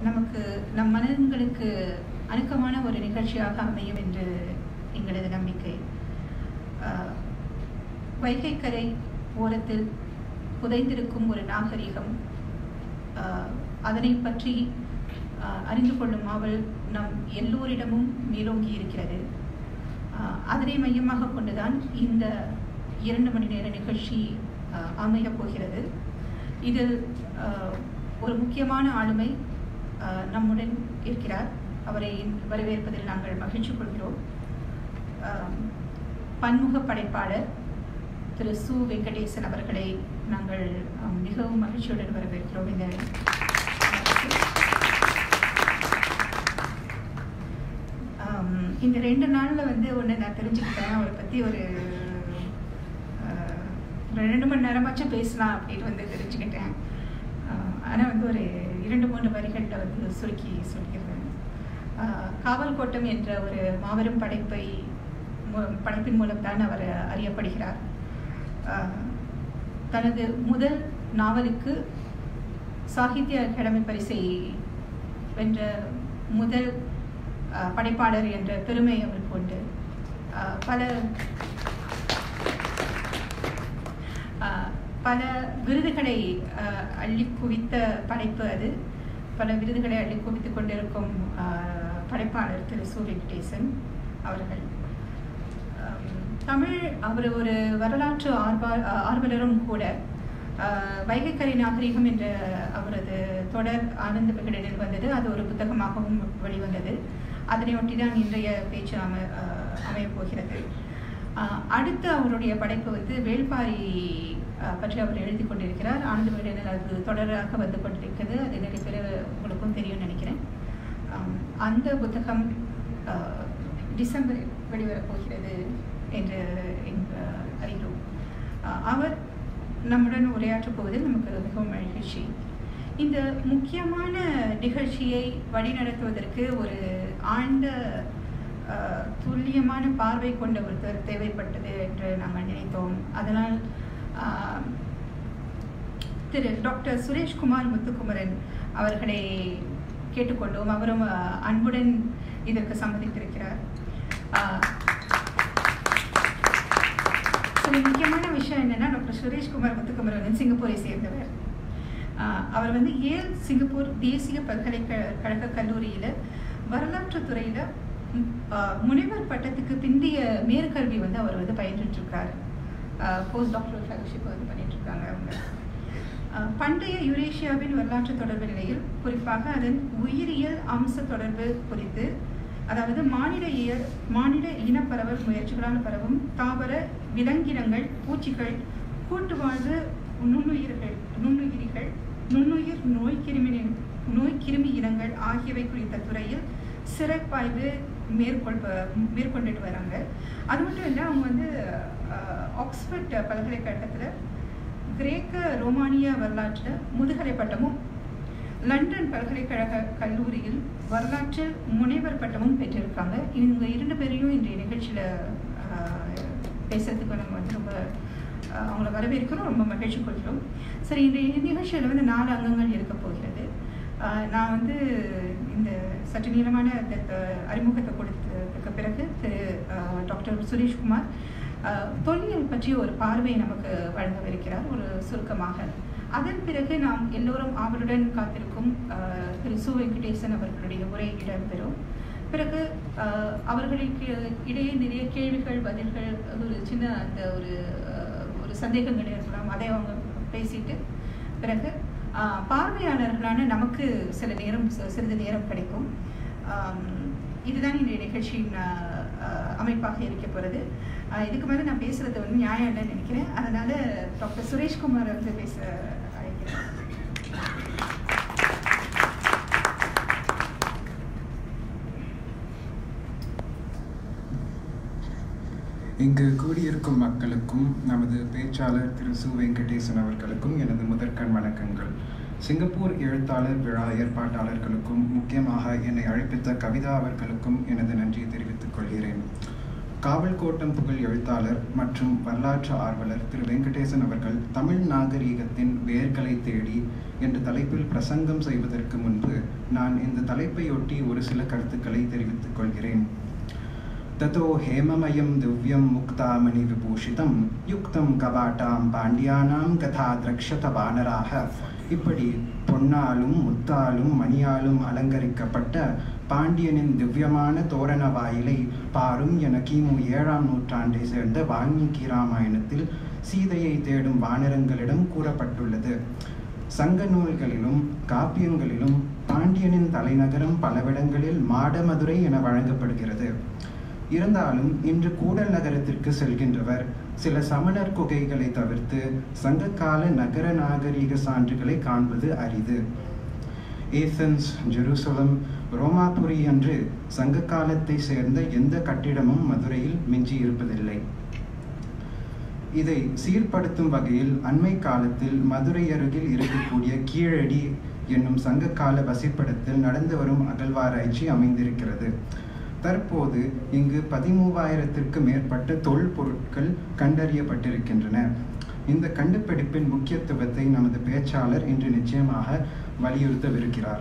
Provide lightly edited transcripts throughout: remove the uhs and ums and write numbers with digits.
நமக்கு நம் மனங்களுக்கு அணுக்கமான ஒரு நிகழ்ச்சியாக அமையும் என்று எங்களது நம்பிக்கை. வைகைக்கரை ஓரத்தில் புதைந்திருக்கும் ஒரு நாகரிகம், அதனை பற்றி அறிந்து கொள்ளும் ஆவல் நம் எல்லோரிடமும் மேலோங்கி இருக்கிறது. அதனை மையமாக கொண்டுதான் இந்த 2 மணி நேர நிகழ்ச்சி அமையப் போகிறது. இதில் ஒரு முக்கியமான ஆளுமை நம்முடன் இருக்கிறார். அவரை வரவேற்பதில் நாங்கள் மகிழ்ச்சி கொள்கிறோம். பன்முக படைப்பாளர் திரு சு. வெங்கடேசன் அவர்களை நாங்கள் மிகவும் மகிழ்ச்சியுடன் வரவேற்கிறோம். இந்த 2 நாளில் ஒன்று நான் தெரிஞ்சுக்கிட்டேன். அவரை பற்றி ஒரு 2 மணி நேரமாச்சும் பேசலாம் அப்படின்னு தெரிஞ்சுக்கிட்டேன். ஆனால் ஒரு 2-3 வரிகளில் சுருக்கி சொல்கிறேன். காவல் கோட்டம் என்ற ஒரு மாபெரும் படைப்பின் மூலம்தான் அவர் அறியப்படுகிறார். தனது முதல் நாவலுக்கு சாகித்ய அகாடமி பரிசை வென்ற முதல் படைப்பாளர் என்ற பெருமை அவருக்கு உண்டு. பல விருதுகளை அள்ளி குவித்த படைப்பு அது. பல விருதுகளை அள்ளி குவித்துக் கொண்டிருக்கும் படைப்பாளர் திரு சு. வெங்கடேசன் அவர்கள். தமிழ் அவர் ஒரு வரலாற்று ஆர்வலரும் கூட. வைகைக்கரை நாகரிகம் என்ற அவரது தொடர் ஆனந்த விகடனில் வந்தது. அது ஒரு புத்தகமாகவும் வெளிவந்தது. அதனை ஒட்டிதான் இன்றைய பேச்சு அமையப் போகிறது. அடுத்து அவருடைய படைப்பு வேள்பாரி பற்றி அவர் எழுதி கொண்டிருக்கிறார். ஆனந்த விகடனில் அது தொடராக வந்து கொண்டிருக்கிறது. அது நிறைய பேர் உங்களுக்கும் தெரியும் நினைக்கிறேன். அந்த புத்தகம் டிசம்பரில் வெளிவரப் போகிறது என்று அறிகிறோம். அவர் நம்முடன் உரையாற்றப் போவதில் நமக்கு மிகவும் மகிழ்ச்சி. இந்த முக்கியமான நிகழ்ச்சியை வழிநடத்துவதற்கு ஒரு ஆழ்ந்த துல்லியமான பார்வை கொண்ட ஒருத்தர் தேவைப்பட்டது என்று நாங்கள் நினைத்தோம். அதனால் திரு டாக்டர் சுரேஷ்குமார் முத்துக்குமரன் அவர்களை கேட்டுக்கொண்டோம். அவரும் அன்புடன் இதற்கு சம்மதித்திருக்கிறார். முக்கியமான விஷயம் என்னன்னா, டாக்டர் சுரேஷ்குமார் முத்துக்குமரன் சிங்கப்பூரை சேர்ந்தவர். அவர் ஏல் சிங்கப்பூர் தேசிய பல்கலைக்கழக கல்லூரியில் வரலாற்று துறையில் முனைவர் பட்டத்துக்கு பிந்தைய மேற்கல்வி அவர் பயின்றுட்டு இருக்காரு. போஸ்ட் டாக்டரல் ஃபெலோஷிப் பண்ணிட்டு இருக்காங்க அவங்க. பண்டைய யுரேஷியாவின் வரலாற்று தொடர்பு நிலையில், குறிப்பாக அதன் உயிரியல் அம்ச தொடர்பு குறித்து, அதாவது மானிட இனப்பரவல் முயற்சிகளால் பரவும் தாவர விலங்கினங்கள், பூச்சிகள், கூட்டு வாழ்வு நுண்ணுயிரிகள், நுண்ணுயிர் நோய்க்கிருமி இனங்கள் ஆகியவை குறித்த துறையில் சிறப்பாய்வு மேற்கொண்டுட்டு வராங்க. அது மட்டும் இல்லை, அவங்க ஆக்ஸ்போர்ட் பல்கலைக்கழகத்தில் கிரேக்க ரோமானிய வரலாற்றில் முதுகலை பட்டமும், லண்டன் பல்கலைக்கழக கல்லூரியில் வரலாற்று முனைவர் பட்டமும் பெற்றிருக்காங்க. இவங்க 2 பேரையும் இன்றைய நிகழ்ச்சியில் பேசுறதுக்கு நம்ம ரொம்ப அவங்கள வரவேற்கிறோம், ரொம்ப மகிழ்ச்சி கொள்கிறோம். சரி, இன்றைய நிகழ்ச்சியில் 4 அங்கங்கள் இருக்க போகிறது. நான் இந்த சற்று நீளமான அறிமுகத்தை கொடுத்ததுக்கு பிறகு திரு டாக்டர் சுரேஷ்குமார் தொல்லியல் பற்றிய ஒரு பார்வையை நமக்கு வழங்கவிருக்கிறார், ஒரு சுருக்கமாக. அதன் பிறகு நாம் எல்லோரும் ஆவலுடன் காத்திருக்கும் திரு சு. வெங்கடேசன் அவர்களுடைய உரை இடம்பெறும். பிறகு அவர்களுக்கு இடையே நிறைய கேள்விகள், பதில்கள், ஒரு சின்ன அந்த ஒரு சந்தேகங்கள் இருக்கலாம். அதை அவங்க பேசிட்டு பிறகு பார்வையாளர்களான நமக்கு சிறிது நேரம் கிடைக்கும். இதுதான் இந்த நிகழ்ச்சியின் அமைப்பாக இருக்க போகிறது. இதுக்கு மேலே நான் பேசுறது நியாயம் இல்லைன்னு நினைக்கிறேன். அதனால டாக்டர் சுரேஷ்குமார் பேச அழைக்கிறேன். இங்கு கூடியிருக்கும் மக்களுக்கும் நமது பேச்சாளர் திரு சு. வெங்கடேசன் அவர்களுக்கும் எனது முதற்கண் வணக்கங்கள். சிங்கப்பூர் எழுத்தாளர் விழா ஏற்பாட்டாளர்களுக்கும் முக்கியமாக என்னை அழைப்பித்த கவிதா அவர்களுக்கும் எனது நன்றியை தெரிவித்துக் கொள்கிறேன். காவல் கோட்டம் புகழ் எழுத்தாளர் மற்றும் வரலாற்று ஆர்வலர் திரு வெங்கடேசன் அவர்கள் தமிழ் நாகரீகத்தின் வேர்களை தேடி என்ற தலைப்பில் பிரசங்கம் செய்வதற்கு முன்பு நான் இந்த தலைப்பையொட்டி ஒரு சில கருத்துக்களை தெரிவித்துக் கொள்கிறேன். ததோ ஹேமமயம் திவ்யம் முக்தாமணி விபூஷிதம் யுக்தம் கவாட்டாம் பாண்டியானாம் கதா திரக்ஷத வானராக. இப்படி பொன்னாலும் முத்தாலும் மணியாலும் அலங்கரிக்கப்பட்ட பாண்டியனின் திவ்யமான தோரண வாயிலை பாரும் என கிமு 7ஆம் நூற்றாண்டை சேர்ந்த வால்மீகி ராமாயணத்தில் சீதையை தேடும் வானரங்களிடம் கூறப்பட்டுள்ளது. சங்க நூல்களிலும் காப்பியங்களிலும் பாண்டியனின் தலைநகரம் பலவிடங்களில் மாடமதுரை என வழங்கப்படுகிறது. இருந்தாலும் இன்று கூடல் நகரத்திற்கு செல்கின்றவர் சில சமணர் குகைகளை தவிர்த்து சங்ககால நகர நாகரீக சான்றுகளை காண்பது அரிது. ஏதென்ஸ், ஜெருசலம், ரோமாபுரி என்று சங்க காலத்தை சேர்ந்த எந்த கட்டிடமும் மதுரையில் மிஞ்சி இருப்பதில்லை. இதை சீர்படுத்தும் வகையில் அண்மை காலத்தில் மதுரை அருகில் இருக்கக்கூடிய கீழடி என்னும் சங்ககால வசிப்பிடத்தில் நடந்து வரும் அகழ்வாராய்ச்சி அமைந்திருக்கிறது. தற்போது இங்கு 13,000ற்கு மேற்பட்ட தொல்பொருட்கள் கண்டறியப்பட்டிருக்கின்றன. இந்த கண்டுபிடிப்பின் முக்கியத்துவத்தை நமது பேச்சாளர் இன்று நிச்சயமாக வலியுறுத்தவிருக்கிறார்.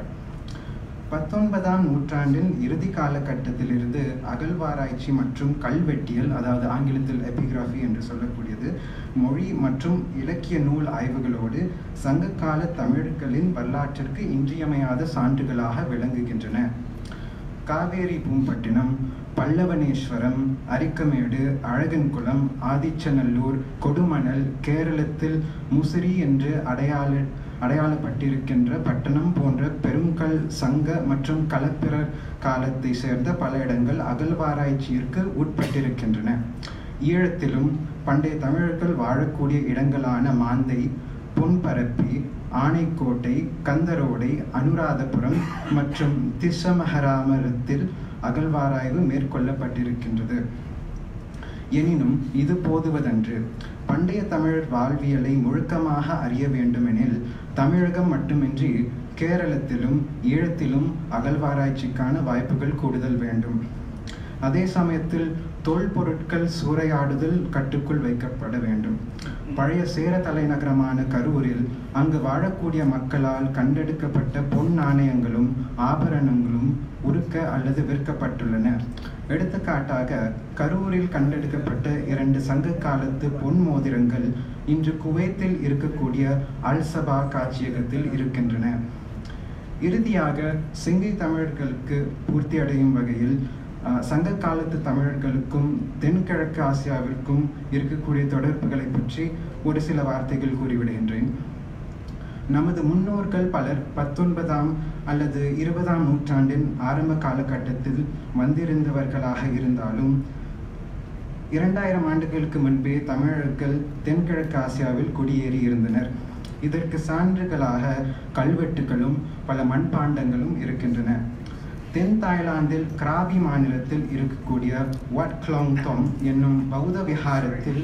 19ஆம் நூற்றாண்டின் இறுதி காலகட்டத்திலிருந்து அகழ்வாராய்ச்சி மற்றும் கல்வெட்டியல், அதாவது ஆங்கிலத்தில் எபிகிராஃபி என்று சொல்லக்கூடியது, மொழி மற்றும் இலக்கிய நூல் ஆய்வுகளோடு சங்ககால தமிழர்களின் வரலாற்றிற்கு இன்றியமையாத சான்றுகளாக விளங்குகின்றன. காவேரி பூம்பட்டினம், பல்லவனேஸ்வரம், அரிக்கமேடு, அழகன்குளம், ஆதிச்சநல்லூர், கொடுமணல், கேரளத்தில் முசிறி என்று அடையாளப்பட்டிருக்கின்ற பட்டணம் போன்ற பெருங்கல், சங்க மற்றும் களப்பிரர் காலத்தை சேர்ந்த பல இடங்கள் அகழ்வாராய்ச்சியிற்கு உட்பட்டிருக்கின்றன. ஈழத்திலும் பண்டைய தமிழர்கள் வாழக்கூடிய இடங்களான மாந்தை, பொன்பரப்பி, ஆனைக்கோட்டை, கந்தரோடை, அனுராதபுரம் மற்றும் திசமஹராமரத்தில் அகழ்வாராய்வு மேற்கொள்ளப்பட்டிருக்கின்றது. எனினும் இது போதுவதன்று. பண்டைய தமிழர் வாழ்வியலை முழுக்கமாக அறிய வேண்டுமெனில் தமிழகம் மட்டுமின்றி கேரளத்திலும் ஈழத்திலும் அகழ்வாராய்ச்சிக்கான வாய்ப்புகள் கூடுதல் வேண்டும். அதே சமயத்தில் தொல்பொருட்கள் சூறையாடுதல் கட்டுக்குள் வைக்கப்பட வேண்டும். பழைய சேர தலைநகரமான கரூரில் அங்கு வாழக்கூடிய மக்களால் கண்டெடுக்கப்பட்ட பொன் நாணயங்களும் ஆபரணங்களும் உருக்க அல்லது விற்கப்பட்டுள்ளன. எடுத்துக்காட்டாக கரூரில் கண்டெடுக்கப்பட்ட 2 சங்க காலத்து பொன் மோதிரங்கள் இன்று குவைத்தில் இருக்கக்கூடிய அல்சபா காட்சியகத்தில் இருக்கின்றன. இறுதியாக சிங்கை தமிழர்களுக்கு பூர்த்தி அடையும் வகையில் சங்க காலத்து தமிழர்களுக்கும் தென்கிழக்கு ஆசியாவிற்கும் இருக்கக்கூடிய தொடர்புகளை பற்றி ஒரு சில வார்த்தைகள் கூறிவிடுகின்றேன். நமது முன்னோர்கள் பலர் 19ஆம் அல்லது 20ஆம் நூற்றாண்டின் ஆரம்ப காலகட்டத்தில் வந்திருந்தவர்களாக இருந்தாலும் 2000 ஆண்டுகளுக்கு முன்பே தமிழர்கள் தென்கிழக்கு ஆசியாவில் குடியேறி இருந்தனர். இதற்கு சான்றுகளாக கல்வெட்டுகளும் பல மண்பாண்டங்களும் இருக்கின்றன. தென் தாய்லாந்தில் கிராபி மாநிலத்தில் இருக்கக்கூடிய வாட் கிளாங் தோங் என்னும் பௌத்த விஹாரத்தில்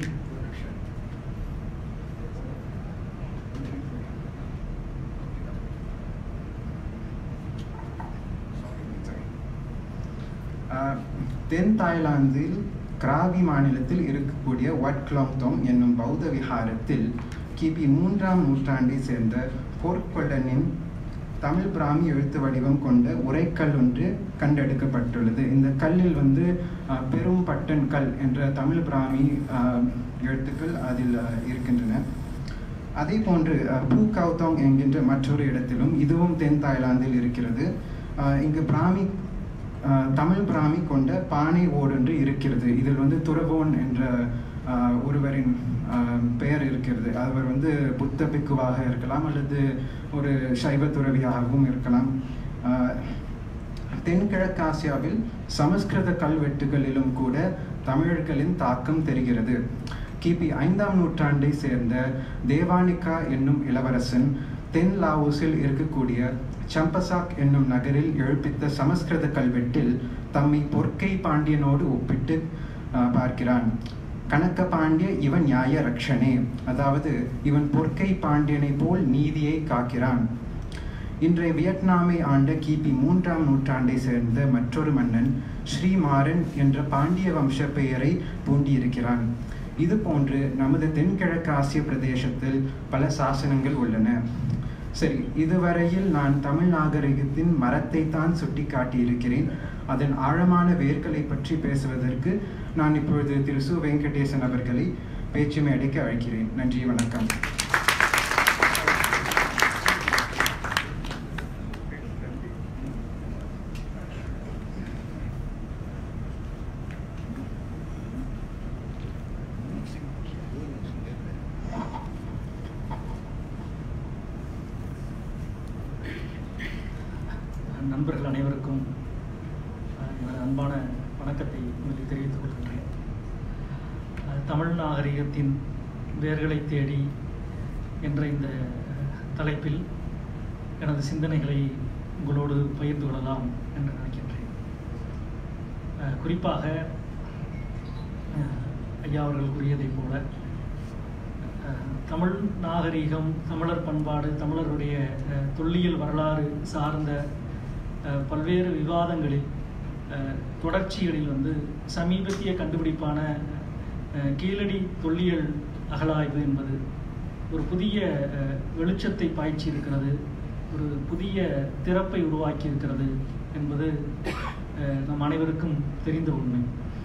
தென் தாய்லாந்தில் கிராபி மாநிலத்தில் இருக்கக்கூடிய வாட் கிளாங் தோங் என்னும் பௌத்த விஹாரத்தில் கிபி 3ஆம் நூற்றாண்டை சேர்ந்த போர்க்கொள்ளனின் தமிழ் பிராமி எழுத்து வடிவம் கொண்ட உரைக்கல் ஒன்று கண்டெடுக்கப்பட்டுள்ளது. இந்த கல்லில் பெரும் பட்டன் கல் என்ற தமிழ் பிராமி எழுத்துக்கள் அதில் இருக்கின்றன. அதே போன்று பூகவுதோங் என்கின்ற மற்றொரு இடத்திலும், இதுவும் தென் தாய்லாந்தில் இருக்கிறது. இங்கு தமிழ் பிராமி கொண்ட பானை ஓடொன்று இருக்கிறது. இதில் துறவோன் என்ற ஒருவரின் பெயர் இருக்கிறது. அவர் புத்த பிக்குவாக இருக்கலாம் அல்லது ஒரு சைவ துறவியாகவும் இருக்கலாம். தென்கிழக்கு ஆசியாவில் சமஸ்கிருத கல்வெட்டுகளிலும் கூட தமிழர்களின் தாக்கம் தெரிகிறது. கிபி 5ஆம் நூற்றாண்டை சேர்ந்த தேவானிகா என்னும் இளவரசன் தென் லாவோஸில் இருக்கக்கூடிய சம்பசாக் என்னும் நகரில் எழுப்பித்த சமஸ்கிருத கல்வெட்டில் தம்மை பொற்கை பாண்டியனோடு ஒப்பிட்டு பார்க்கிறான். கணக்க பாண்டிய இவன் நியாய ரக்ஷனே, அதாவது இவன் பொற்கை பாண்டியனை போல் நீதியை காக்கிறான். இன்றைய வியட்நாமை ஆண்ட கிபி 3ஆம் நூற்றாண்டை சேர்ந்த மற்றொரு மன்னன் ஸ்ரீமாறன் என்ற பாண்டிய வம்ச பெயரை பூண்டியிருக்கிறான். இது போன்று நமது தென்கிழக்கு ஆசிய பிரதேசத்தில் பல சாசனங்கள் உள்ளன. சரி, இதுவரையில் நான் தமிழ் நாகரிகத்தின் மரத்தை தான் சுட்டி காட்டியிருக்கிறேன். அதன் ஆழமான வேர்களை பற்றி பேசுவதற்கு நான் இப்பொழுது திரு சு வெங்கடேசன் அவர்களை பேச்சு மேடைக்கு அழைக்கிறேன். நன்றி, வணக்கம். நண்பர்கள் அனைவருக்கும் எனது அன்பான வணக்கத்தை முதலில் தெரிவித்துக் கொள்கின்றேன். தமிழ் நாகரிகத்தின் வேர்களை தேடி என்ற இந்த தலைப்பில் எனது சிந்தனைகளை உங்களோடு பகிர்ந்து கொள்ளலாம் என்று நினைக்கின்றேன். குறிப்பாக ஐயா அவர்கள் கூறியதைப் போல தமிழ் நாகரிகம், தமிழர் பண்பாடு, தமிழருடைய தொல்லியல் வரலாறு சார்ந்த பல்வேறு விவாதங்களில் தொடர்ச்சிகளில் சமீபத்திய கண்டுபிடிப்பான கீழடி தொல்லியல் அகழாய்வு என்பது ஒரு புதிய வெளிச்சத்தை பாய்ச்சி இருக்கிறது, ஒரு புதிய திறப்பை உருவாக்கி இருக்கிறது என்பது நம் அனைவருக்கும் தெரிந்த உண்மை.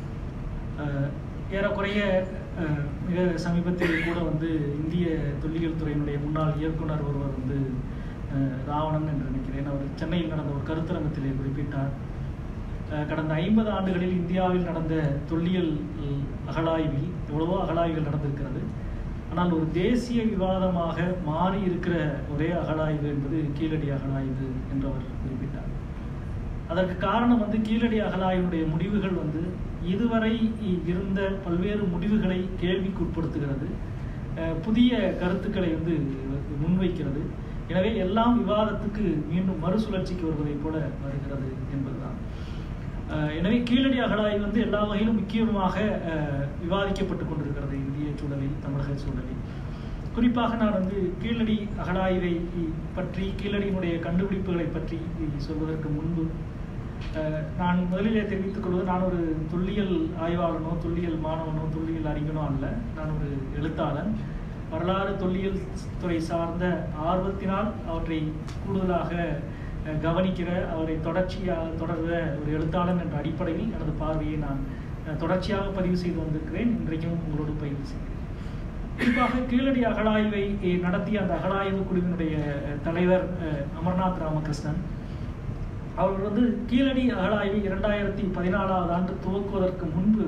ஏறக்குறைய மிக சமீபத்தில் கூட இந்திய தொல்லியல் துறையினுடைய முன்னாள் இயக்குனர் ஒருவர் ராவணன் என்று நினைக்கிறேன், அவர் சென்னையில் நடந்த ஒரு கருத்தரங்கத்திலே குறிப்பிட்டார். கடந்த 50 ஆண்டுகளில் இந்தியாவில் நடந்த தொல்லியல் அகழாய்வில் எவ்வளவோ அகழாய்வுகள் நடந்திருக்கிறது, ஆனால் ஒரு தேசிய விவாதமாக மாறி இருக்கிற ஒரே அகழாய்வு என்பது கீழடி அகழாய்வு என்று அவர் குறிப்பிட்டார். அதற்கு காரணம் கீழடி அகழாய்வுடைய முடிவுகள் இதுவரை இருந்த பல்வேறு முடிவுகளை கேள்விக்கு உட்படுத்துகிறது, புதிய கருத்துக்களை முன்வைக்கிறது. எனவே எல்லாம் விவாதத்துக்கு மீண்டும் மறுசுழற்சிக்கு வருவதைப் போல வருகிறது என்பதுதான். எனவே கீழடி அகழாய்வு எல்லா வகையிலும் முக்கியமாக விவாதிக்கப்பட்டு கொண்டிருக்கிறது இந்திய சூழலில், தமிழக சூழலில். குறிப்பாக நான் கீழடி அகழாய்வை பற்றி, கீழடியினுடைய கண்டுபிடிப்புகளை பற்றி சொல்வதற்கு முன்பு நான் முதலிலே தெரிவித்துக் கொள்வது, நான் ஒரு தொல்லியல் ஆய்வாளனோ, தொல்லியல் மாணவனோ, தொல்லியல் அறிஞனோ அல்ல. நான் ஒரு எழுத்தாளன். வரலாறு தொல்லியல் துறை சார்ந்த ஆர்வத்தினால் அவற்றை கூடுதலாக கவனிக்கிற, அவரை தொடர்ச்சியாக தொடர்கிற ஒரு எழுத்தாளன் என்ற அடிப்படையில் எனது பார்வையை நான் தொடர்ச்சியாக பதிவு செய்து வந்திருக்கிறேன். இன்றைக்கும் உங்களோடு பயிற்சி செய்கிறேன். குறிப்பாக கீழடி அகழாய்வை நடத்திய அந்த அகழாய்வு குழுவினுடைய தலைவர் அமர்நாத் ராமகிருஷ்ணன் அவர் கீழடி அகழாய்வை 2014ஆம் ஆண்டு துவக்குவதற்கு முன்பு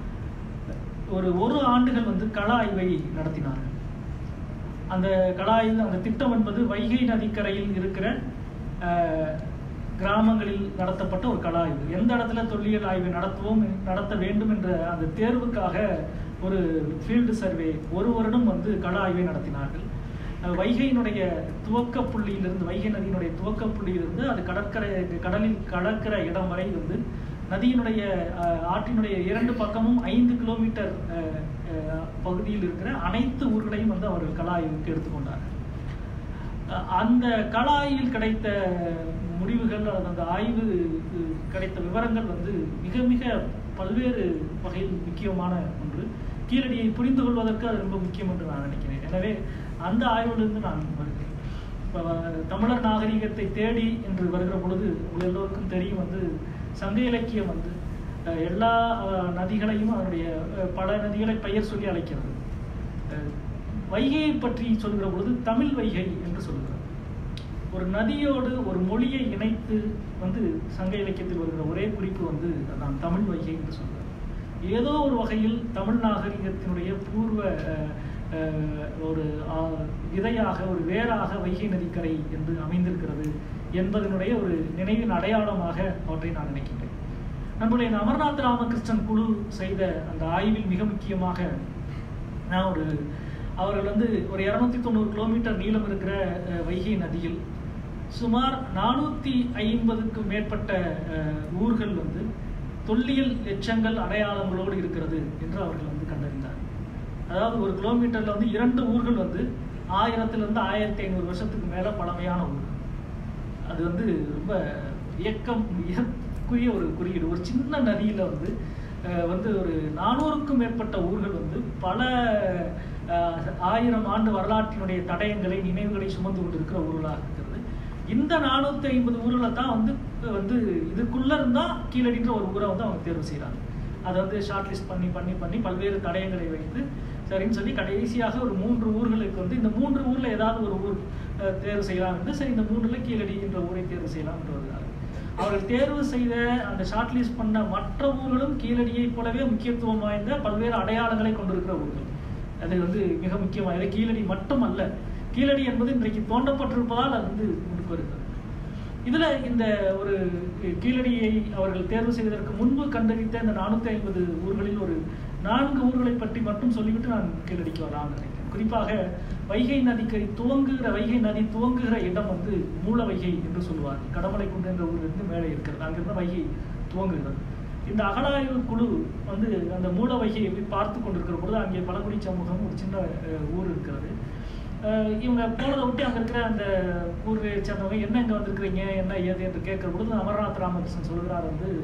ஒரு ஆண்டுகள் கள ஆய்வை நடத்தினார்கள். அந்த கள ஆய்வு, அந்த திட்டம் என்பது வைகை நதிக்கரையில் இருக்கிற கிராமங்களில் நடத்தப்பட்ட ஒரு கள ஆய்வு. எந்த இடத்துல தொல்லியல் ஆய்வை நடத்த வேண்டும் என்ற அந்த தேர்வுக்காக ஒரு ஃபீல்டு சர்வே ஒரு வருடம் கள ஆய்வை நடத்தினார்கள். வைகையினுடைய துவக்க புள்ளியிலிருந்து, வைகை நதியினுடைய துவக்க புள்ளியிலிருந்து அது கடலில் கடற்கிற இடம் வரை நதியினுடைய ஆற்றினுடைய 2 பக்கமும் 5 கிலோமீட்டர் பகுதியில் இருக்கிற அனைத்து ஊர்களையும் அவர்கள் கள ஆய்வுக்கு எடுத்துக்கொண்டார்கள். அந்த கள ஆய்வில் கிடைத்த முடிவுகள், அந்த ஆய்வு கிடைத்த விவரங்கள் மிக மிக பல்வேறு வகையில் முக்கியமான ஒன்று. கீழடியை புரிந்து கொள்வதற்கு அது ரொம்ப முக்கியம் என்று நான் நினைக்கிறேன். எனவே அந்த ஆய்விலிருந்து நான் வருகிறேன். இப்போ தமிழர் நாகரிகத்தை தேடி என்று வருகிற பொழுது உங்கள் எல்லோருக்கும் தெரியும், சங்க இலக்கியம் எல்லா நதிகளையும் அதனுடைய பல நதிகளை பெயர் சொல்லி அழைக்கிறது. வைகையை பற்றி சொல்கிற பொழுது தமிழ் வைகை என்று சொல்கிறது. ஒரு நதியோடு ஒரு மொழியை இணைத்து சங்க இலக்கியத்தில் வருகிற ஒரே குறிப்பு நான் தமிழ் வைகை என்று சொல்கிறேன். ஏதோ ஒரு வகையில் தமிழ் நாகரிகத்தினுடைய பூர்வ ஒரு விதையாக, ஒரு வேராக வைகை நதிக்கரை என்று அமைந்திருக்கிறது என்பதனுடைய ஒரு நினைவின் அடையாளமாக அவற்றை நான் நினைக்கின்றேன். நம்முடைய அமர்நாத் ராமகிருஷ்ணன் குழு செய்த அந்த ஆய்வில் மிக முக்கியமாக அவர்கள் ஒரு 290 கிலோமீட்டர் நீளம் இருக்கிற வைகை நதியில் சுமார் 450க்கும் மேற்பட்ட ஊர்கள் தொல்லியல் எச்சங்கள் அடையாளங்களோடு இருக்கிறது என்று அவர்கள் கண்டறிந்தார். அதாவது ஒரு கிலோமீட்டர்ல 2 ஊர்கள் 1000 to 1500 வருஷத்துக்கு மேல பழமையான ஊர்கள். அது வந்து ரொம்ப வியப்புக்குரிய ஒரு குறியீடு. ஒரு சின்ன நதியில் வந்து ஒரு 400க்கும் மேற்பட்ட ஊர்கள் வந்து பல 1000 ஆண்டு வரலாற்றினுடைய தடயங்களை நினைவுகளை சுமந்து கொண்டிருக்கிற ஊர்களாக இருக்கிறது. இந்த 450 ஊர்களை தான் வந்து இதுக்குள்ள இருந்தா கீழடின்ற ஒரு ஊரை வந்து அவங்க தேர்வு செய்யறாங்க. அதை வந்து ஷார்ட் லிஸ்ட் பண்ணி பல்வேறு தடயங்களை வைத்து சரின்னு சொல்லி கடைசியாக ஒரு 3 ஊர்களுக்கு வந்து இந்த 3 ஊர்ல ஏதாவது ஒரு ஊர் தேர்வு செய்யலாம். சரி, இந்த 3ல கீழடி என்ற ஊரை தேர்வு செய்யலாம் என்று வருகிறார். அவர்கள் தேர்வு செய்த அந்த ஷார்ட் லிஸ்ட் பண்ண மற்ற ஊர்களும் கீழடியை போலவே முக்கியத்துவம் வாய்ந்த பல்வேறு அடையாளங்களை கொண்டிருக்கிற ஊர்கள். அது வந்து மிக முக்கியமாக கீழடி மட்டும் அல்ல, கீழடி என்பது இன்றைக்கு தோண்டப்பட்டிருப்பதால் அது வந்து முன்னுக்கு வருகிறது. இதுல இந்த ஒரு கீழடியை அவர்கள் தேர்வு செய்வதற்கு முன்பு கண்டறிந்த இந்த 450 ஊர்களில் ஒரு 4 ஊர்களை பற்றி மட்டும் சொல்லிவிட்டு நான் கீழடிக்கு வரலாம்னு நினைக்கிறேன். குறிப்பாக வைகை நதிக்கரை வைகை நதி துவங்குகிற இடம் வந்து மூல வைகை என்று சொல்லுவார்கள். கடமலைக்குண்டு என்ற ஊரிலிருந்து மேலே இருக்கிறது, அங்கிருந்து வைகை துவங்குகிறது. இந்த அகழாய்வு குழு வந்து அந்த மூல வைகையை பார்த்து கொண்டிருக்கிற பொழுது அங்கே பழங்குடி சமூகம் ஒரு சின்ன ஊர் இருக்கிறது. இவங்க போனதை விட்டு அங்கே இருக்கிற அந்த ஊரை சேர்ந்தவங்க என்ன இங்கே வந்திருக்கிறீங்க என்ன ஏது என்று கேட்கிற பொழுது அமர்நாத் ராமகிருஷ்ணன் சொல்கிறார்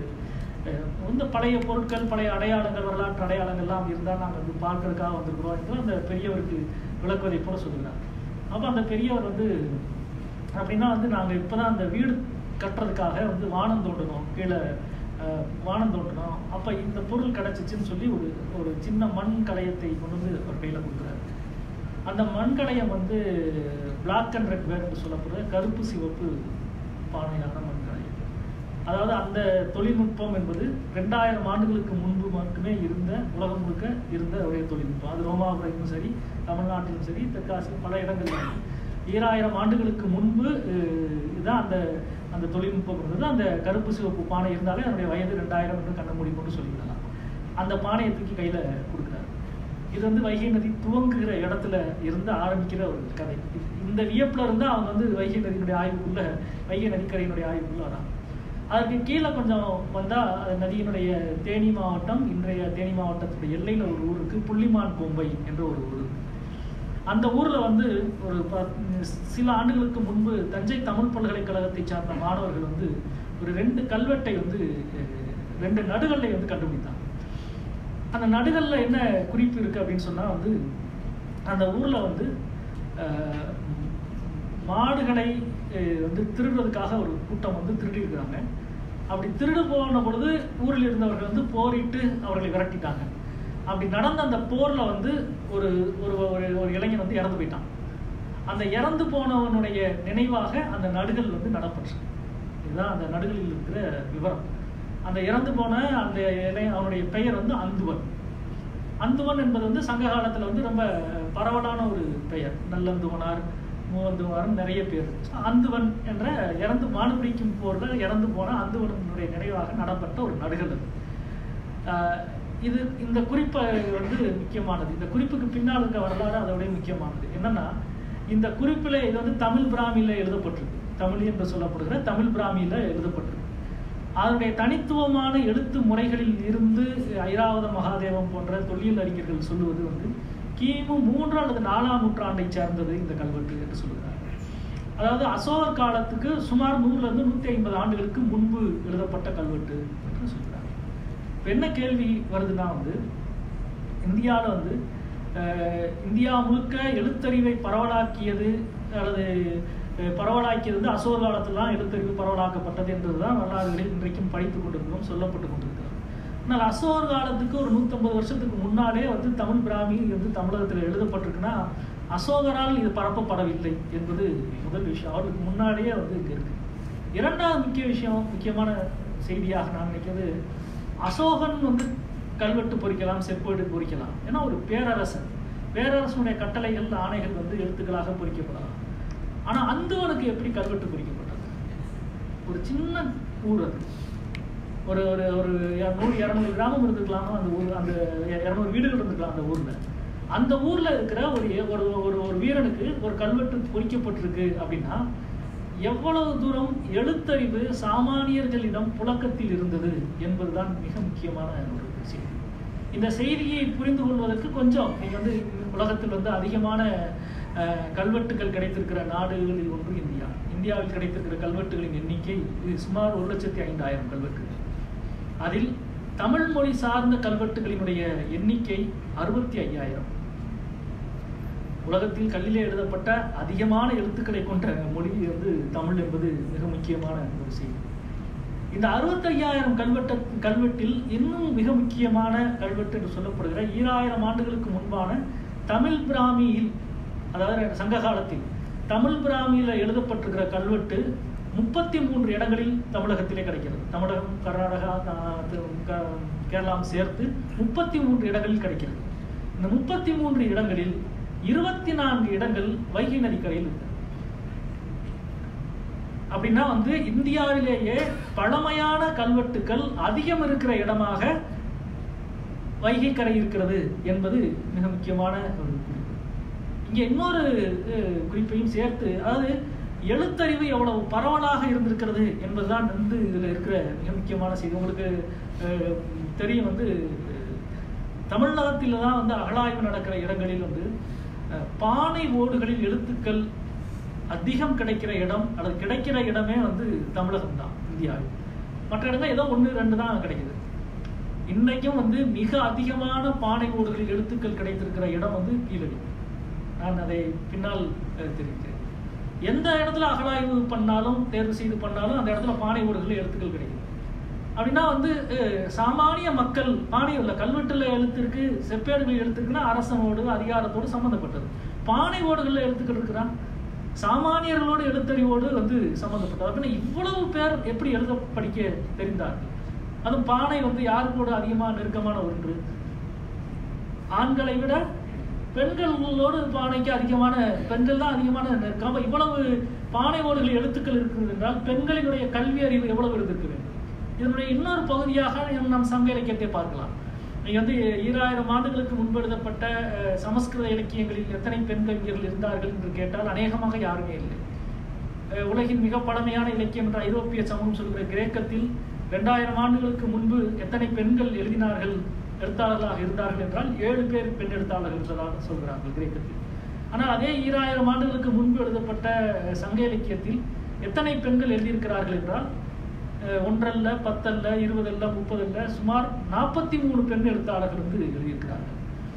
வந்து பழைய பொருட்கள் பழைய அடையாளங்கள் வரலாற்று அடையாளங்கள்லாம் இருந்தால் நாங்கள் வந்து பார்க்கறதுக்காக வந்திருக்கிறோம் என்று அந்த பெரியவருக்கு விளக்குவதை போல சொல்கிறார். அப்போ அந்த பெரியவர் வந்து அப்படின்னா வந்து நாங்கள் இப்போ தான் அந்த வீடு கட்டுறதுக்காக வந்து வானம் தோண்டணும், கீழே வானம் தோண்டணும், அப்போ இந்த பொருள் கிடச்சிச்சின்னு சொல்லி ஒரு சின்ன மண் கலையத்தை கொண்டு வந்து ஒரு கையில் கொடுக்குறாரு. அந்த மண்கலையம் வந்து பிளாக் அண்ட் ரெட் வேர் என்று சொல்லப்படுற கருப்பு சிவப்பு பானையான மண்கலையம். அதாவது அந்த தொழில்நுட்பம் என்பது 2000 ஆண்டுகளுக்கு முன்பு மட்டுமே இருந்த உலகம் முழுக்க இருந்த ஒரே தொழில்நுட்பம். அது ரோமாபுரமும் சரி, தமிழ்நாட்டிலும் சரி, தெற்காசிலும் பல இடங்களிலும் 2000 ஆண்டுகளுக்கு முன்பு இதுதான் அந்த தொழில்நுட்பம் இருந்தது. அந்த கருப்பு சிவப்பு பானை இருந்தாலே அதனுடைய வயது 2000 என்று கண்ண மூடி கொண்டு சொல்லிவிடலாம். அந்த பானையை தூக்கி கையில் கொடுக்குறாரு. இது வந்து வைகை நதி துவங்குகிற இடத்துல இருந்து ஆரம்பிக்கிற ஒரு கதை. இந்த வியப்புல இருந்து அவங்க வந்து வைகை நதியினுடைய ஆய்வுக்குள்ள வைகை நதிக்கரையினுடைய ஆய்வுக்குள்ள வராங்க. அதுக்கு கீழே கொஞ்சம் வந்தால் நதியினுடைய தேனி மாவட்டம், இன்றைய தேனி மாவட்டத்துடைய எல்லையில் ஒரு ஊர் இருக்குது, புள்ளிமான் கோம்பை என்ற ஒரு ஊர். அந்த ஊரில் வந்து ஒரு சில ஆண்டுகளுக்கு முன்பு தஞ்சை தமிழ் பல்கலைக்கழகத்தை சார்ந்த மாணவர்கள் வந்து ஒரு 2 கல்வெட்டை வந்து 2 நடுகல்லை வந்து கண்டுபிடித்தாங்க. அந்த நடுகல்ல என்ன குறிப்பு இருக்குது அப்படின்னு சொன்னால் வந்து அந்த ஊரில் வந்து மாடுகளை வந்து திருடுறதுக்காக ஒரு கூட்டம் வந்து திருடிருக்கிறாங்க. அப்படி திருடு போன பொழுது ஊரில் இருந்தவர்கள் வந்து போரிட்டு அவர்களை விரட்டிட்டாங்க. அப்படி நடந்த அந்த போரில் வந்து ஒரு ஒரு இளைஞன் வந்து இறந்து போயிட்டான். அந்த இறந்து போனவனுடைய நினைவாக அந்த நடுகள் வந்து நடப்பற்று. இதுதான் அந்த நடுகளில் இருக்கிற விவரம். அந்த இறந்து போன அந்த அவனுடைய பெயர் வந்து அந்துவன். அந்துவன் என்பது வந்து சங்க காலத்தில் வந்து ரொம்ப பரவலான ஒரு பெயர். நல்லந்துவனார், மூவந்துவனார் நிறைய பேர். அந்துவன் என்ற இறந்து மாடுபிடிக்கும் போரில் இறந்து போன அந்துவனுடைய நினைவாக நடப்பட்ட ஒரு நடுகள். இந்த குறிப்பை வந்து முக்கியமானது. இந்த குறிப்புக்கு பின்னால் இருக்க வரலாறு அதோடைய முக்கியமானது. என்னன்னா இந்த குறிப்பில் இது வந்து தமிழ் பிராமியில் எழுதப்பட்டிருக்கு. தமிழ் என்று சொல்லப்படுகிற தமிழ் பிராமியில் எழுதப்பட்டிருக்கு. அதனுடைய தனித்துவமான எழுத்து முறைகளில் இருந்து ஐராவத மகாதேவம் போன்ற தொல்லியல் அறிஞர்கள் சொல்லுவது வந்து கிமு 3 அல்லது 4ஆம் நூற்றாண்டை சேர்ந்தது இந்த கல்வெட்டு என்று சொல்லுகிறார். அதாவது அசோகர் காலத்துக்கு சுமார் 100 to 150 ஆண்டுகளுக்கு முன்பு எழுதப்பட்ட கல்வெட்டு என்று சொல்கிறார். இப்போ என்ன கேள்வி வருதுன்னா வந்து இந்தியாவில் வந்து இந்தியா முழுக்க எழுத்தறிவை பரவலாக்கியது அல்லது பரவலாக்கியது வந்து அசோகர் காலத்திலாம் எழுத்தறிவு பரவலாக்கப்பட்டது என்றதுதான் வரலாறுகளில் இன்றைக்கும் படித்துக் கொண்டிருக்கிறோம், சொல்லப்பட்டு கொண்டிருக்கிறோம். ஆனால் அசோகர் காலத்துக்கு ஒரு 150 வருஷத்துக்கு முன்னாலே வந்து தமிழ் பிராமி வந்து தமிழகத்தில் எழுதப்பட்டிருக்குன்னா அசோகரால் இது பரப்பப்படவில்லை என்பது முதல் விஷயம். அவருக்கு முன்னாடியே வந்து இங்கே இருக்கு. இரண்டாவது முக்கியமான செய்தியாக நான் நினைக்கிறது, அசோகன் வந்து கல்வெட்டு பொறிக்கலாம், செப்பேடு பொறிக்கலாம். ஏன்னா ஒரு பேரரசனுடைய கட்டளைகள் ஆணைகள் வந்து எழுத்துக்களாக பொறிக்கப்படலாம். ஆனால் அந்துவனுக்கு எப்படி கல்வெட்டு பொறிக்கப்பட்டது? ஒரு சின்ன ஊர், அது ஒரு ஒரு 100-200 கிராமம் இருந்துக்கலாம். அந்த ஊர் அந்த 200 வீடுகள் இருந்துக்கலாம் அந்த ஊரில். அந்த ஊரில் இருக்கிற ஒரு வீரனுக்கு ஒரு கல்வெட்டு பொறிக்கப்பட்டிருக்கு அப்படின்னா எவ்வளவு தூரம் எழுத்தறிவு சாமானியர்களிடம் புழக்கத்தில் இருந்தது என்பதுதான் மிக முக்கியமான ஒரு செய்தி. இந்த செய்தியை புரிந்து கொள்வதற்கு கொஞ்சம் நீங்கள் வந்து உலகத்தில் வந்து அதிகமான கல்வெட்டுகள் கிடைத்திருக்கிற நாடுகளில் ஒன்று இந்தியா. இந்தியாவில் கிடைத்திருக்கிற கல்வெட்டுகளின் எண்ணிக்கை சுமார் 1,05,000 கல்வெட்டுகள். அதில் தமிழ் மொழி சார்ந்த கல்வெட்டுகளினுடைய எண்ணிக்கை 65,000. உலகத்தில் கல்லிலே எழுதப்பட்ட அதிகமான எழுத்துக்களை கொண்ட மொழி வந்து தமிழ் என்பது மிக முக்கியமான ஒரு செய்தி. இந்த 65,000 கல்வெட்டில் இன்னும் மிக முக்கியமான கல்வெட்டு என்று சொல்லப்படுகிற 2000 ஆண்டுகளுக்கு முன்பான தமிழ் பிராமியில், அதாவது சங்க காலத்தில் தமிழ் பிராமியில் எழுதப்பட்டிருக்கிற கல்வெட்டு 33 இடங்களில் தமிழகத்திலே கிடைக்கிறது. தமிழகம், கர்நாடகா, கேரளா சேர்த்து 33 இடங்களில் கிடைக்கிறது. இந்த 33 இடங்களில் 24 இடங்கள் வைகை நதிக்கரையில் இருக்கு. அப்படின்னா வந்து இந்தியாவிலேயே பழமையான கல்வெட்டுக்கள் அதிகம் இருக்கிற இடமாக வைகை கரை இருக்கிறது என்பது மிக முக்கியமான ஒரு குறிப்பு. இங்கே இன்னொரு குறிப்பையும் சேர்த்து, அதாவது எழுத்தறிவு எவ்வளவு பரவலாக இருந்திருக்கிறது என்பதுதான் வந்து இதில் இருக்கிற மிக முக்கியமான செய்தி. உங்களுக்கு தெரியும் வந்து தமிழகத்தில் தான் வந்து அகழாய்வு நடக்கிற இடங்களில் வந்து பானை ஓடுகளில் எழுத்துக்கள் அதிகம் கிடைக்கிற இடம் அல்லது கிடைக்கிற இடமே வந்து தமிழகம் தான் இந்தியாவில். மற்ற இடங்கள் ஏதோ 1-2 தான் கிடைக்குது. இன்னைக்கும் வந்து மிக அதிகமான பானை ஓடுகளில் எழுத்துக்கள் கிடைத்திருக்கிற இடம் வந்து கீழடி. நான் அதை பின்னால் தெரிவிக்கிறேன். எந்த இடத்துல அகழாய்வு பண்ணாலும், தேர்வு செய்து பண்ணாலும் அந்த இடத்துல பானை ஓடுகளில் எழுத்துக்கள் கிடைக்குது. அப்படின்னா வந்து சாமானிய மக்கள் பானை உள்ள கல்வெட்டுல எழுத்து இருக்கு, செப்பேடுகள் எழுத்துக்குன்னா அரசனோடு அதிகாரத்தோடு சம்பந்தப்பட்டது. பானை ஓடுகளில் எழுத்துக்கள் இருக்கிறான் சாமானியர்களோடு எழுத்தறிவோடு வந்து சம்பந்தப்பட்டது. அப்படின்னா இவ்வளவு பேர் எப்படி எழுத படிக்க தெரிந்தார்கள்? அதுவும் பானை வந்து யாருக்கோடு அதிகமாக நெருக்கமான ஒன்று. ஆண்களை விட பெண்களோடு பானைக்கு அதிகமான, பெண்கள் தான் அதிகமான நெருக்கம். இவ்வளவு பானை ஓடுகள் எழுத்துக்கள் இருக்கிறது என்றால் பெண்களினுடைய கல்வி அறிவு எவ்வளவு இருந்திருக்க வேண்டும்? இதனுடைய இன்னொரு பகுதியாக நம் சங்க இலக்கியத்தை பார்க்கலாம். நீங்க வந்து 2000 ஆண்டுகளுக்கு முன்பு எழுதப்பட்ட சமஸ்கிருத இலக்கியங்களில் எத்தனை பெண் கவிஞர்கள் இருந்தார்கள் என்று கேட்டால் அநேகமாக யாருமே இல்லை. உலகின் மிக பழமையான இலக்கியம் என்ற ஐரோப்பிய சமூகம் சொல்கிற கிரேக்கத்தில் 2000 ஆண்டுகளுக்கு முன்பு எத்தனை பெண்கள் எழுத்தாளர்களாக இருந்தார்கள் என்றால் 7 பேர் பெண் எழுத்தாளர்கள் என்றதாக சொல்கிறார்கள் கிரேக்கத்தில். ஆனால் அதே 2000 ஆண்டுகளுக்கு முன்பு எழுதப்பட்ட சங்க இலக்கியத்தில் எத்தனை பெண்கள் எழுதியிருக்கிறார்கள் என்றால் 1 அல்ல, 10 அல்ல, 20 அல்ல, 30 அல்ல, சுமார் 43 பெண் எழுத்தாளர்கள் வந்து எழுதியிருக்கிறார்கள்.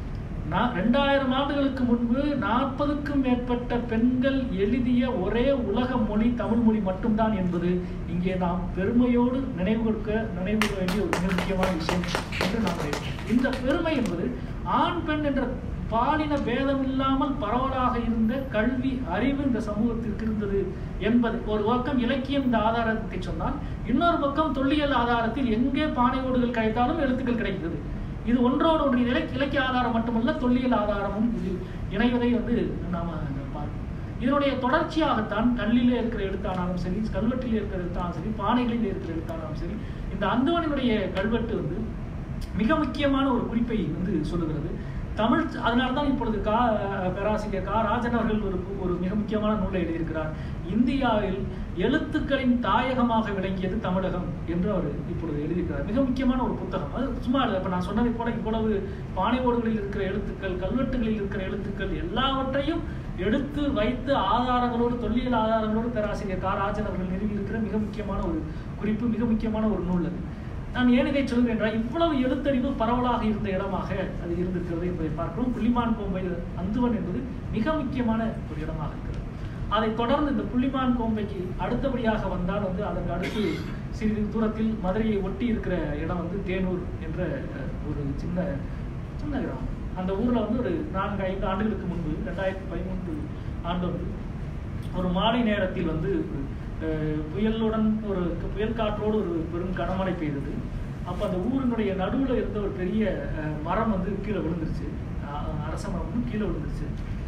2000 ஆண்டுகளுக்கு முன்பு 40க்கும் மேற்பட்ட பெண்கள் எழுதிய ஒரே உலக மொழி தமிழ் மொழி மட்டும்தான் என்பது இங்கே நாம் பெருமையோடு நினைவு கொள்ள வேண்டிய ஒரு மிக முக்கியமான விஷயம் என்று நாம் நினைக்கிறோம். இந்த பெருமை என்பது ஆண் பெண் என்ற பாலின பேதம் இல்லாமல் பரவலாக இருந்த கல்வி அறிவு இந்த சமூகத்திற்கு இருந்தது என்பது ஒரு பக்கம் இலக்கியம் இந்த ஆதாரத்தை சொன்னால், இன்னொரு பக்கம் தொல்லியல் ஆதாரத்தில் எங்கே பானை ஓடுகள் கிடைத்தாலும் எழுத்துக்கள் கிடைக்கிறது. இது ஒன்றோடு ஒன்று இலக்கிய ஆதாரம் மட்டுமல்ல, தொல்லியல் ஆதாரமும் இதில் இணைவதை வந்து நாம பார்க்கணும். இதனுடைய தொடர்ச்சியாகத்தான் கல்லிலே இருக்கிற எழுத்தானாலும் சரி, கல்வெட்டிலே இருக்கிற எழுத்தானாலும் சரி, பானைகளில் இருக்கிற எழுத்தானாலும் சரி, இந்த அந்துவனினுடைய கல்வெட்டு வந்து மிக முக்கியமான ஒரு குறிப்பை வந்து சொல்லுகிறது. தமிழ், அதனால்தான் இப்பொழுது பேராசிரியர் கா ராஜன் அவர்கள் ஒரு மிக முக்கியமான நூலை எழுதியிருக்கிறார். இந்தியாவில் எழுத்துக்களின் தாயகமாக விளங்கியது தமிழகம் என்று அவர் இப்பொழுது எழுதியிருக்கிறார். மிக முக்கியமான ஒரு புத்தகம். அது சும்மா இல்லை. இப்போ நான் சொன்னதை போல இவ்வளவு பானை ஓடுகளில் இருக்கிற எழுத்துக்கள், கல்வெட்டுகளில் இருக்கிற எழுத்துக்கள் எல்லாவற்றையும் எடுத்து வைத்து ஆதாரங்களோடு, தொல்லியல் ஆதாரங்களோடு பேராசிரியர் கா ராஜன் அவர்கள் நிறுவியிருக்கிற மிக முக்கியமான ஒரு குறிப்பு, மிக முக்கியமான ஒரு நூல் அது. நான் ஏன் இதை சொல்கிறேன் என்றால், இவ்வளவு எழுத்தறிவு பரவலாக இருந்த இடமாக அது இருந்திருக்கிறது என்பதை பார்க்கிறோம். புள்ளிமான் கோம்பை அந்துவன் என்பது மிக முக்கியமான ஒரு இடமாக இருக்கிறது. அதை தொடர்ந்து இந்த புள்ளிமான் கோம்பைக்கு அடுத்தபடியாக வந்தால் வந்து அதற்கு அடுத்து சிறிது தூரத்தில் மதுரையை ஒட்டி இருக்கிற இடம் வந்து தேனூர் என்ற ஒரு சின்ன கிராமம். அந்த ஊரில் வந்து ஒரு 4-5 ஆண்டுகளுக்கு முன்பு 2013 ஆண்டு வந்து ஒரு மாலை நேரத்தில் வந்து புயலுடன் ஒரு புயல் காற்றோடு ஒரு பெரும் கனமழை பெய்தது. அப்போ அந்த ஊரினுடைய நடுவில் இருந்த ஒரு பெரிய மரம் வந்து கீழே விழுந்துருச்சு. அரச மரம் வந்து கீழே விழுந்துருச்சு.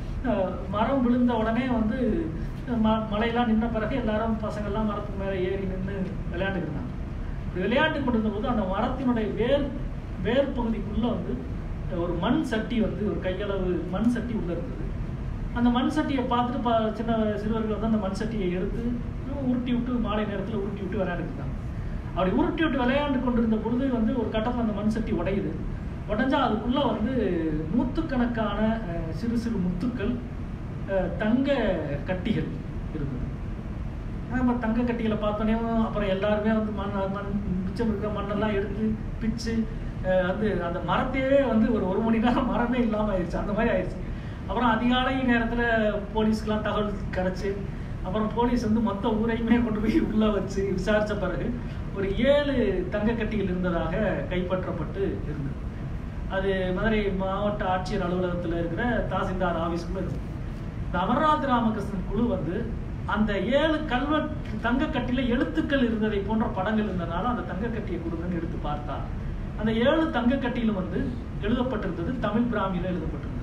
மரம் விழுந்த உடனே வந்து மழையெல்லாம் நின்ன பிறகு எல்லாரும் பசங்கள்லாம் மரத்துக்கு மேலே ஏறி நின்று விளையாண்டுட்டு இருந்தாங்க. இப்படி விளையாண்டு கொண்டிருந்த போது அந்த மரத்தினுடைய வேர் பகுதிக்குள்ளே வந்து ஒரு மண் சட்டி வந்து ஒரு கையளவு மண் சட்டி உள்ளே இருந்தது. அந்த மண் சட்டியை பார்த்துட்டு சின்ன சிறுவர்கள் வந்து அந்த மண் சட்டியை எடுத்து உருட்டி விட்டு மாலை நேரத்தில் உருட்டி விட்டு விளையாண்டுருக்காங்க. அப்படி உருட்டி விட்டு விளையாண்டு கொண்டிருந்த பொழுது வந்து ஒரு கட்டத்தில் அந்த மண் சட்டி உடையுது. உடஞ்சா அதுக்குள்ளே வந்து நூற்றுக்கணக்கான சிறு சிறு முத்துக்கள், தங்க கட்டிகள் இருந்தது. நம்ம தங்க கட்டிகளை பார்த்தோன்னே அப்புறம் எல்லாருமே வந்து மண் மிச்சம் இருக்கிற மண்ணெல்லாம் எடுத்து பிச்சு வந்து அந்த மரத்தையே வந்து ஒரு மணி நேரம் மரமே இல்லாமல் ஆயிடுச்சு, அந்த மாதிரி ஆயிடுச்சு. அப்புறம் அதிகாலை நேரத்தில் போலீஸ்க்கெலாம் தகவல் கிடச்சி அப்புறம் போலீஸ் வந்து மொத்த ஊரையுமே கொண்டு போய் உள்ளே வச்சு விசாரித்த பிறகு ஒரு 7 தங்க கட்டிகள் இருந்ததாக கைப்பற்றப்பட்டு இருந்தது. அது மதுரை மாவட்ட ஆட்சியர் அலுவலகத்தில் இருக்கிற தாசில்தார் ஆஃபீஸ்க்குள்ள இருக்குது. இந்த அமர்நாத் ராமகிருஷ்ணன் குழு வந்து அந்த 7 தங்க கட்டில எழுத்துக்கள் இருந்ததை போன்ற படங்கள் இருந்ததுனால அந்த தங்க கட்டியை கொடுங்கன்னு எடுத்து பார்த்தா அந்த 7 தங்க கட்டியிலும் வந்து எழுதப்பட்டிருந்தது தமிழ் பிராமியில எழுதப்பட்டிருந்தது.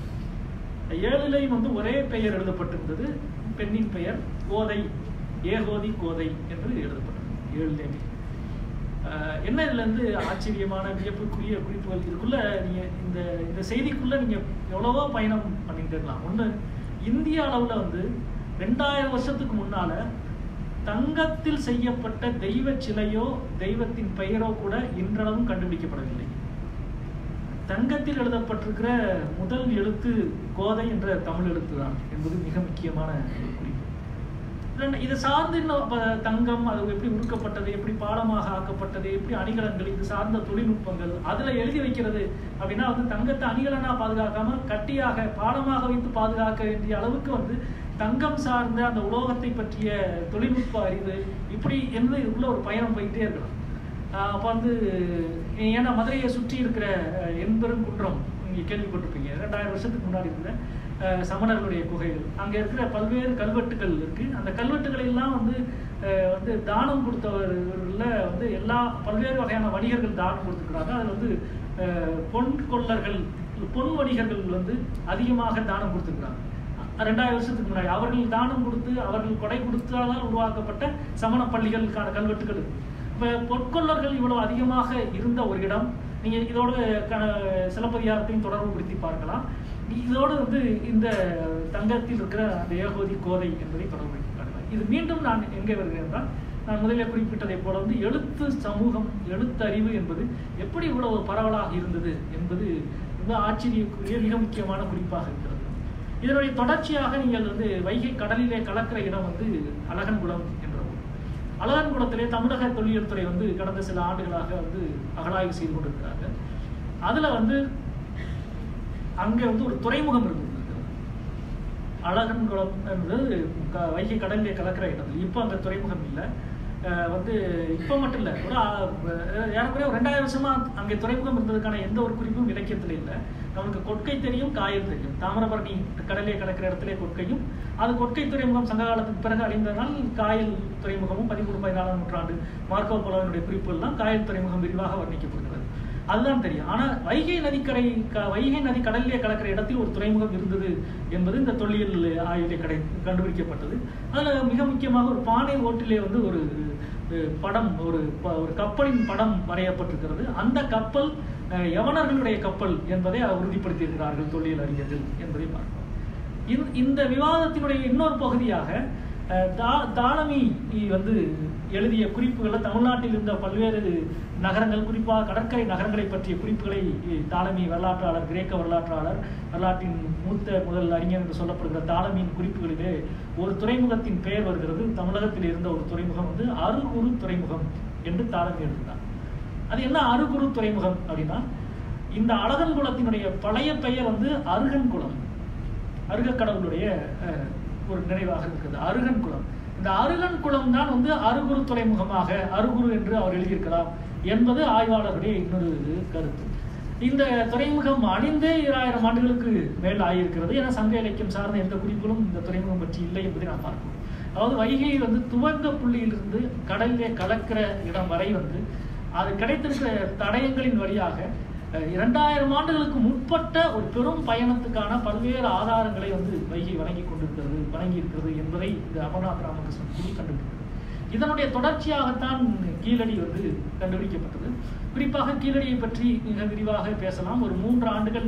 7லையும் வந்து ஒரே பெயர் எழுதப்பட்டிருந்தது, பெண்ணின் பெயர் கோதை, ஏகோதி கோதை என்று எழுதப்பட்டிருந்தது 7லையுமே. என்ன இதுல இருந்து ஆச்சரியமான வியப்புக்குரிய குறிப்புகள் இதுக்குள்ள நீங்க இந்த செய்திக்குள்ள நீங்க எவ்வளவோ பயணம் பண்ணிட்டு இருக்கலாம். ஒண்ணு, இந்திய அளவுல வந்து 2000 வருஷத்துக்கு முன்னால தங்கத்தில் செய்யப்பட்ட தெய்வ சிலையோ தெய்வத்தின் பெயரோ கூட இன்றளவும் கண்டுபிடிக்கப்படவில்லை. தங்கத்தில் எழுதப்பட்டிருக்கிற முதல் எழுத்து கோதை என்ற தமிழ் எழுத்து தான் என்பது மிக முக்கியமான ஒரு குறிப்பு. இதை சார்ந்து தங்கம் அது எப்படி உருக்கப்பட்டது, எப்படி பாலமாக ஆக்கப்பட்டது, எப்படி அணிகலன்கள், இது சார்ந்த தொழில்நுட்பங்கள் அதுல எழுதி வைக்கிறது அப்படின்னா வந்து தங்கத்தை அணிகலனா பாதுகாக்காம கட்டியாக பாலமாக வைத்து பாதுகாக்க வேண்டிய அளவுக்கு வந்து தங்கம் சார்ந்த அந்த உலோகத்தை பற்றிய தொழில்நுட்ப அறிவு இப்படி என்று உள்ள ஒரு பயணம் போயிட்டே இருக்கலாம். அப்போ வந்து ஏன்னா மதுரையை சுற்றி இருக்கிற எண்பெருங்குன்றம் நீங்கள் கேள்விப்பட்டிருப்பீங்க. 2000 வருஷத்துக்கு முன்னாடி இருக்கிற சமணர்களுடைய குகைகள், அங்கே இருக்கிற பல்வேறு கல்வெட்டுகள் இருக்கு. அந்த கல்வெட்டுகளை எல்லாம் வந்து தானம் கொடுத்தவர்களில் வந்து பல்வேறு வகையான வணிகர்கள் தானம் கொடுத்துருக்குறாங்க. அதில் வந்து பொன் கொள்ளர்கள், பொன் வணிகர்கள் வந்து அதிகமாக தானம் கொடுத்துருக்குறாங்க. 2000 வருஷத்துக்கு முன்னாடி அவர்கள் தானம் கொடுத்து அவர்கள் கொடை கொடுத்தால் உருவாக்கப்பட்ட சமண பள்ளிகளுக்கான கல்வெட்டுகள் இருக்கு. இப்போ பொற்கொள்ளர்கள் இவ்வளவு அதிகமாக இருந்த ஒரு இடம், நீங்க இதோட சிலப்பதிகாரத்தையும் தொடர்பு படுத்தி பார்க்கலாம். இதோடு வந்து இந்த தங்கத்தில் இருக்கிற அந்த ஏகோதி கோதை என்பதை தொடர்பு படுத்தி பார்க்கலாம். இது மீண்டும் நான் எங்கே வருகிறேன் என்றால், நான் முதலில் குறிப்பிட்டதை போல வந்து எழுத்து சமூகம், எழுத்தறிவு என்பது எப்படி இவ்வளவு பரவலாக இருந்தது என்பது ரொம்ப ஆச்சரியக்குரிய மிக முக்கியமான குறிப்பாக இருக்கிறது. இதனுடைய தொடர்ச்சியாக நீங்கள் வந்து வைகை கடலிலே கலக்கிற இடம் வந்து அழகன்குளம் என்ற ஊர். அழகன்குளத்திலே தமிழக தொல்லியல் துறை வந்து கடந்த சில ஆண்டுகளாக வந்து அகழாய்வு செய்து கொண்டிருக்கிறாங்க. அதுல வந்து அங்கே வந்து ஒரு துறைமுகம் இருந்தது. அழகன்குளம் என்பது வைகை கடலிலே கலக்கிற இடம். இப்போ அங்கே துறைமுகம் இல்லை. வந்து இப்போ மட்டும் இல்லை, ஒரு ஏறக்குறைய 2000 வருஷமா அங்கே துறைமுகம் இருந்ததுக்கான எந்த ஒரு குறிப்பும் இலக்கியத்தில் இல்லை. நமக்கு கொற்கை தெரியும், காயல் தெரியும். தாமிரபரணி கடலே கடக்கிற இடத்துல கொற்கையும், அது கொற்கை துறைமுகம் சங்க காலத்துக்கு பிறகு அழிந்ததனால் காயல் துறைமுகமும் 13-14ஆம் நூற்றாண்டு மார்க்கோ போலோவினுடைய குறிப்புகள் தான் காயல் துறைமுகம் விரிவாக வர்ணிக்கப்படுகிறது. அதுதான் தெரியும். ஆனா வைகை நதி கடலிலே கலக்கிற இடத்தில் ஒரு துறைமுகம் இருந்தது என்பது இந்த தொல்லியல் ஆய்விலே கண்டுபிடிக்கப்பட்டது. அதுல மிக முக்கியமாக ஒரு பானை ஓட்டிலே வந்து ஒரு படம், ஒரு கப்பலின் படம் வரையப்பட்டிருக்கிறது. அந்த கப்பல் யவனர்களுடைய கப்பல் என்பதை உறுதிப்படுத்தி இருக்கிறார்கள் தொல்லியல் அறிஞர்கள் என்பதை பார்க்கிறோம். இந்த விவாதத்தினுடைய இன்னொரு பகுதியாக தாலமி வந்து எழுதிய குறிப்புகளை தமிழ்நாட்டில் இருந்த பல்வேறு நகரங்கள், குறிப்பாக கடற்கரை நகரங்களை பற்றிய குறிப்புகளை தாலமி வரலாற்றாளர், கிரேக்க வரலாற்றாளர், வரலாற்றின் மூத்த முதல் அறிஞர் என்று சொல்லப்படுகிற தாலமியின் குறிப்புகளிலே ஒரு துறைமுகத்தின் பெயர் வருகிறது. தமிழகத்தில் இருந்த ஒரு துறைமுகம் வந்து அருகுரு துறைமுகம் என்று தாலமி எழுதினார். அது என்ன அருகுரு துறைமுகம் அப்படின்னா, இந்த அழகன்குளத்தினுடைய பழைய பெயர் வந்து அருகன்குளம், அருகக்கடவுளுடைய ஒரு நினைவாக இருக்கிறது அருகன்குளம். இந்த அருகன்குளம் தான் வந்து அருகுரு துறைமுகமாக அருகுரு என்று அவர் எழுதியிருக்கிறார் என்பது ஆய்வாளர்களுடைய இன்னொரு கருத்து. இந்த துறைமுகம் அணிந்தே 2000 ஆண்டுகளுக்கு மேல் ஆகியிருக்கிறது. ஏன்னா சங்க இலக்கியம் சார்ந்த எந்த குறிப்புகளும் இந்த துறைமுகம் பற்றி இல்லை என்பதை நாம் பார்க்கிறோம். அதாவது வைகை வந்து துவங்க புள்ளியிலிருந்து கடலிலே கலக்கிற இடம் வரை வந்து அது கிடைத்திருக்கிற தடயங்களின் வழியாக 2000 ஆண்டுகளுக்கு முற்பட்ட ஒரு பெரும் பயணத்துக்கான பல்வேறு ஆதாரங்களை வந்து வைகை வழங்கி இருக்கிறது என்பதை இந்த அமர்நாத் ராமகிருஷ்ணன் குழு கண்டுபிடித்தது. இதனுடைய தொடர்ச்சியாகத்தான் கீழடி வந்து கண்டுபிடிக்கப்பட்டது. குறிப்பாக கீழடியை பற்றி மிக விரிவாக பேசலாம். ஒரு 3 ஆண்டுகள்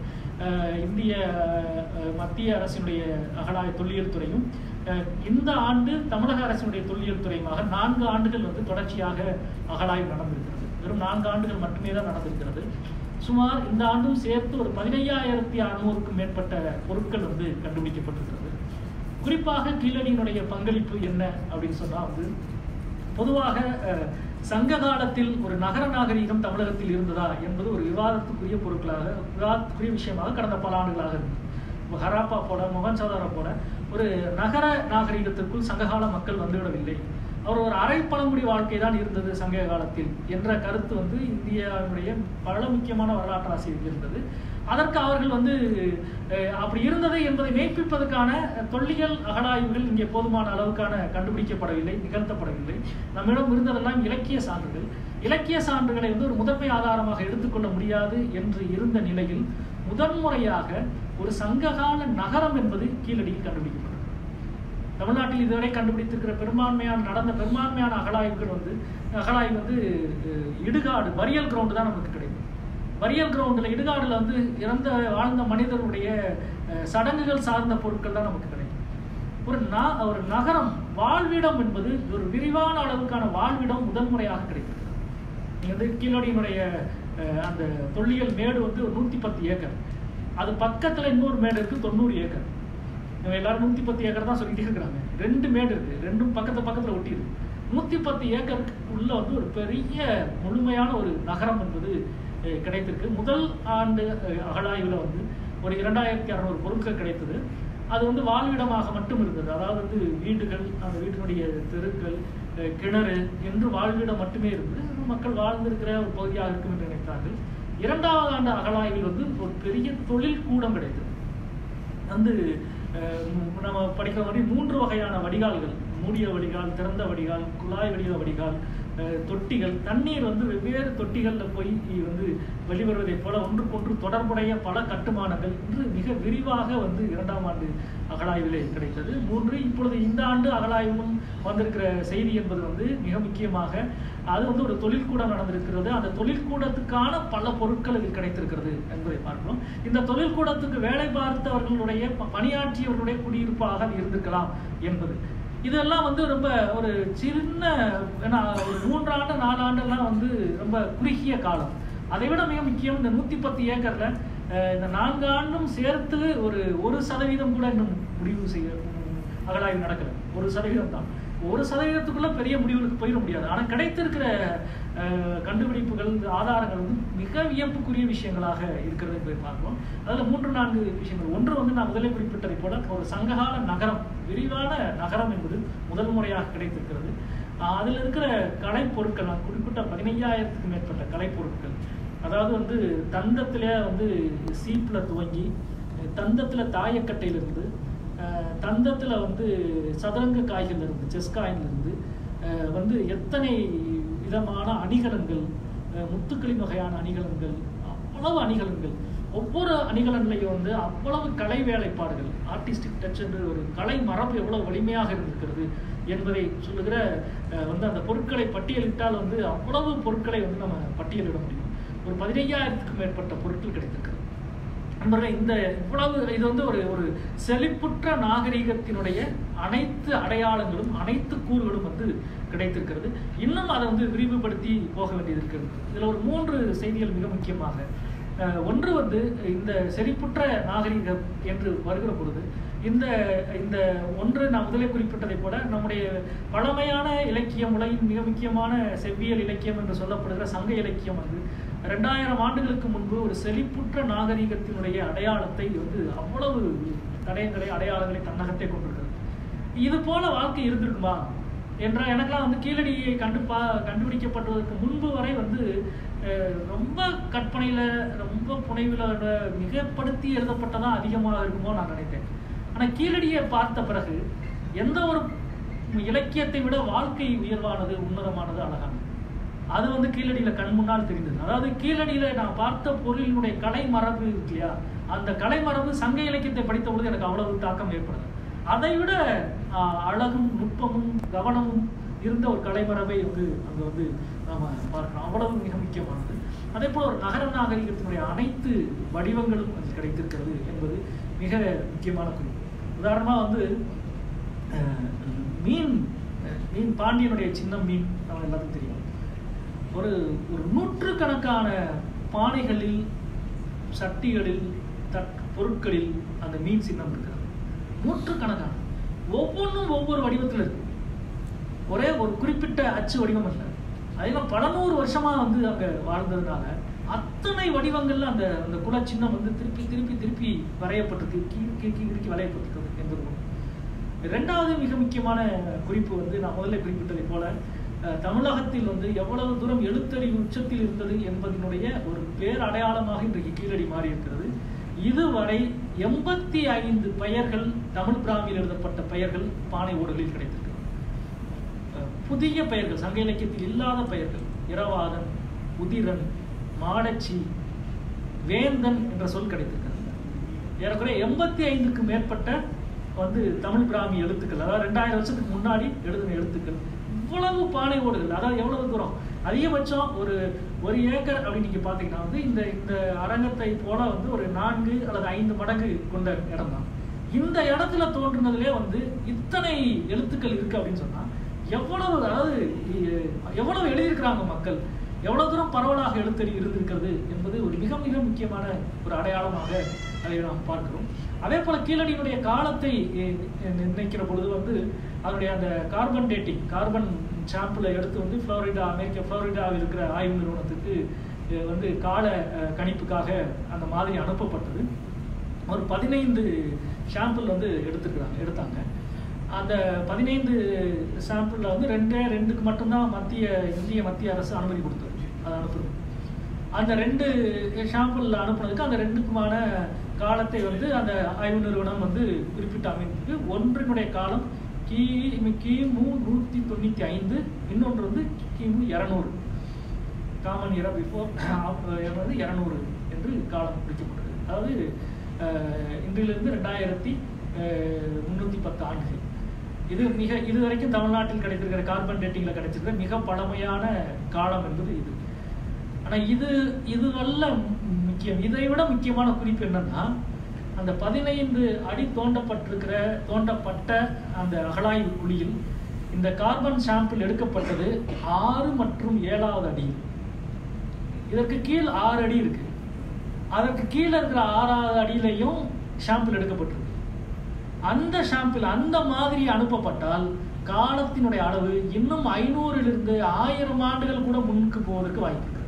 இந்திய மத்திய அரசினுடைய அகழாய்வு தொல்லியல் துறையும் இந்த ஆண்டு தமிழக அரசினுடைய தொல்லியல் துறையுமாக 4 ஆண்டுகள் வந்து தொடர்ச்சியாக அகழாய்வு நடந்திருக்கிறது. வெறும் 4 ஆண்டுகள் மட்டுமே தான் நடந்திருக்கிறது. சுமார் இந்த ஆண்டும் சேர்த்து ஒரு 15,600க்கும் மேற்பட்ட பொருட்கள் வந்து கண்டுபிடிக்கப்பட்டிருக்கிறது. குறிப்பாக கீழடியினுடைய பங்களிப்பு என்ன அப்படின்னு சொன்னால் வந்து பொதுவாக சங்க காலத்தில் ஒரு நகர நாகரீகம் தமிழகத்தில் இருந்ததா என்பது ஒரு விவாதத்துக்குரிய விஷயமாக கடந்த பல ஆண்டுகளாக இருந்தது. ஹராப்பா போல மொகஞ்சதாரோ போல ஒரு நகர நாகரீகத்திற்குள் சங்ககால மக்கள் வந்துவிடவில்லை, அவர் ஒரு அரை பழங்குடி வாழ்க்கை தான் இருந்தது சங்க காலத்தில் என்ற கருத்து வந்து இந்தியாவுடைய பல முக்கியமான வரலாற்று ஆசிரியர்கள் இருந்தது. அதற்கு அவர்கள் வந்து அப்படி இருந்தது என்பதை மெய்ப்பிப்பதற்கான தொல்லியல் அகழாய்வுகள் இங்கே போதுமான அளவுக்கான கண்டுபிடிக்கப்படவில்லை, நிகழ்த்தப்படவில்லை. நம்மிடம் இருந்ததெல்லாம் இலக்கிய சான்றுகள். இலக்கிய சான்றுகளை வந்து ஒரு முதன்மை ஆதாரமாக எடுத்துக்கொள்ள முடியாது என்று இருந்த நிலையில் முதன்முறையாக ஒரு சங்ககால நகரம் என்பது கீழடியில் கண்டுபிடிக்கப்பட்டது. தமிழ்நாட்டில் இதுவரை கண்டுபிடித்திருக்கிற நடந்த பெரும்பான்மையான அகழாய்வுகள் வந்து இடுகாடு பரியல் கிரவுண்டு தான் நமக்கு கிடைக்கும். பரியல் கிரவுண்டில் இடுகாடுல வந்து வாழ்ந்த மனிதர்களுடைய சடங்குகள் சார்ந்த பொருட்கள் தான் நமக்கு கிடைக்கும். ஒரு நகரம் வாழ்விடம் என்பது ஒரு விரிவான அளவுக்கான வாழ்விடம் முதன்முறையாக கிடைக்கிறது. நீங்க வந்து கீழடியினுடைய அந்த தொல்லியல் மேடு வந்து ஒரு 110 ஏக்கர், அது பக்கத்துல இன்னொரு மேடு இருக்கு 90 ஏக்கர். எல்லாரும் 110 ஏக்கர் தான் சொல்லிட்டே இருக்கிறாங்க. 2 மேடு இருக்கு, ரெண்டும் பக்கத்துல ஒட்டி இருக்கு. 110 ஏக்கருக்கு உள்ள வந்து ஒரு பெரிய முழுமையான ஒரு நகரம் என்பது கிடைத்திருக்கு. முதல் ஆண்டு அகழாய்வுல வந்து ஒரு 2600 பொருட்கள் கிடைத்தது. அது வந்து வாழ்விடமாக மட்டும் இருந்தது. அதாவது வந்து வீடுகள், அந்த வீட்டினுடைய தெருக்கள், கிணறு என்று வாழ்விடம் மட்டுமே இருந்தது. மக்கள் வாழ்ந்திருக்கிற ஒரு பகுதியாக இருக்கும் என்று நினைத்தார்கள். 2வது ஆண்டு அகழாய்வில் வந்து ஒரு பெரிய தொழில் கூடம் கிடைத்தது. வந்து நம்ம படிக்கிற மாதிரி 3 வகையான வடிகால்கள், மூடிய வடிகால், திறந்த வடிகால், குழாய் வடிவ வடிகால், தொட்டிகள், தண்ணீர் வந்து வெவ்வேறு தொட்டிகளில் போய் வந்து வெளிவருவதை போல ஒன்றுக்கொன்று தொடர்புடைய பல கட்டுமானங்கள் என்று மிக விரிவாக வந்து 2ஆம் ஆண்டு அகழாய்விலே கிடைத்தது. 3 இப்பொழுது இந்த ஆண்டு அகழாய்வும் வந்திருக்கிற செய்தி என்பது வந்து மிக முக்கியமாக அது வந்து ஒரு தொழிற்கூடம் நடந்திருக்கிறது. அந்த தொழிற்கூடத்துக்கான பல பொருட்கள் இதில் கிடைத்திருக்கிறது என்பதை பார்க்கிறோம். இந்த தொழிற்கூடத்துக்கு வேலை பார்த்தவர்களுடைய பணியாற்றியவர்களுடைய குடியிருப்பாக அது இருந்திருக்கலாம் என்பது. இதெல்லாம் வந்து ரொம்ப ஒரு சின்ன ஒரு 3 ஆண்டு 4 ஆண்டுலாம் வந்து ரொம்ப குறுகிய காலம். அதை விட மிக முக்கியம் இந்த 110 ஏக்கர்ல இந்த 4 ஆண்டும் சேர்த்து ஒரு 1% கூட இன்னும் முடிவு செய்ய அகழாய்வு நடக்கல. 1% தான். 1%க்குள்ள பெரிய முடிவுகளுக்கு போயிட முடியாது. ஆனால் கிடைத்திருக்கிற கண்டுபிடிப்புகள், ஆதாரங்கள் வந்து மிக வியப்புக்குரிய விஷயங்களாக இருக்கிறது என்பதை பார்க்கிறோம். அதில் 3-4 விஷயங்கள். ஒன்று வந்து நான் முதலே குறிப்பிட்டதை போல ஒரு சங்ககால நகரம், விரிவான நகரம் என்பது முதல் முறையாக கிடைத்திருக்கிறது. அதில் இருக்கிற கலைப்பொருட்கள், நான் குறிப்பிட்ட 15,000க்கும் மேற்பட்ட கலைப்பொருட்கள், அதாவது வந்து தந்தத்திலே வந்து சீப்பில் துவங்கி, தந்தத்தில் தாயக்கட்டையிலிருந்து, தந்தத்தில் வந்து சதுரங்க காய்கள் இருந்து, செஸ் காயின் இருந்து வந்து எத்தனை விதமான அணிகலன்கள், முத்துக்களின் வகையான அணிகலன்கள், அவ்வளவு அணிகலன்கள், ஒவ்வொரு அணிகலன்லையும் வந்து அவ்வளவு கலை வேலைப்பாடுகள், ஆர்டிஸ்டிக் டச் என்று ஒரு கலை மரபு எவ்வளவு வலிமையாக இருந்திருக்கிறது என்பதை சொல்லுகிற வந்து அந்த பொருட்களை பட்டியலிட்டால் வந்து அவ்வளவு பொருட்களை வந்து நம்ம பட்டியலிட முடியும். ஒரு 15,000க்கும் மேற்பட்ட பொருட்கள் கிடைத்திருக்கிறது. நண்பர்களே, இந்த இவ்வளவு இது வந்து ஒரு செழிப்புற்ற நாகரிகத்தினுடைய அனைத்து அடையாளங்களும், அனைத்து கூறுகளும் வந்து கிடைத்திருக்கிறது. இன்னும் அதை வந்து விரிவுபடுத்தி போக வேண்டியது இருக்கிறது. இதில் ஒரு 3 செய்திகள் மிக முக்கியமாக. ஒன்று வந்து இந்த செழிப்புற்ற நாகரிகம் என்று வருகிற பொழுது இந்த இந்த ஒன்று நான் முதலே குறிப்பிட்டதை போல நம்முடைய பழமையான இலக்கியம், உலகின் மிக முக்கியமான செவ்வியல் இலக்கியம் என்று சொல்லப்படுகிற சங்க இலக்கியம் வந்து 2000 ஆண்டுகளுக்கு முன்பு ஒரு செழிப்புற்ற நாகரிகத்தினுடைய அடையாளத்தை வந்து அவ்வளவு தடயங்களை, அடையாளங்களை தன்னகத்தை கொண்டிருக்கிறது. இது போல வாழ்க்கை இருந்திருக்குமா என்ற எனக்கெல்லாம் வந்து கீழடியை கண்டுபிடிக்கப்பட்டதற்கு முன்பு வரை வந்து ரொம்ப கற்பனையில், ரொம்ப புனைவில் மிகப்படுத்தி எழுதப்பட்டதான் அதிகமாக இருக்குமோ நான் நினைத்தேன். ஆனால் கீழடியை பார்த்த பிறகு எந்த ஒரு இலக்கியத்தை விட வாழ்க்கை உயர்வானது, உன்னதமானது, அழகானது, அது வந்து கீழடியில் கண் முன்னால் தெரிந்தது. அதாவது கீழடியில் நான் பார்த்த பொருளினுடைய கலை மரபு இருக்கு இல்லையா, அந்த கலை மரபு சங்க இலக்கியத்தை படித்த பொழுது எனக்கு அவ்வளவு தாக்கம் ஏற்படுது. அதை விட அழகும், நுட்பமும், கவனமும் இருந்த ஒரு கலைமரபை வந்து அங்கே வந்து நாம் பார்க்கலாம். அவ்வளவு மிக முக்கியமானது. அதே போல் ஒரு நகர நாகரிகத்தினுடைய அனைத்து வடிவங்களும் அது கிடைத்திருக்கிறது என்பது மிக முக்கியமான குறிப்பு. உதாரணமாக வந்து மீன் பாண்டியனுடைய சின்னம் மீன் நம்ம எல்லாத்துக்கும் தெரியும். ஒரு 100கணக்கான பானைகளில், சட்டிகளில், பொருட்களில் அந்த மீன் சின்னம் இருக்கிறது. 100கணக்கான. ஒவ்வொன்றும் ஒவ்வொரு வடிவத்தில் இருக்கு. ஒரே ஒரு குறிப்பிட்ட அச்சு வடிவம் இல்லை. அதெல்லாம் பல நூறு வருஷமா வந்து அங்க வாழ்ந்ததுனால அத்தனை வடிவங்கள்ல அந்த அந்த குல சின்னம் வந்து திருப்பி திருப்பி திருப்பி வரையப்பட்டிருக்கு, கீழ்கி வரையப்பட்டிருக்கிறது என்பது ஒன்று. இரண்டாவது மிக முக்கியமான குறிப்பு வந்து நான் முதல்ல குறிப்பிட்டதை போல தமிழகத்தில் வந்து எவ்வளவு தூரம் எழுத்தறிவு உச்சத்தில் இருந்தது என்பதனுடைய ஒரு பேர் அடையாளமாக இன்றைக்கு கீழடி மாறி இருக்கிறது. இதுவரை 85 பெயர்கள் தமிழ் பிராமியில் எழுதப்பட்ட பெயர்கள் பானை ஓடுகளில் கிடைத்திருக்கிறது. புதிய பெயர்கள், சங்க இலக்கியத்தில் இல்லாத பெயர்கள், இரவாதன், உதிரன், மாடச்சி, வேந்தன் என்ற சொல் கிடைத்திருக்கிறது. ஏறக்குறைய 85க்கு மேற்பட்ட வந்து தமிழ் பிராமி எழுத்துக்கள், அதாவது 2000 வருஷத்துக்கு முன்னாடி எழுதின எழுத்துக்கள். இவ்வளவு பானை ஓடுகள், அதாவது எவ்வளவு தூரம், அதிகபட்சம் ஒரு ஏக்கர் அப்படின்னு நீங்க பாத்தீங்கன்னா வந்து இந்த இந்த அரங்கத்தை போல வந்து ஒரு 4 அல்லது 5 மடங்கு கொண்ட இடம் தான். இந்த இடத்துல தோன்றுனதுலே வந்து இத்தனை எழுத்துக்கள் இருக்கு அப்படின்னு சொன்னா எவ்வளவு, அதாவது எவ்வளவு எழுதியிருக்கிறாங்க மக்கள், எவ்வளவு தூரம் பரவலாக எழுத்தறி இருந்திருக்கிறது என்பது ஒரு மிக மிக முக்கியமான ஒரு அடையாளமாக அதை நாம் பார்க்கிறோம். அதே போல கீழடியினுடைய காலத்தை நிர்ணயிக்கிற பொழுது வந்து அதனுடைய அந்த கார்பன் டேட்டிங், கார்பன் சாம்பிளை எடுத்து வந்து அமெரிக்கா புளோரிடாவில் இருக்கிற ஆய்வு நிறுவனத்துக்கு வந்து கால கணிப்புக்காக அந்த மாதிரி அனுப்பப்பட்டது. ஒரு 15 சாம்பிள் வந்து எடுத்தாங்க. அந்த 15 சாம்பிளில் வந்து 2க்கு மட்டும்தான் இந்திய மத்திய அரசு அனுமதி கொடுத்தது அதை அனுப்புறது. அந்த 2 சாம்பிள் அனுப்புனதுக்கு அந்த 2க்குமான காலத்தை வந்து அந்த ஆய்வு நிறுவனம் வந்து குறிப்பிட்ட அமைப்புக்கு ஒன்றினுடைய காலம் கிமு 195, இன்னொன்று வந்து கிமு 200, காமன் இயர் பிஃபோர் 200 என்று காலம் பிடிக்கப்பட்டது. அதாவது இன்றிலிருந்து 2310 ஆண்டுகள். இதுவரைக்கும் தமிழ்நாட்டில் கிடைத்திருக்கிற கார்பன் டேட்டிங்ல கிடைச்சிருக்கிற மிக பழமையான காலம் என்பது இது. ஆனா இதுவல்ல முக்கியம். இதை விட முக்கியமான குறிப்பு என்னன்னா, அந்த 15 அடி தோண்டப்பட்ட அந்த அகழாய்வு குழியில் இந்த கார்பன் சாம்பிள் எடுக்கப்பட்டது 6 மற்றும் 7வது அடி. இதற்கு கீழ் 6 அடி இருக்கு. அதற்கு கீழே இருக்கிற 6வது அடியிலையும் சாம்பிள் எடுக்கப்பட்டிருக்கு. அந்த சாம்பிள் அந்த மாதிரி அனுப்பப்பட்டால் காலத்தினுடைய அளவு இன்னும் 500லிருந்து 1000 ஆண்டுகள் கூட முன்னுக்கு போவதற்கு வாய்ப்பு இருக்கு.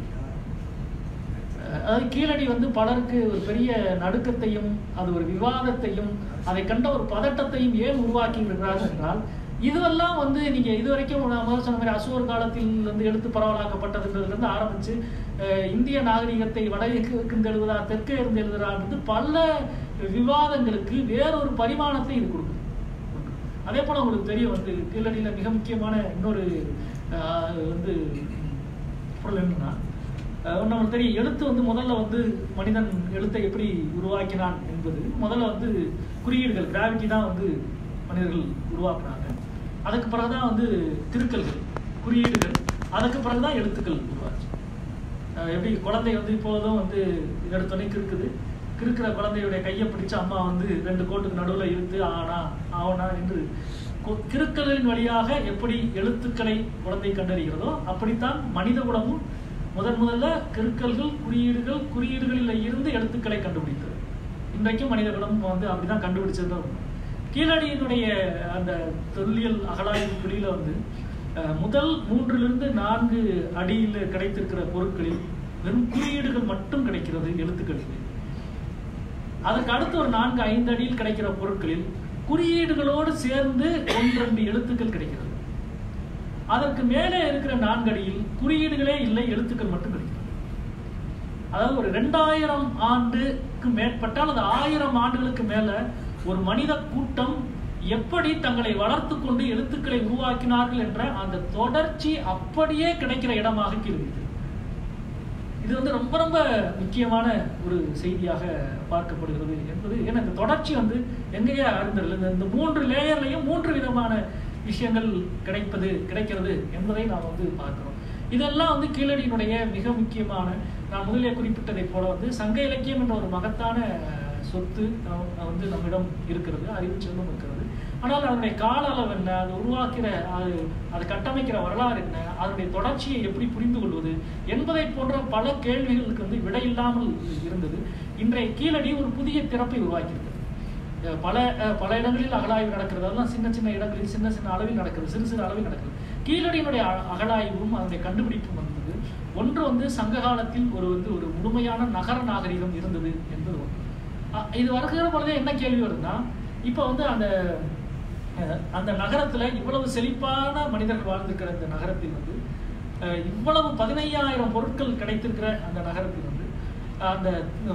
அதாவது கீழடி வந்து பலருக்கு ஒரு பெரிய நடுக்கத்தையும் அது ஒரு விவாதத்தையும் அதை கண்ட ஒரு பதட்டத்தையும் ஏன் உருவாக்கி இருக்கிறார்கள் என்றால், இதுவெல்லாம் வந்து நீங்க இதுவரைக்கும் முதல் சொன்ன மாதிரி அசோர் காலத்தில் வந்து எடுத்து பரவலாக்கப்பட்டதுன்றதுலேருந்து ஆரம்பிச்சு இந்திய நாகரிகத்தை வடகிழக்கு எழுதுறா தெற்கே இருந்து எழுதுறான்றது பல விவாதங்களுக்கு வேறொரு பரிமாணத்தை இது கொடுக்குது. அதே போல உங்களுக்கு தெரியும் வந்து கீழடியில மிக முக்கியமான இன்னொரு வந்து பொருள் என்னன்னா, நமக்கு தெரியும் எழுத்து வந்து முதல்ல வந்து மனிதன் எழுத்தை எப்படி உருவாக்கினான் என்பது முதல்ல வந்து குறியீடுகள், கிராவிட்டி தான் வந்து மனிதர்கள் உருவாக்குனாங்க. அதுக்கு பிறகுதான் வந்து திருக்கல்கள், குறியீடுகள், அதுக்கு பிறகுதான் எழுத்துக்கள் உருவாச்சு. எப்படி குழந்தை வந்து இப்போதும் வந்து எடுத்தோடனே கிறுக்கிற குழந்தையுடைய கையை பிடிச்சு அம்மா வந்து 2 கோட்டுக்கு நடுவில் இழுத்து ஆனா என்று கிறுக்கலின் வழியாக எப்படி எழுத்துக்களை குழந்தை கண்டறிகிறதோ அப்படித்தான் மனித குலமும் முதல்ல கிறுக்கல்கள், குறியீடுகளில் இருந்து எழுத்துக்களை கண்டுபிடித்தது. இன்றைக்கும் மனித குலம் வந்து அப்படிதான் கண்டுபிடிச்சது. கீழடியினுடைய அந்த தொல்லியல் அகழாய்வு குழியில வந்து முதல் 3லிருந்து 4 அடியில் கிடைத்திருக்கிற பொருட்களில் வெறும் குறியீடுகள் மட்டும் கிடைக்கிறது எழுத்துக்களுக்கு. அதற்கு அடுத்து ஒரு 4-5 அடியில் கிடைக்கிற பொருட்களில் குறியீடுகளோடு சேர்ந்து 1-2 எழுத்துக்கள் கிடைக்கிறது. அதற்கு மேலே இருக்கிற 4 அடியில் குறியீடுகளே இல்லை, எழுத்துக்கள் மட்டும் கிடைக்கிறது. அதாவது ஒரு 2000 ஆண்டுக்கு மேற்பட்ட அல்லது 1000 ஆண்டுகளுக்கு மேல ஒரு மனித கூட்டம் எப்படி தங்களை வளர்த்து கொண்டு எழுத்துக்களை உருவாக்கினார்கள் என்ற அந்த தொடர்ச்சி அப்படியே கிடைக்கிற இடமாக இருக்கிறது. இது வந்து ரொம்ப ரொம்ப முக்கியமான ஒரு செய்தியாக பார்க்கப்படுகிறது என்பது. ஏன்னா இந்த தொடர்ச்சி வந்து எங்கேயே அறிந்தது. இந்த 3 லேயர்லையும் 3 விதமான விஷயங்கள் கிடைக்கிறது என்பதை நாம் வந்து பார்க்கிறோம். இதெல்லாம் வந்து கீழடியினுடைய மிக முக்கியமான, நான் முதலே குறிப்பிட்டதை போல வந்து சங்க இலக்கியம் என்ற ஒரு மகத்தான சொத்து வந்து நம்மிடம் இருக்கிறது, அறிவு செல்வம் இருக்கிறது. ஆனால் அதனுடைய கால அளவு என்ன, அதை உருவாக்கிற அதை கட்டமைக்கிற வரலாறு என்ன, அதனுடைய தொடர்ச்சியை எப்படி புரிந்து கொள்வது என்பதை போன்ற பல கேள்விகளுக்கு வந்து விடையில்லாமல் இருந்தது. இன்றைய கீழடி ஒரு புதிய திறப்பை உருவாக்கியிருக்கிறது. பல இடங்களில் அகழாய்வு நடக்கிறது. அதெல்லாம் சின்ன சின்ன இடங்களில் சின்ன சின்ன அளவில் நடக்கிறது, சிறு சிறு அளவில் நடக்கிறது. கீழடியினுடைய அகழாய்வும் அதனுடைய கண்டுபிடிப்பும் வந்தது. ஒன்று வந்து சங்க காலத்தில் ஒரு முழுமையான நகர நாகரிகம் இருந்தது என்பது ஒன்று. இது வருகிற பொழுதே என்ன கேள்வி வருதுன்னா, இப்போ வந்து அந்த நகரத்துல இவ்வளவு செழிப்பான மனிதர்கள் வாழ்ந்திருக்கிற இந்த நகரத்தில் வந்து இவ்வளவு 15,000 பொருட்கள் கிடைத்திருக்கிற அந்த நகரத்தில் வந்து அந்த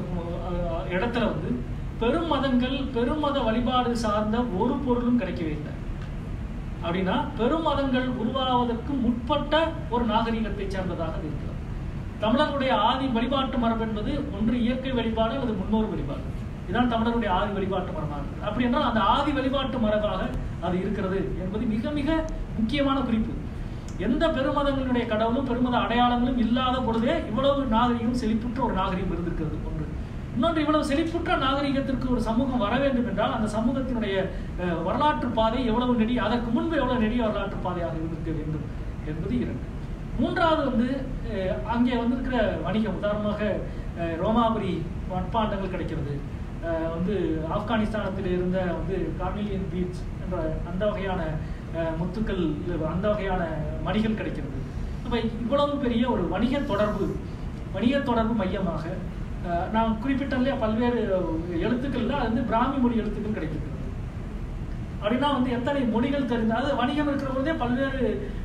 இடத்துல வந்து பெரும் மதங்கள் பெரும் மத வழிபாடு சார்ந்த ஒரு பொருளும் கிடைக்கவே இல்லை. அப்படின்னா பெரும் மதங்கள் உருவாவதற்கு முற்பட்ட ஒரு நாகரிகத்தை சேர்ந்ததாக இருக்கிறது. தமிழர்களுடைய ஆதி வழிபாட்டு மரபு என்பது ஒன்று இயற்கை வழிபாடு அல்லது முன்னோர் வழிபாடு. இதுதான் தமிழருடைய ஆதி வழிபாட்டு மரபாக இருக்குது. அப்படி என்றால் அந்த ஆதி வழிபாட்டு மரபாக அது இருக்கிறது என்பது மிக மிக முக்கியமான குறிப்பு. எந்த பெருமதங்களுடைய கடவுளும் பெருமத அடையாளங்களும் இல்லாத பொழுதே இவ்வளவு நாகரிகம் செழிப்புற்ற ஒரு நாகரிகம் இருந்திருக்கிறது ஒன்று. இன்னொன்று, இவ்வளவு செழிப்புற்ற நாகரிகத்திற்கு ஒரு சமூகம் வர வேண்டும் என்றால் அந்த சமூகத்தினுடைய வரலாற்று பாதை எவ்வளவு நெடி, அதற்கு முன்பு எவ்வளவு நெடிய வரலாற்று பாதையாக இருந்திருக்க வேண்டும் என்பது இரண்டு. மூன்றாவது வந்து அங்கே வந்திருக்கிற வணிகம், உதாரணமாக ரோமாபுரி மட்பாண்டங்கள் கிடைக்கிறது, வந்து ஆப்கானிஸ்தானத்தில் இருந்த வந்து கார்னிலியன் பீட்ஸ் என்ற அந்த வகையான முத்துக்கள், அந்த வகையான மணிகள் கிடைக்கிறது. அப்போ இவ்வளவு பெரிய ஒரு வணிக தொடர்பு மையமாக நான் குறிப்பிட்டதுலேயே பல்வேறு எழுத்துக்கள்ல அது வந்து பிராமி மொழி எழுத்துக்கள் கிடைக்கிறது. அப்படின்னா வந்து எத்தனை மொழிகள் தெரிந்தால் அது வணிகம் இருக்கிற போதே பல்வேறு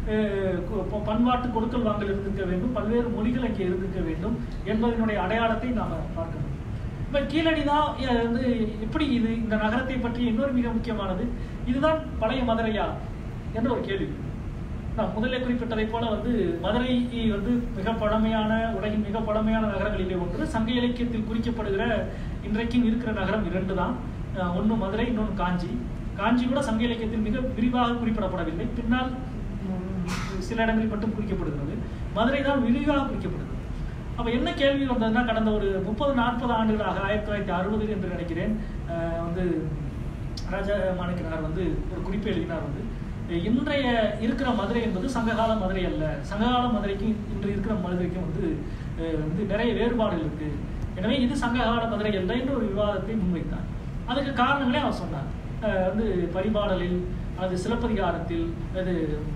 பண்பாட்டு கொடுக்கல் வாங்கல் இருந்திருக்க வேண்டும், பல்வேறு மொழிகள் அங்கே இருந்திருக்க வேண்டும் என்பதனுடைய அடையாளத்தை நாம் பார்க்கணும். இப்போ கீழடி தான் வந்து எப்படி இந்த நகரத்தை பற்றி இன்னொரு மிக முக்கியமானது, இதுதான் பழைய மதுரையா என்ற ஒரு கேள்வி. நான் முதலே குறிப்பிட்டதை போல வந்து மதுரை வந்து மிக பழமையான, உலகின் மிக பழமையான நகரங்களிலே ஒன்று. சங்க இலக்கியத்தில் குறிக்கப்படுகிற இன்றைக்கும் இருக்கிற நகரம் இரண்டு தான். ஒன்று மதுரை, இன்னொன்று காஞ்சி. காஞ்சி கூட சங்க இலக்கியத்தில் மிக விரிவாக குறிப்பிடப்படவில்லை, பின்னால் சில இடங்களில் மட்டும் குறிக்கப்படுகிறது. மதுரை தான் விரிவாக குறிக்கப்படுகிறது. அப்போ என்ன கேள்வி வந்ததுன்னா, கடந்த ஒரு 30-40 ஆண்டுகளாக 1960 என்று நினைக்கிறேன், வந்து ராஜா மாணிக்கனார் வந்து ஒரு குறிப்பு எழுதினார். வந்து இன்றைய இருக்கிற மதுரை என்பது சங்ககால மதுரை அல்ல, சங்ககால மதுரைக்கும் இன்று இருக்கிற மதுரைக்கும் வந்து நிறைய வேறுபாடுகள் இருக்கு, எனவே இது சங்ககால மதுரை அல்ல என்ற ஒரு விவாதத்தை முன்வைத்தார். அதுக்கு காரணங்களே அவர் சொன்னார். வந்து பரிபாடலில் அது சிலப்பதிகாரத்தில் அது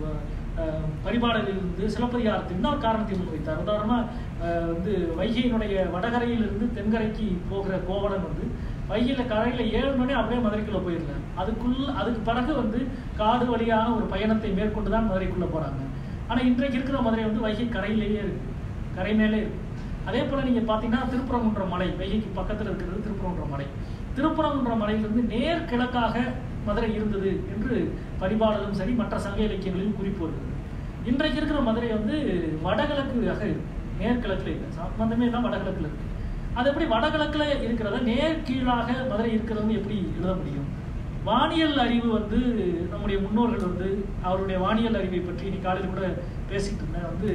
பரிபாடலில் இருந்து சிலப்பதிகாரத்தில் இன்னொரு காரணத்தை முன்வைத்தார். உதாரணமாக வந்து வைகையினுடைய வடகரையிலிருந்து தென்கரைக்கு போகிற கோவலன் வந்து வைகையில் கரையில் 7 மணி அப்படியே மதுரைக்குள்ளே போயிடலாம். அதுக்கு பிறகு வந்து காடு வழியான ஒரு பயணத்தை மேற்கொண்டு தான் மதுரைக்குள்ளே போகிறாங்க. ஆனால் இன்றைக்கு இருக்கிற மதுரை வந்து வைகை கரையிலேயே இருக்குது, கரை மேலே இருக்குது. அதே போல் நீங்கள் பார்த்தீங்கன்னா திருப்பரங்குன்ற மலை, வைகைக்கு பக்கத்தில் இருக்கிறது திருப்பரங்குன்ற மலை. திருப்பரங்குன்ற மலையிலிருந்து நேர் கிழக்காக மதுரை இருந்தது என்று பரிபாடலும் சரி மற்ற சங்க இலக்கியங்களிலும் குறிப்பு வருகிறது. இன்றைக்கு இருக்கிற மதுரை வந்து வடகிழக்காக இருக்கு, நேர்கிழக்கில் இல்லை, சம்பந்தமே தான் வடகிழக்கில் இருக்கு. அது எப்படி வடகிழக்கில் இருக்கிறத நேர் கீழாக மதுரை இருக்கிறது எப்படி எழுத முடியும்? வானியல் அறிவு வந்து நம்முடைய முன்னோர்கள் வந்து அவருடைய வானியல் அறிவை பற்றி இன்னைக்கு காலையில் கூட பேசிட்டு இருந்தேன். வந்து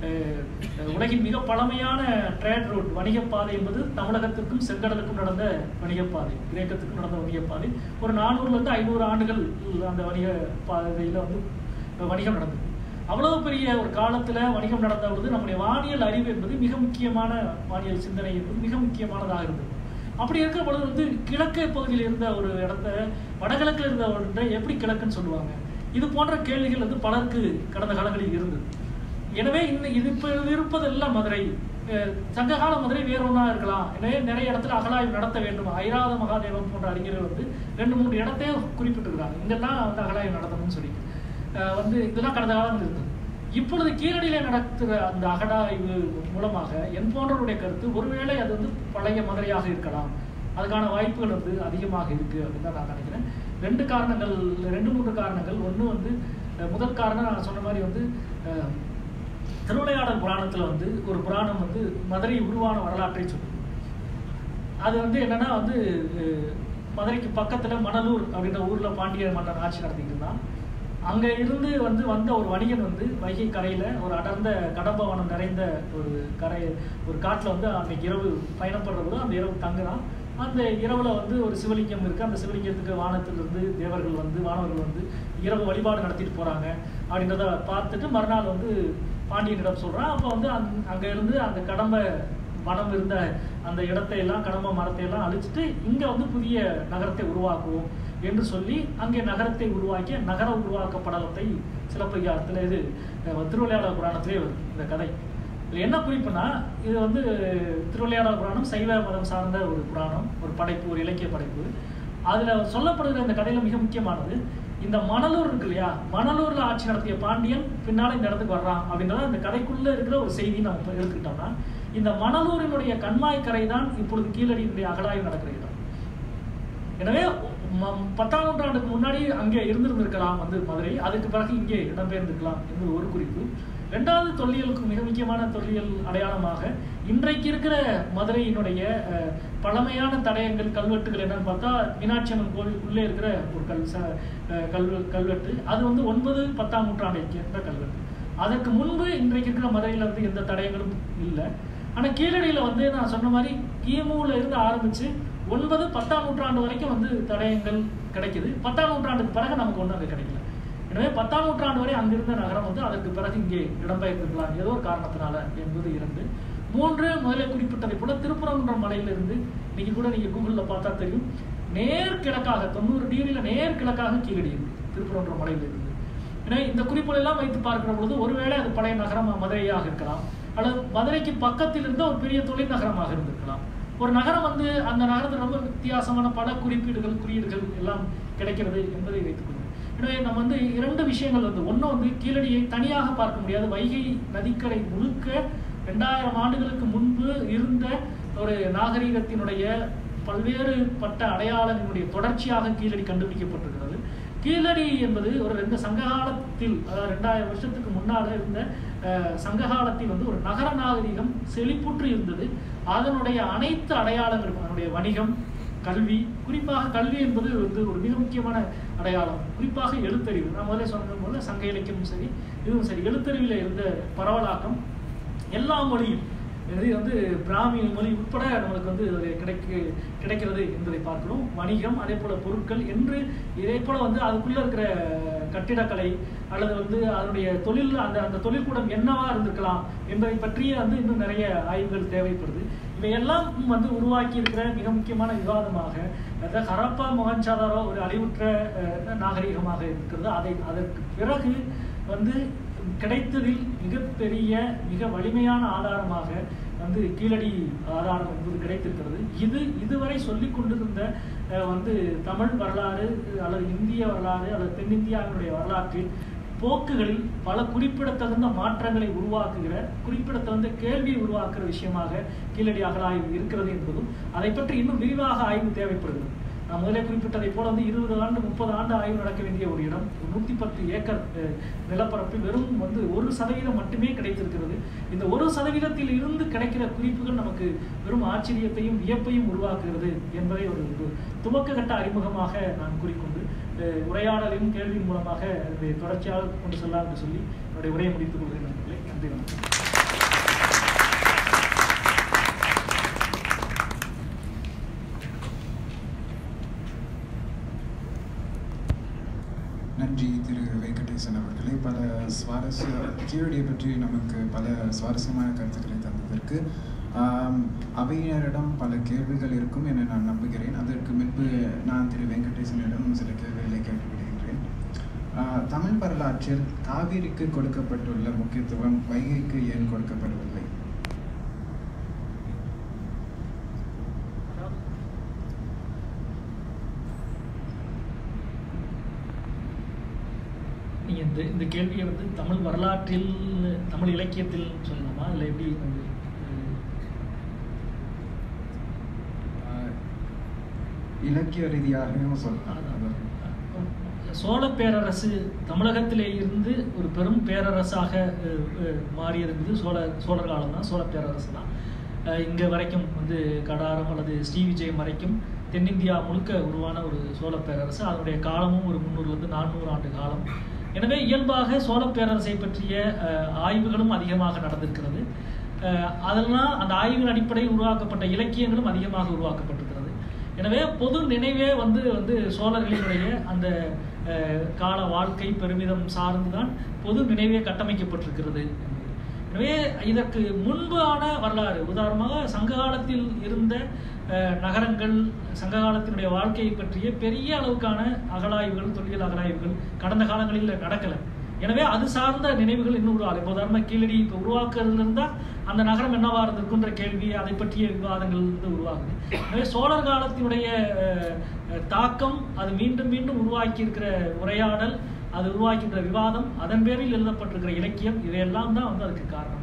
உலகின் மிக பழமையான ட்ரேட் ரோட் வணிகப்பாதை என்பது தமிழகத்திற்கும் செங்கடலுக்கும் நடந்த வணிகப்பாதை, கிரேக்கத்துக்கும் நடந்த வணிகப்பாதை. ஒரு 400 to 500 ஆண்டுகள் அந்த வணிக பாதையில் வந்து வணிகம் நடந்தது. அவ்வளவு பெரிய ஒரு காலத்துல வணிகம் நடந்த பொழுது நம்முடைய வானியல் அறிவு என்பது மிக முக்கியமான, வானியல் சிந்தனை என்பது மிக முக்கியமானதாக இருந்தது. அப்படி இருக்கிற பொழுது வந்து கிழக்கு பகுதியில் இருந்த ஒரு இடத்த வடகிழக்கில் இருந்த ஒன்றை எப்படி கிழக்குன்னு சொல்லுவாங்க? இது போன்ற கேள்விகள் வந்து பலருக்கு கடந்த காலங்களில் இருந்தது. எனவே இது இப்போ இருப்பதெல்லாம் மதுரை, சங்ககால மதுரை வேற ஒன்றா இருக்கலாம். எனவே நிறைய இடத்துல அகழாய்வு நடத்த வேண்டும். ஐராத மகாதேவன் போன்ற அறிஞர்கள் வந்து 2-3 இடத்தையே குறிப்பிட்டிருக்கிறாங்க, இங்கெல்லாம் வந்து அகழாய்வு நடத்தணும்னு சொல்லி. வந்து இதெல்லாம் கடந்த காலங்கள் இருந்தது. இப்பொழுது கீழடியில நடத்துகிற அந்த அகழாய்வு மூலமாக என் போன்றவருடைய கருத்து, ஒருவேளை அது வந்து பழைய மதுரையாக இருக்கலாம், அதுக்கான வாய்ப்புகள் வந்து அதிகமாக இருக்கு அப்படின்னு தான் நான் நினைக்கிறேன். 2 காரணங்கள், 2-3 காரணங்கள். ஒன்று வந்து முதல் காரணம் நான் சொன்ன மாதிரி வந்து திருவிளையாடல் புராணத்தில் வந்து ஒரு புராணம் வந்து மதுரை உருவான வரலாற்றை சொல்லுது. அது வந்து என்னன்னா வந்து மதுரைக்கு பக்கத்தில் மணலூர் அப்படின்ற ஊரில் பாண்டிய மன்னன் ஆட்சி நடத்திட்டு இருந்தான். அங்கே இருந்து வந்த ஒரு வணிகன் வந்து வைகை கரையில் ஒரு அடர்ந்த கடம்பவனம் நிறைந்த ஒரு காட்டில் வந்து அன்னைக்கு இரவு பயணப்படுற போது அந்த இரவு தங்குறான். அந்த இரவில் வந்து ஒரு சிவலிங்கம் இருக்குது. அந்த சிவலிங்கத்துக்கு வானத்திலிருந்து தேவர்கள் வந்து வானவர்கள் வந்து இரவு வழிபாடு நடத்திட்டு போகிறாங்க அப்படின்றத பார்த்துட்டு மறுநாள் வந்து பாண்டியனிடம் சொல்கிறான். அப்போ வந்து அங்கே இருந்து அந்த கடம்ப வனம் இருந்த அந்த இடத்தை எல்லாம், கடம்ப மரத்தை எல்லாம் அழிச்சிட்டு இங்கே வந்து புதிய நகரத்தை உருவாக்குவோம் என்று சொல்லி அங்கே நகரத்தை உருவாக்கிய நகர உருவாக்கப்படலத்தை சிலப்பதிகாரத்தில் இது திருவிளையாடல் புராணத்திலே வருது இந்த கதை. இது என்ன குறிப்புனா, இது வந்து திருவிளையாடல் புராணம் சைவ மதம் சார்ந்த ஒரு புராணம், ஒரு படைப்பு, ஒரு இலக்கிய படைப்பு. அதில் சொல்லப்படுகிற இந்த கதையில் மிக முக்கியமானது இந்த மணலூர் இருக்கு இல்லையா, மணலூரில் ஆட்சி நடத்திய பாண்டியன் பின்னால் இந்த இடத்துக்கு வர்றான் அப்படின்றத இந்த கதைக்குள்ளே இருக்கிற ஒரு செய்தி நம்ம எடுத்துக்கிட்டோம்னா, இந்த மணலூரினுடைய கண்மாய்க்கரை தான் இப்பொழுது கீழடியினுடைய அகழாய்வு நடக்கிற இடம். எனவே 10ஆம் நூற்றாண்டுக்கு முன்னாடி அங்கே இருந்திருந்திருக்கலாம் வந்து மதுரை, அதுக்கு பிறகு இங்கே இடம்பெயர்ந்திருக்கலாம் என்பது ஒரு குறிப்பு. ரெண்டாவது, தொல்லியலுக்கு மிக முக்கியமான தொல்லியல் அடையாளமாக இன்றைக்கு இருக்கிற மதுரையினுடைய பழமையான தடயங்கள், கல்வெட்டுகள் என்னன்னு பார்த்தா, மீனாட்சி அம்மன் கோவில் உள்ளே இருக்கிற ஒரு கல்வெட்டு. அது வந்து 9, 10ஆம் நூற்றாண்டை சேர்ந்த கல்வெட்டு. அதற்கு முன்பு இன்றைக்கு இருக்கிற மதுரையில் வந்து எந்த தடயங்களும் இல்லை. ஆனால் கீழடியில் வந்து நான் சொன்ன மாதிரி கிமுல இருந்து ஆரம்பித்து 9, 10ஆம் நூற்றாண்டு வரைக்கும் வந்து தடயங்கள் கிடைக்குது. 10ஆம் நூற்றாண்டுக்கு பிறகு நமக்கு ஒன்றும் அங்கே கிடைக்கல. எனவே 10ஆம் நூற்றாண்டு வரை அங்கிருந்த நகரம் வந்து அதற்கு பிறகு இங்கே இடம்பெயர்ந்திருக்கலாம் ஏதோ ஒரு காரணத்தினால என்பது 2. 3, முதலே குறிப்பிட்டதை போல திருப்பரங்குன்றம் மலையிலிருந்து இன்னைக்கு கூட நீங்கள் கூகுளில் பார்த்தா தெரியும், நேர்கிழக்காக 90 டிகிரியில் நேர்கிழக்காக கீழடி இருக்கு திருப்பரங்குன்றம் மலையிலிருந்து. எனவே இந்த குறிப்புகள் எல்லாம் வைத்து பார்க்கிற பொழுது ஒருவேளை அது பழைய நகரம் மதுரையாக இருக்கலாம், அல்லது மதுரைக்கு பக்கத்தில் இருந்த ஒரு பெரிய தொழில் நகரமாக இருந்திருக்கலாம். ஒரு நகரம் வந்து அந்த நகரத்தில் ரொம்ப வித்தியாசமான பல குறியீடுகள் எல்லாம் கிடைக்கிறது என்பதை வைத்துக்கொள்ளும். எனவே நம்ம வந்து 2 விஷயங்கள் வந்து, ஒன்று வந்து கீழடியை தனியாக பார்க்க முடியாது. வைகை நதிக்கரை முழுக்க 2000 ஆண்டுகளுக்கு முன்பு இருந்த ஒரு நாகரிகத்தினுடைய பல்வேறு பட்ட அடையாளங்களுடைய தொடர்ச்சியாக கீழடி கண்டுபிடிக்கப்பட்டிருக்கிறது. கீழடி என்பது ஒரு 2 சங்ககாலத்தில், அதாவது 2000 வருஷத்துக்கு முன்னால் இருந்த சங்ககாலத்தில் வந்து ஒரு நகர நாகரிகம் செழிப்புற்று இருந்தது. அதனுடைய அனைத்து அடையாளங்களும், அதனுடைய வணிகம், கல்வி, குறிப்பாக கல்வி என்பது வந்து ஒரு மிக முக்கியமான அடையாளம். குறிப்பாக எழுத்தறிவு, நான் முதல்ல சொன்னது போல சங்க இலக்கியமும் சரி இதுவும் சரி, எழுத்தறிவில் இருந்த பரவலாக்கம் எல்லா மொழியும், இது வந்து பிராமி மொழி உட்பட நம்மளுக்கு வந்து கிடைக்கிறது என்பதை பார்க்கிறோம். வணிகம், அதே போல பொருட்கள் என்று இதே போல வந்து அதுக்குள்ள இருக்கிற கட்டிடக்கலை அல்லது வந்து அதனுடைய தொழில், அந்த தொழில்கூடம் என்னவா இருந்திருக்கலாம் என்பதை பற்றிய வந்து இன்னும் நிறைய ஆய்வுகள் தேவைப்படுது. இவையெல்லாம் வந்து உருவாக்கி இருக்கிற மிக முக்கியமான விவாதமாக ஹரப்பா மொஹஞ்சதாரோ ஒரு அழிவுற்ற நாகரிகமாக இருக்கிறது. அதற்கு பிறகு வந்து கிடைத்ததில் மிகப்பெரிய மிக வலிமையான ஆதாரமாக வந்து கீழடி ஆதாரம் என்பது கிடைத்திருக்கிறது. இதுவரை சொல்லி கொண்டிருந்த வந்து தமிழ் வரலாறு அல்லது இந்திய வரலாறு அல்லது தென்னிந்தியாவினுடைய வரலாற்றில் போக்குகளில் பல குறிப்பிடத்தகுந்த மாற்றங்களை உருவாக்குகிற, குறிப்பிடத்தகுந்த கேள்வியை உருவாக்குகிற விஷயமாக கீழடி அகழாய்வு இருக்கிறது என்பதும் அதை பற்றி இன்னும் விரிவாக ஆய்வு தேவைப்படுகிறது. நான் முதலே குறிப்பிட்டதை போல வந்து 20 ஆண்டு 30 ஆண்டு ஆய்வு நடக்க வேண்டிய ஒரு இடம் 110 ஏக்கர் நிலப்பரப்பில் வெறும் வந்து 1% மட்டுமே கிடைத்திருக்கிறது. இந்த 1% இருந்து கிடைக்கிற குறிப்புகள் நமக்கு வெறும் ஆச்சரியத்தையும் வியப்பையும் உருவாக்குகிறது என்பதை ஒரு துவக்ககட்ட அறிமுகமாக நான் கூறிக்கொண்டு உரையாடலின் கேள்வியின் மூலமாக தொடர்ச்சியாக கொண்டு செல்லலாம் என்று சொல்லி என்னுடைய உரையை முடித்துக் கொள்கிறேன். நன்றி, வணக்கம். நன்றி திரு வெங்கடேசன் அவர்களே. பல கீழடியை பற்றி நமக்கு பல சுவாரஸ்யமான கருத்துக்களை தந்ததற்கு. அவையினரிடம் பல கேள்விகள் இருக்கும் என நான் நம்புகிறேன். அதற்கு முன்பு நான் திரு வெங்கடேசனிடம் சில கேள்விகளை கேட்டுவிடுகின்றேன். தமிழ் வரலாற்றில் காவிரிக்கு கொடுக்கப்பட்டுள்ள முக்கியத்துவம் வைகைக்கு ஏன் கொடுக்கப்படவில்லை? இந்த கேள்வியை வந்து தமிழ் வரலாற்றில், தமிழ் இலக்கியத்தில் சொல்லலாமா இல்லை எப்படி? இலக்கிய ரீதியாகவும் சொல்லலாம். சோழ பேரரசு தமிழகத்திலே இருந்து ஒரு பெரும் பேரரசாக மாறியது என்பது சோழர் காலம் தான், சோழ பேரரசு தான். இங்கே வரைக்கும் வந்து கடாரம் அல்லது ஸ்ரீவிஜயம் வரைக்கும் தென்னிந்தியா முழுக்க உருவான ஒரு சோழ பேரரசு. அதனுடைய காலமும் ஒரு 300 400 ஆண்டு காலம். எனவே இயல்பாக சோழ பேரரசை பற்றிய ஆய்வுகளும் அதிகமாக நடந்திருக்கிறது. அதெல்லாம் அந்த ஆய்வின் அடிப்படையில் உருவாக்கப்பட்ட இலக்கியங்களும் அதிகமாக உருவாக்கப்பட்டிருக்கிறது. எனவே பொது நினைவே வந்து சோழர்களினுடைய அந்த கால வாழ்க்கை பெருமிதம் சார்ந்துதான் பொது நினைவே கட்டமைக்கப்பட்டிருக்கிறது. எனவே இதற்கு முன்பான வரலாறு, உதாரணமாக சங்க காலத்தில் இருந்த நகரங்கள், சங்க காலத்தினுடைய வாழ்க்கையை பற்றிய பெரிய அளவுக்கான அகழாய்வுகள், தொல்லியல் அகழாய்வுகள் கடந்த காலங்களில் நடக்கலை. எனவே அது சார்ந்த நினைவுகள் இன்னும் உருவாகலை. இப்போ உதாரணமாக கீழடி இப்போ உருவாக்குறதுல இருந்தால் அந்த நகரம் என்னவா இருந்திருக்குன்ற கேள்வி, அதை பற்றிய விவாதங்கள் வந்து உருவாகுது. எனவே சோழர் காலத்தினுடைய தாக்கம், அது மீண்டும் மீண்டும் உருவாக்கி இருக்கிற உரையாடல், அது உருவாக்கின்ற விவாதம், அதன் பேரில் எழுதப்பட்டிருக்கிற இலக்கியம், இதையெல்லாம் தான் வந்து அதுக்கு காரணம்.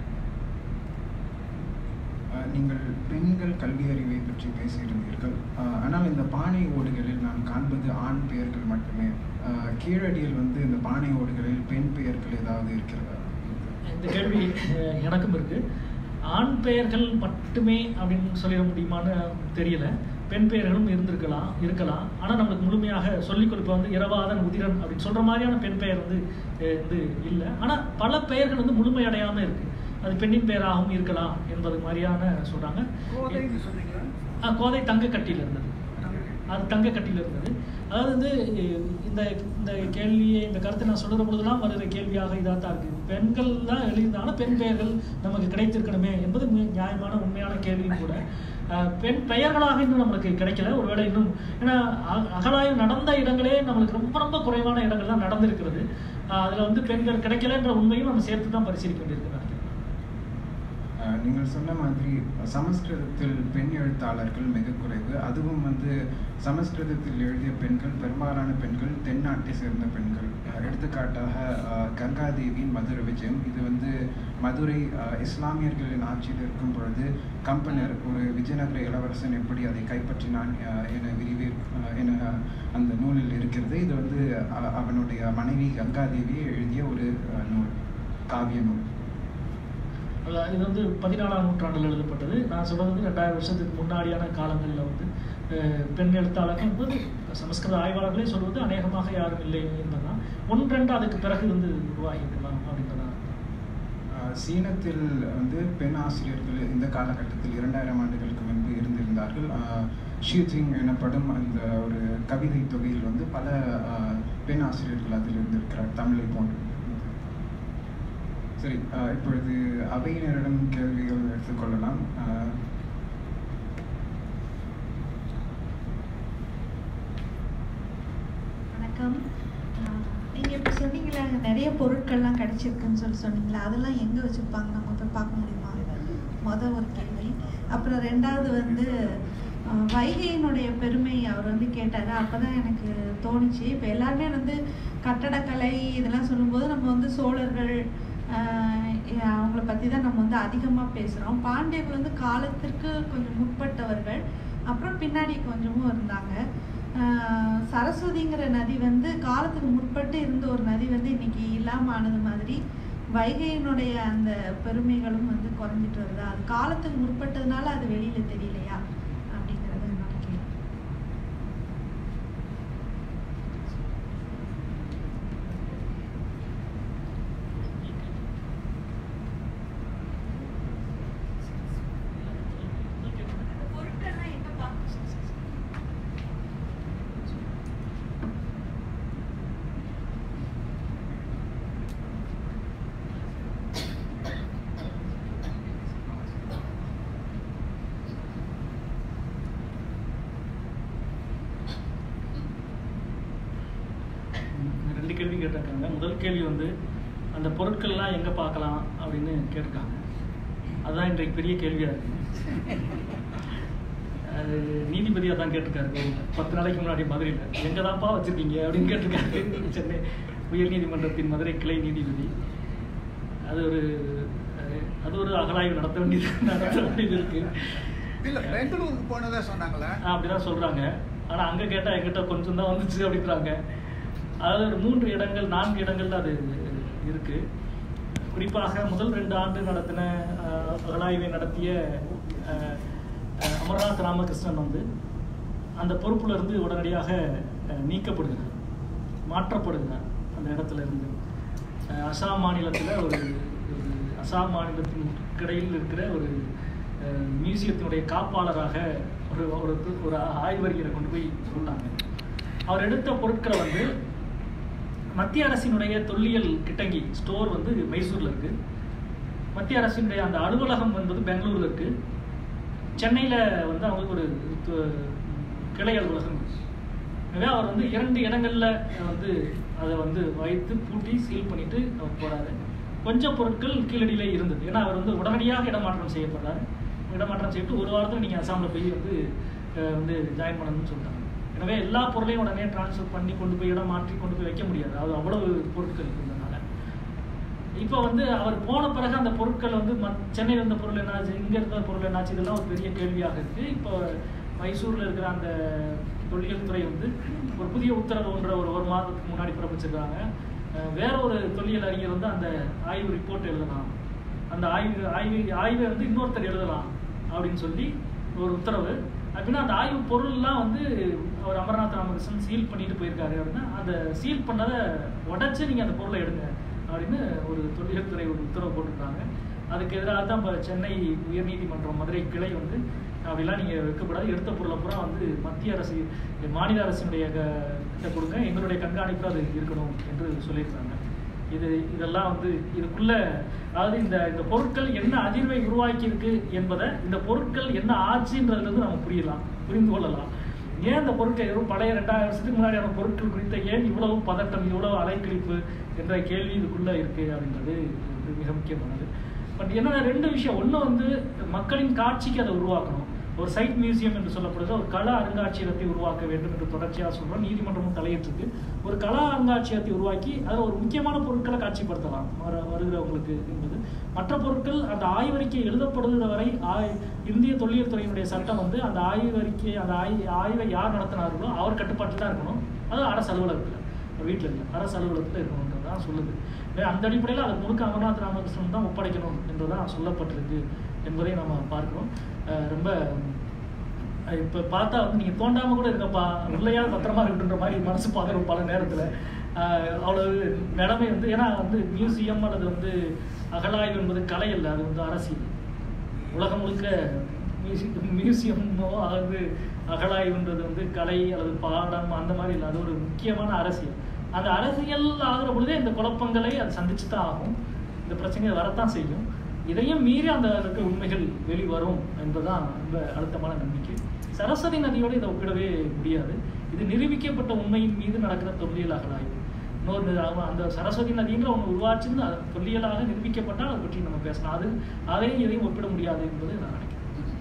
நீங்கள் பெண்கள் கல்வி அறிவை பற்றி பேசியிருந்தீர்கள். ஆனால் இந்த பானை ஓடுகளில் நான் காண்பது ஆண் பெயர்கள் மட்டுமே. கீழடியில் வந்து இந்த பானை ஓடுகளில் பெண் பெயர்கள் ஏதாவது இருக்கிறதா? இந்த கேள்வி எனக்கும் இருக்கு. ஆண் பெயர்கள் மட்டுமே அப்படின்னு சொல்லிட முடியுமான்னு தெரியல. பெண் பெயர்களும் இருக்கலாம். ஆனால் நம்மளுக்கு முழுமையாக சொல்லிக் கொடுப்ப வந்து இரவாதன், உதிரன் அப்படின்னு சொல்கிற மாதிரியான பெண் பெயர் வந்து இல்லை. ஆனால் பல பெயர்கள் வந்து முழுமையடையாமல் இருக்குது. அது பெண்ணின் பெயராகவும் இருக்கலாம் என்பது மாதிரியான சொல்கிறாங்க. கோதை தங்கக்கட்டியில் இருந்தது. அது தங்கக்கட்டியில் இருந்தது. அதாவது வந்து இந்த கேள்வியை, இந்த கருத்தை நான் சொல்கிற பொழுதுலாம் வருகிற கேள்வியாக இதாக தான் இருக்குது. பெண்கள் தான் எழுதினாலும் பெண் பெயர்கள் நமக்கு கிடைத்திருக்கணுமே என்பது நியாயமான உண்மையான கேள்வியும் கூட. பெண் பெயர்களாக இன்னும் நம்மளுக்கு கிடைக்கல. ஒருவேளை இன்னும், ஏன்னா அகழாய்வு நடந்த இடங்களே நம்மளுக்கு ரொம்ப ரொம்ப குறைவான இடங்கள் தான் நடந்திருக்கிறது. அதில் வந்து பெண்கள் கிடைக்கலன்ற உண்மையும் நம்ம சேர்த்து தான் பரிசீலிக்க வேண்டியிருக்கு. நீங்கள் சொன்ன மாதிரி சமஸ்கிருதத்தில் பெண் எழுத்தாளர்கள் மிக குறைவு. அதுவும் வந்து சமஸ்கிருதத்தில் எழுதிய பெண்கள், பெரும்பாலான பெண்கள் தென்னாட்டை சேர்ந்த பெண்கள். எடுத்துக்காட்டாக கங்காதேவியின் மதுரை விஜயம், இது வந்து மதுரை இஸ்லாமியர்களின் ஆட்சியில் இருக்கும் பொழுது கம்பனர் ஒரு விஜயநகர இளவரசன் எப்படி அதை கைப்பற்றினான் என அந்த நூலில் இருக்கிறது. இது வந்து அவனுடைய மனைவி கங்காதேவி எழுதிய ஒரு நூல், காவிய நூல். இது வந்து 14ஆம் நூற்றாண்டில் எழுதப்பட்டது. நான் சொல்கிறது வந்து 2000 வருஷத்துக்கு முன்னாடியான காலங்களில் வந்து பெண் எழுத்தாளர்கள் என்பது சமஸ்கிருத ஆய்வாளர்களே சொல்வது அநேகமாக யாரும் இல்லை என்பதுதான். 1-2 அதுக்கு பிறகு வந்து உருவாகியிருக்கலாம் அப்படின்றதான். சீனத்தில் வந்து பெண் ஆசிரியர்கள் இந்த காலகட்டத்தில் 2000 ஆண்டுகளுக்கு முன்பு இருந்திருந்தார்கள். ஷீஜிங் எனப்படும் அந்த ஒரு கவிதை தொகையில் வந்து பல பெண் ஆசிரியர்கள் அதில் இருந்திருக்கிறார், தமிழை போன்று. சரி, இப்பொழுது அவையினரிடம் கேள்விகள் எடுத்துக்கொள்ளலாம். வணக்கம். நீங்கள் இப்போ சொன்னீங்களா நிறைய பொருட்கள்லாம் கிடைச்சிருக்குன்னு சொன்னீங்களா, அதெல்லாம் எங்கே வச்சுருப்பாங்க, நம்ம போய் பார்க்க முடியுமா? மொதல் ஒரு கேள்வி. அப்புறம் 2வது வந்து வைகையினுடைய பெருமை அவர் வந்து கேட்டார். அப்போ தான் எனக்கு தோணுச்சு, இப்போ எல்லாருமே வந்து கட்டடக்கலை இதெல்லாம் சொல்லும்போது நம்ம வந்து சோழர்கள் அவங்கள பற்றி தான் நம்ம வந்து அதிகமாக பேசுகிறோம். பாண்டியர்கள் வந்து காலத்திற்கு கொஞ்சம் முற்பட்டவர்கள், அப்புறம் பின்னாடி கொஞ்சமும் இருந்தாங்க. சரஸ்வதிங்கிற நதி வந்து காலத்துக்கு முற்பட்டு இருந்த ஒரு நதி வந்து இன்னைக்கு இல்லாமல் ஆனது மாதிரி வைகையினுடைய அந்த பெருமைகளும் வந்து குறைஞ்சிட்டு வருதா? அது காலத்துக்கு முற்பட்டதுனால அது வெளியில் தெரியலையா அப்படிங்கிறது என்னோட கேள்வி. கேள்வி கேட்டிருக்காங்க. முதல் கேள்வி வந்து அந்த பொருட்கள்லாம் எங்கே பார்க்கலாம் அப்படின்னு கேட்டிருக்காங்க. அதுதான் இன்றைக்கு பெரிய கேள்வியாக இருக்குது. அது நீதிபதியாக தான் கேட்டிருக்காரு. 10 நாளைக்கு முன்னாடி மதுரையில் எங்கே தான்ப்பா வச்சுருக்கீங்க அப்படின்னு கேட்டிருக்காரு. சென்னை உயர்நீதிமன்றத்தின் மதுரை கிளை நீதிபதி. அது ஒரு அகழாய்வு நடத்த வேண்டியது இருக்குது. அப்படிதான் சொல்கிறாங்க. ஆனால் அங்கே கேட்டால் எங்கிட்ட கொஞ்சம் தான் வந்துச்சு அப்படின்றாங்க. அதாவது ஒரு 3 இடங்கள் 4 இடங்கள்ல அது இருக்கு. குறிப்பாக முதல் 2 ஆண்டு நடத்தின அகழாய்வை நடத்திய அமர்நாத் ராமகிருஷ்ணன் வந்து அந்த பொறுப்புல இருந்து உடனடியாக நீக்கப்படுகிறார், மாற்றப்படுகிறார் அந்த இடத்துல இருந்து. அசாம் மாநிலத்தில் அசாம் மாநிலத்தின் இடையில் இருக்கிற ஒரு மியூசியத்தினுடைய காப்பாளராக ஒரு ஆய்வறிஞரை கொண்டு போய் சொன்னாங்க. அவர் எடுத்த பொருட்களை வந்து மத்திய அரசினுடைய தொல்லியல் கிட்டங்கி ஸ்டோர் வந்து மைசூரில் இருக்குது. மத்திய அரசினுடைய அந்த அலுவலகம் என்பது பெங்களூரில் இருக்குது. சென்னையில் வந்து அவங்களுக்கு ஒரு கிளை அலுவலகம். எனவே அவர் வந்து 2 இடங்களில் வந்து அதை வந்து வைத்து பூட்டி சீல் பண்ணிவிட்டு அவர் போகிறாரு. கொஞ்சம் பொருட்கள் கீழடியிலே இருந்தது. ஏன்னா அவர் வந்து உடனடியாக இடமாற்றம் செய்யப்படுறாரு. இடமாற்றம் செய்யிட்டு 1 வாரத்தில் நீங்கள் அசாமில் போய் வந்து ஜாயின் பண்ணணும்னு சொல்லிட்டாங்க. எனவே எல்லா பொருளையும் உடனே டிரான்ஸ்ஃபர் பண்ணி கொண்டு போய் இடம் மாற்றி கொண்டு போய் வைக்க முடியாது. அது அவ்வளவு பொருட்கள் இருந்ததுனால இப்போ வந்து அவர் போன பிறகு அந்த பொருட்கள் வந்து சென்னையில் இருந்த பொருள் என்னாச்சு, இங்கே இருந்த பொருள் என்னாச்சு, இதெல்லாம் ஒரு பெரிய கேள்வியாக இருக்குது. இப்போ மைசூரில் இருக்கிற அந்த தொல்லியல் துறை வந்து ஒரு புதிய உத்தரவு ஒன்றை ஒரு மாதத்துக்கு முன்னாடி பிறப்பிச்சிருக்காங்க. வேற ஒரு தொல்லியல் அறிஞர் வந்து அந்த ஆய்வு ரிப்போர்ட் எழுதலாம், அந்த ஆய்வை வந்து இன்னொருத்தர் எழுதலாம் அப்படின்னு சொல்லி ஒரு உத்தரவு. அப்படின்னா அந்த ஆய்வு பொருள்லாம் வந்து அவர் அமர்நாத் ராமகிருஷ்ணன் சீல் பண்ணிட்டு போயிருக்காரு அப்படின்னா அந்த சீல் பண்ணதை உடச்சி நீங்கள் அந்த பொருளை எடுங்க அப்படின்னு ஒரு தொல்லியல் துறை ஒரு உத்தரவு போட்டிருக்காங்க. அதுக்கு எதிராக தான் இப்போ சென்னை உயர்நீதிமன்றம் மதுரை கிளை வந்து அப்படிலாம் நீங்கள் வைக்கக்கூடாது, எடுத்த பொருளை பூரா வந்து மத்திய அரசு மாநில அரசினுடைய கிட்ட கொடுங்க, எங்களுடைய கண்காணிப்பில் அது இருக்கணும் என்று சொல்லியிருக்காங்க. இதெல்லாம் வந்து இதுக்குள்ள அதாவது இந்த பொருட்கள் என்ன அதிர்வை உருவாக்கி இருக்கு என்பதை இந்த பொருட்கள் என்ன ஆச்சுன்றதுலேருந்து நம்ம புரிந்து கொள்ளலாம். ஏன் இந்த பொருட்கள் எதுவும் பழைய 2000 வருஷத்துக்கு முன்னாடியான பொருட்கள் குறித்த ஏன் இவ்வளவு பதட்டம், இவ்வளவு அலைக்கழிப்பு என்ற கேள்வி இதுக்குள்ள இருக்கு அப்படின்றது மிக முக்கியமானது. பட் என்ன 2 விஷயம். ஒன்று வந்து மக்களின் காட்சிக்கு அதை உருவாக்கணும். ஒரு சைட் மியூசியம் என்று சொல்லப்படுது, ஒரு கலா அருங்காட்சியகத்தை உருவாக்க வேண்டும் என்று தொடர்ச்சியாக சொல்கிறோம். நீதிமன்றமும் தலையிட்டிருக்கு. ஒரு கலா அருங்காட்சியகத்தை உருவாக்கி அதில் ஒரு முக்கியமான பொருட்களை காட்சிப்படுத்தலாம் வருகிறவங்களுக்கு என்பது. மற்ற பொருட்கள் அந்த ஆய்வறிக்கை எழுதப்படுகிற வரை இந்திய தொல்லியல் துறையினுடைய சட்டம் வந்து அந்த ஆய்வறிக்கை அந்த ஆய்வை யார் நடத்தினார்களோ அவர் கட்டுப்பாட்டில் தான் இருக்கணும். அது அரசு அலுவலகத்தில், வீட்டில் இல்லை, அரசு அலுவலகத்தில் இருக்கணுன்றது தான் சொல்லுது. அந்த அடிப்படையில் அதை முழுக்க அமர்நாத் ராமகிருஷ்ணன் தான் ஒப்படைக்கணும் என்றுதான் சொல்லப்பட்டிருக்கு என்பதை நம்ம பார்க்கிறோம். ரொம்ப இப்போ பார்த்தா வந்து நீங்கள் தோண்டாமல் கூட இருக்கப்பா, உள்ளையால் பத்திரமா இருக்குன்ற மாதிரி மனசு பார்க்குறோம் பல நேரத்தில். அவ்வளவு நிலைமை வந்து ஏன்னா வந்து மியூசியம் அல்லது வந்து அகழாய்வு என்பது கலை இல்லை, அது வந்து அரசியல். உலகம் முழுக்க மியூசியமோ அதாவது அகழாய்வுன்றது வந்து கலை அல்லது பாடம் அந்த மாதிரி இல்லை, அது ஒரு முக்கியமான அரசியல். அந்த அரசியல் ஆகிற பொழுதே இந்த குழப்பங்களை அது சந்திச்சு தான் ஆகும், இந்த பிரச்சனையை வரத்தான் செய்யும். இதையும் மீறி அந்த இருக்க உண்மைகள் வெளிவரும் என்பதுதான் ரொம்ப அழுத்தமான நம்பிக்கை. சரஸ்வதி நதியோடு இதை ஒப்பிடவே முடியாது. இது நிரூபிக்கப்பட்ட உண்மையின் மீது நடக்கிற தொல்லியல் அகழாய்வு. இன்னொரு அந்த சரஸ்வதி நதிங்கிற ஒன்று உருவாச்சுன்னு தொல்லியலாக நிரூபிக்கப்பட்டால் அதை பற்றி நம்ம பேசலாம். அதையும் இதையும் ஒப்பிட முடியாது என்பது நான் நினைக்கிறேன்.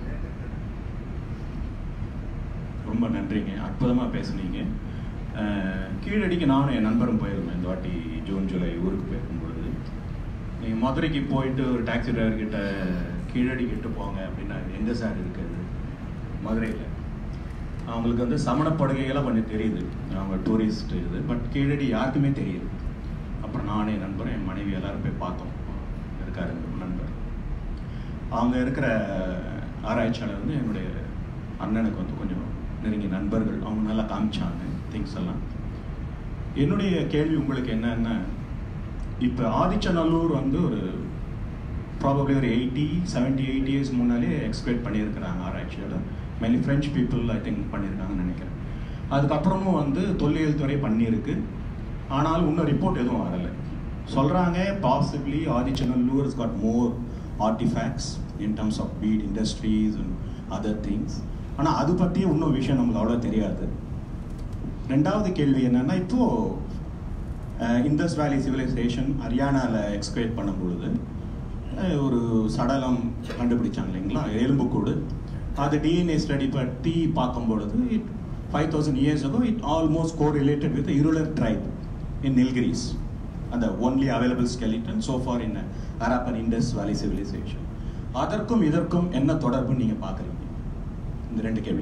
ரொம்ப நன்றிங்க, அற்புதமாக பேசுனீங்க. கீழடிக்கு நானும் என் நண்பரும் போயிருந்தேன் இந்த வாட்டி ஜூன் ஜூலை ஊருக்கு போயிருக்கும்பொழுது. நீங்கள் மதுரைக்கு போயிட்டு ஒரு டாக்ஸி டிரைவர்கிட்ட கீழடி கிட்ட போங்க அப்படின்னா எங்கே சார் இருக்குது மதுரையில், அவங்களுக்கு வந்து சமணப்படுகைகளாக கொஞ்சம் தெரியுது, அவங்க டூரிஸ்ட் இது. பட் கீழடி யாருக்குமே தெரியுது. அப்புறம் நானே நண்பரும் என் மனைவி எல்லாரும் போய் பார்த்தோம். இருக்காரு நண்பர், அவங்க இருக்கிற ஆராய்ச்சியாளர் வந்து என்னுடைய அண்ணனுக்கு வந்து கொஞ்சம் நெருங்கிய நண்பர்கள், அவங்க நல்லா காமிச்சாங்க திங்ஸ் எல்லாம். என்னுடைய கேள்வி உங்களுக்கு என்னன்னா, இப்போ ஆதிச்சநல்லூர் வந்து ஒரு ப்ராபப்ளி ஒரு 70-80 இயர்ஸ் முன்னாலே எக்ஸ்பெக்ட் பண்ணியிருக்கிறாங்க ஆராய்ச்சியாளர். Mainly French people I think பண்ணியிருக்காங்கன்னு நினைக்கிறேன். அதுக்கப்புறமும் வந்து தொல்லியல் துறை பண்ணியிருக்கு. ஆனால் இன்னும் ரிப்போர்ட் எதுவும் வரலை. சொல்கிறாங்க possibly Adichanallur has got more artifacts in terms of bead industries and other things. ஆனால் அது பற்றியே இன்னும் விஷயம் நம்மளுக்கு அவ்வளோ தெரியாது. ரெண்டாவது கேள்வி என்னென்னா, இப்போது இந்தஸ் வேலி சிவிலைசேஷன் ஹரியானாவில் எக்ஸ்கவேட் பண்ணும்பொழுது ஒரு சடலம் கண்டுபிடிச்சாங்க இல்லைங்களா, எலும்புக்கூடு. அது டிஎன்ஏ ஸ்டடி பற்றி பார்க்கும்பொழுது 5000 years ago it almost correlated with the Irregular tribe in Nilgiris, and the only available skeleton so far in Harappan Indus Valley civilization. அதற்கும் இதற்கும் என்ன தொடர்பு நீங்க பார்க்குறீங்க? இந்த 2 கேள்வி.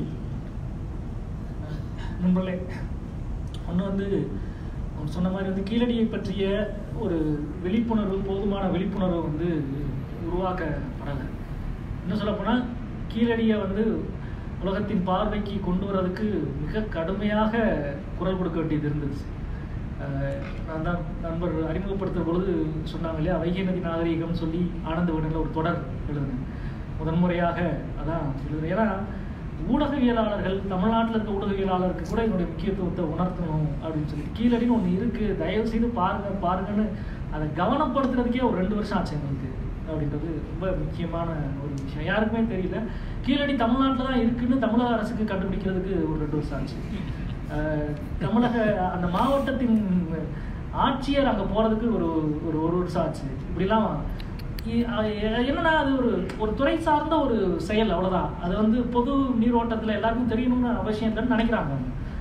நண்பர்களே, ஒன்று வந்து சொன்ன மாதிரி வந்து கீழடியை பற்றிய ஒரு விழிப்புணர்வு, போதுமான விழிப்புணர்வு வந்து உருவாக்கப்படலை. இன்னும் சொல்லப்போனால் கீழடியை வந்து உலகத்தின் பார்வைக்கு கொண்டு வரதுக்கு மிக கடுமையாக குரல் கொடுக்க வேண்டியது இருந்துச்சு. நான் தான் நண்பர் அறிமுகப்படுத்துகிற பொழுது சொன்னாங்க இல்லையா, வைகை நதி நாகரீகம் சொல்லி ஆனந்த விடனில் ஒரு தொடர் எழுதுனேன். முதன்முறையாக அதான் எழுதுனேன். ஏன்னா ஊடகவியலாளர்கள், தமிழ்நாட்டில் இருக்க ஊடகவியலாளருக்கு கூட என்னுடைய முக்கியத்துவத்தை உணர்த்தணும் அப்படின்னு சொல்லி, கீழடின்னு ஒன்று இருக்குது, தயவு செய்து பாருங்கன்னு அதை கவனப்படுத்துறதுக்கே ஒரு 2 வருஷம் ஆச்சு எங்களுக்கு. அப்படின்றது ரொம்ப முக்கியமான ஒரு விஷயம். யாருக்குமே தெரியல. கீழடி தமிழ்நாட்டில் தான் இருக்குன்னு தமிழக அரசுக்கு கண்டுபிடிக்கிறதுக்கு ஒரு 2 வருஷம் ஆச்சு. தமிழக அந்த மாவட்டத்தின் ஆட்சியர் அங்கே போகிறதுக்கு ஒரு வருஷம் ஆச்சு. இப்படிலாம் என்னன்னா அது ஒரு துறை சார்ந்த ஒரு செயல், அவ்வளோதான். அது வந்து பொது நீரோட்டத்தில் எல்லாருக்கும் தெரியணும்னு அவசியம் இல்லைன்னு நினைக்கிறாங்க.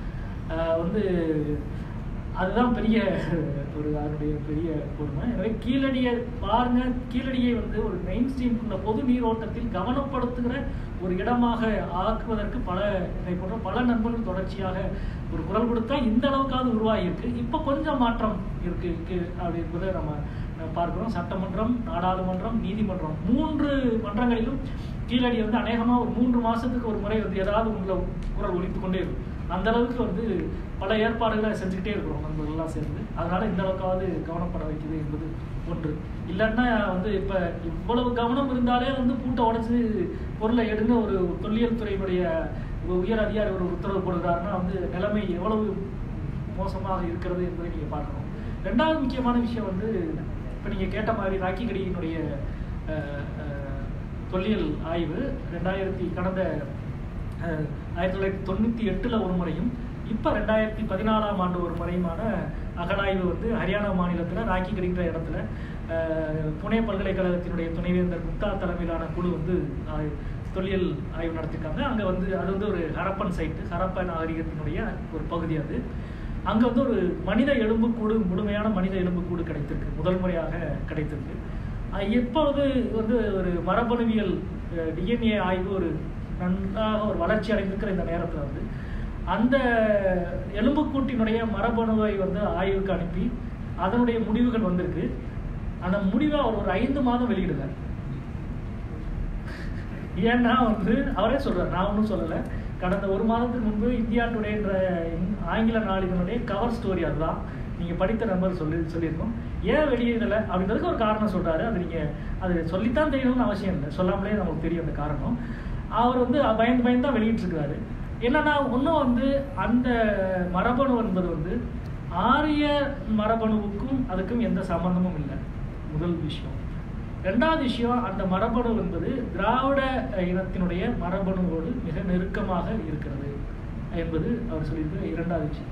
அதுதான் பெரிய அதனுடைய பெரிய கொடுமை. எனவே கீழடியை பாருங்க, கீழடியை வந்து ஒரு மெயின் ஸ்ட்ரீம் பொது நீரோட்டத்தில் கவனப்படுத்துகிற ஒரு இடமாக ஆக்குவதற்கு இதை போன்ற பல நண்பர்கள் தொடர்ச்சியாக ஒரு குரல் கொடுத்தா இந்த அளவுக்காவது உருவாகியிருக்கு. இப்போ கொஞ்சம் மாற்றம் இருக்கு அப்படி என்பதை நம்ம பார்க்கிறோம். சட்டமன்றம், நாடாளுமன்றம், நீதிமன்றம் 3 மன்றங்களிலும் கீழடி வந்து அநேகமாக ஒரு 3 மாதத்துக்கு ஒரு முறை வந்து ஏதாவது உங்களை குரல் ஒலித்து கொண்டே இருக்கும். அந்த அளவுக்கு வந்து பல ஏற்பாடுகளை செஞ்சுக்கிட்டே இருக்கிறோம் நண்பர்கள்லாம் சேர்ந்து. அதனால இந்த அளவுக்காவது கவனப்பட வைக்குது என்பது ஒன்று. இல்லைன்னா வந்து இப்போ இவ்வளவு கவனம் இருந்தாலே வந்து பூட்டை உடைச்சு பொருளை எடுங்க ஒரு தொல்லியல் துறையினுடைய உயர் அதிகாரி ஒரு உத்தரவு போடுகிறாருன்னா வந்து நிலைமை எவ்வளவு மோசமாக இருக்கிறது என்பதை நீங்கள் பார்க்கணும். 2வது முக்கியமான விஷயம் வந்து இப்போ நீங்கள் கேட்ட மாதிரி ராக்கிகடியினுடைய தொல்லியல் ஆய்வு கடந்த 1998 ஒரு முறையும் இப்போ 2014 ஆண்டு ஒரு முறையுமான அகழாய்வு வந்து ஹரியானா மாநிலத்தில் ராக்கிகடிங்கிற இடத்துல புனே பல்கலைக்கழகத்தினுடைய துணைவேந்தர் குப்தா தலைமையிலான குழு வந்து தொல்லியல் ஆய்வு நடத்திருக்காங்க. அங்கே வந்து அது வந்து ஒரு ஹரப்பன் சைட்டு, ஹரப்ப நாகரிகத்தினுடைய ஒரு பகுதி. அது அங்கே வந்து ஒரு மனித எலும்புக்கூடு, முழுமையான மனித எலும்புக்கூடு கிடைத்திருக்கு, முதல் முறையாக கிடைத்திருக்கு. இப்பொழுது வந்து ஒரு மரபணுவியல் டிஎன்ஏ ஆய்வு ஒரு நன்றாக ஒரு வளர்ச்சி அடைந்திருக்கிற இந்த நேரத்தில் வந்து அந்த எலும்புக்கூட்டினுடைய மரபணுவை வந்து ஆய்வுக்கு அனுப்பி அதனுடைய முடிவுகள் வந்திருக்கு. அந்த முடிவை அவர் ஒரு 5 மாதம் வெளியிடுறார். ஏன்னா வந்து அவரே சொல்றார், நான் ஒன்றும் சொல்லலை. கடந்த 1 மாதத்துக்கு முன்பு இந்தியா டுடேன்ற ஆங்கில நாளிதழுடைய கவர் ஸ்டோரி அதுதான் நீங்கள் படித்த நம்பர் சொல்லியிருக்கோம். ஏன் வெளியிடலை அப்படின்றதுக்கு ஒரு காரணம் சொல்கிறாரு. அது நீங்கள் அது சொல்லித்தான் தெரியணும்னு அவசியம் இல்லை, சொல்லாமலே நமக்கு தெரியும் அந்த காரணம். அவர் வந்து பயந்து தான் வெளியிட்டிருக்கிறாரு. என்னன்னா ஒன்றும் வந்து அந்த மரபணு என்பது வந்து ஆரிய மரபணுவுக்கும் அதுக்கும் எந்த சம்பந்தமும் இல்லை, முதல் விஷயம். 2வது விஷயம், அந்த மரபணு என்பது திராவிட இனத்தினுடைய மரபணுவோடு மிக நெருக்கமாக இருக்கிறது என்பது அவர் சொல்லியிருக்கிற 2வது விஷயம்.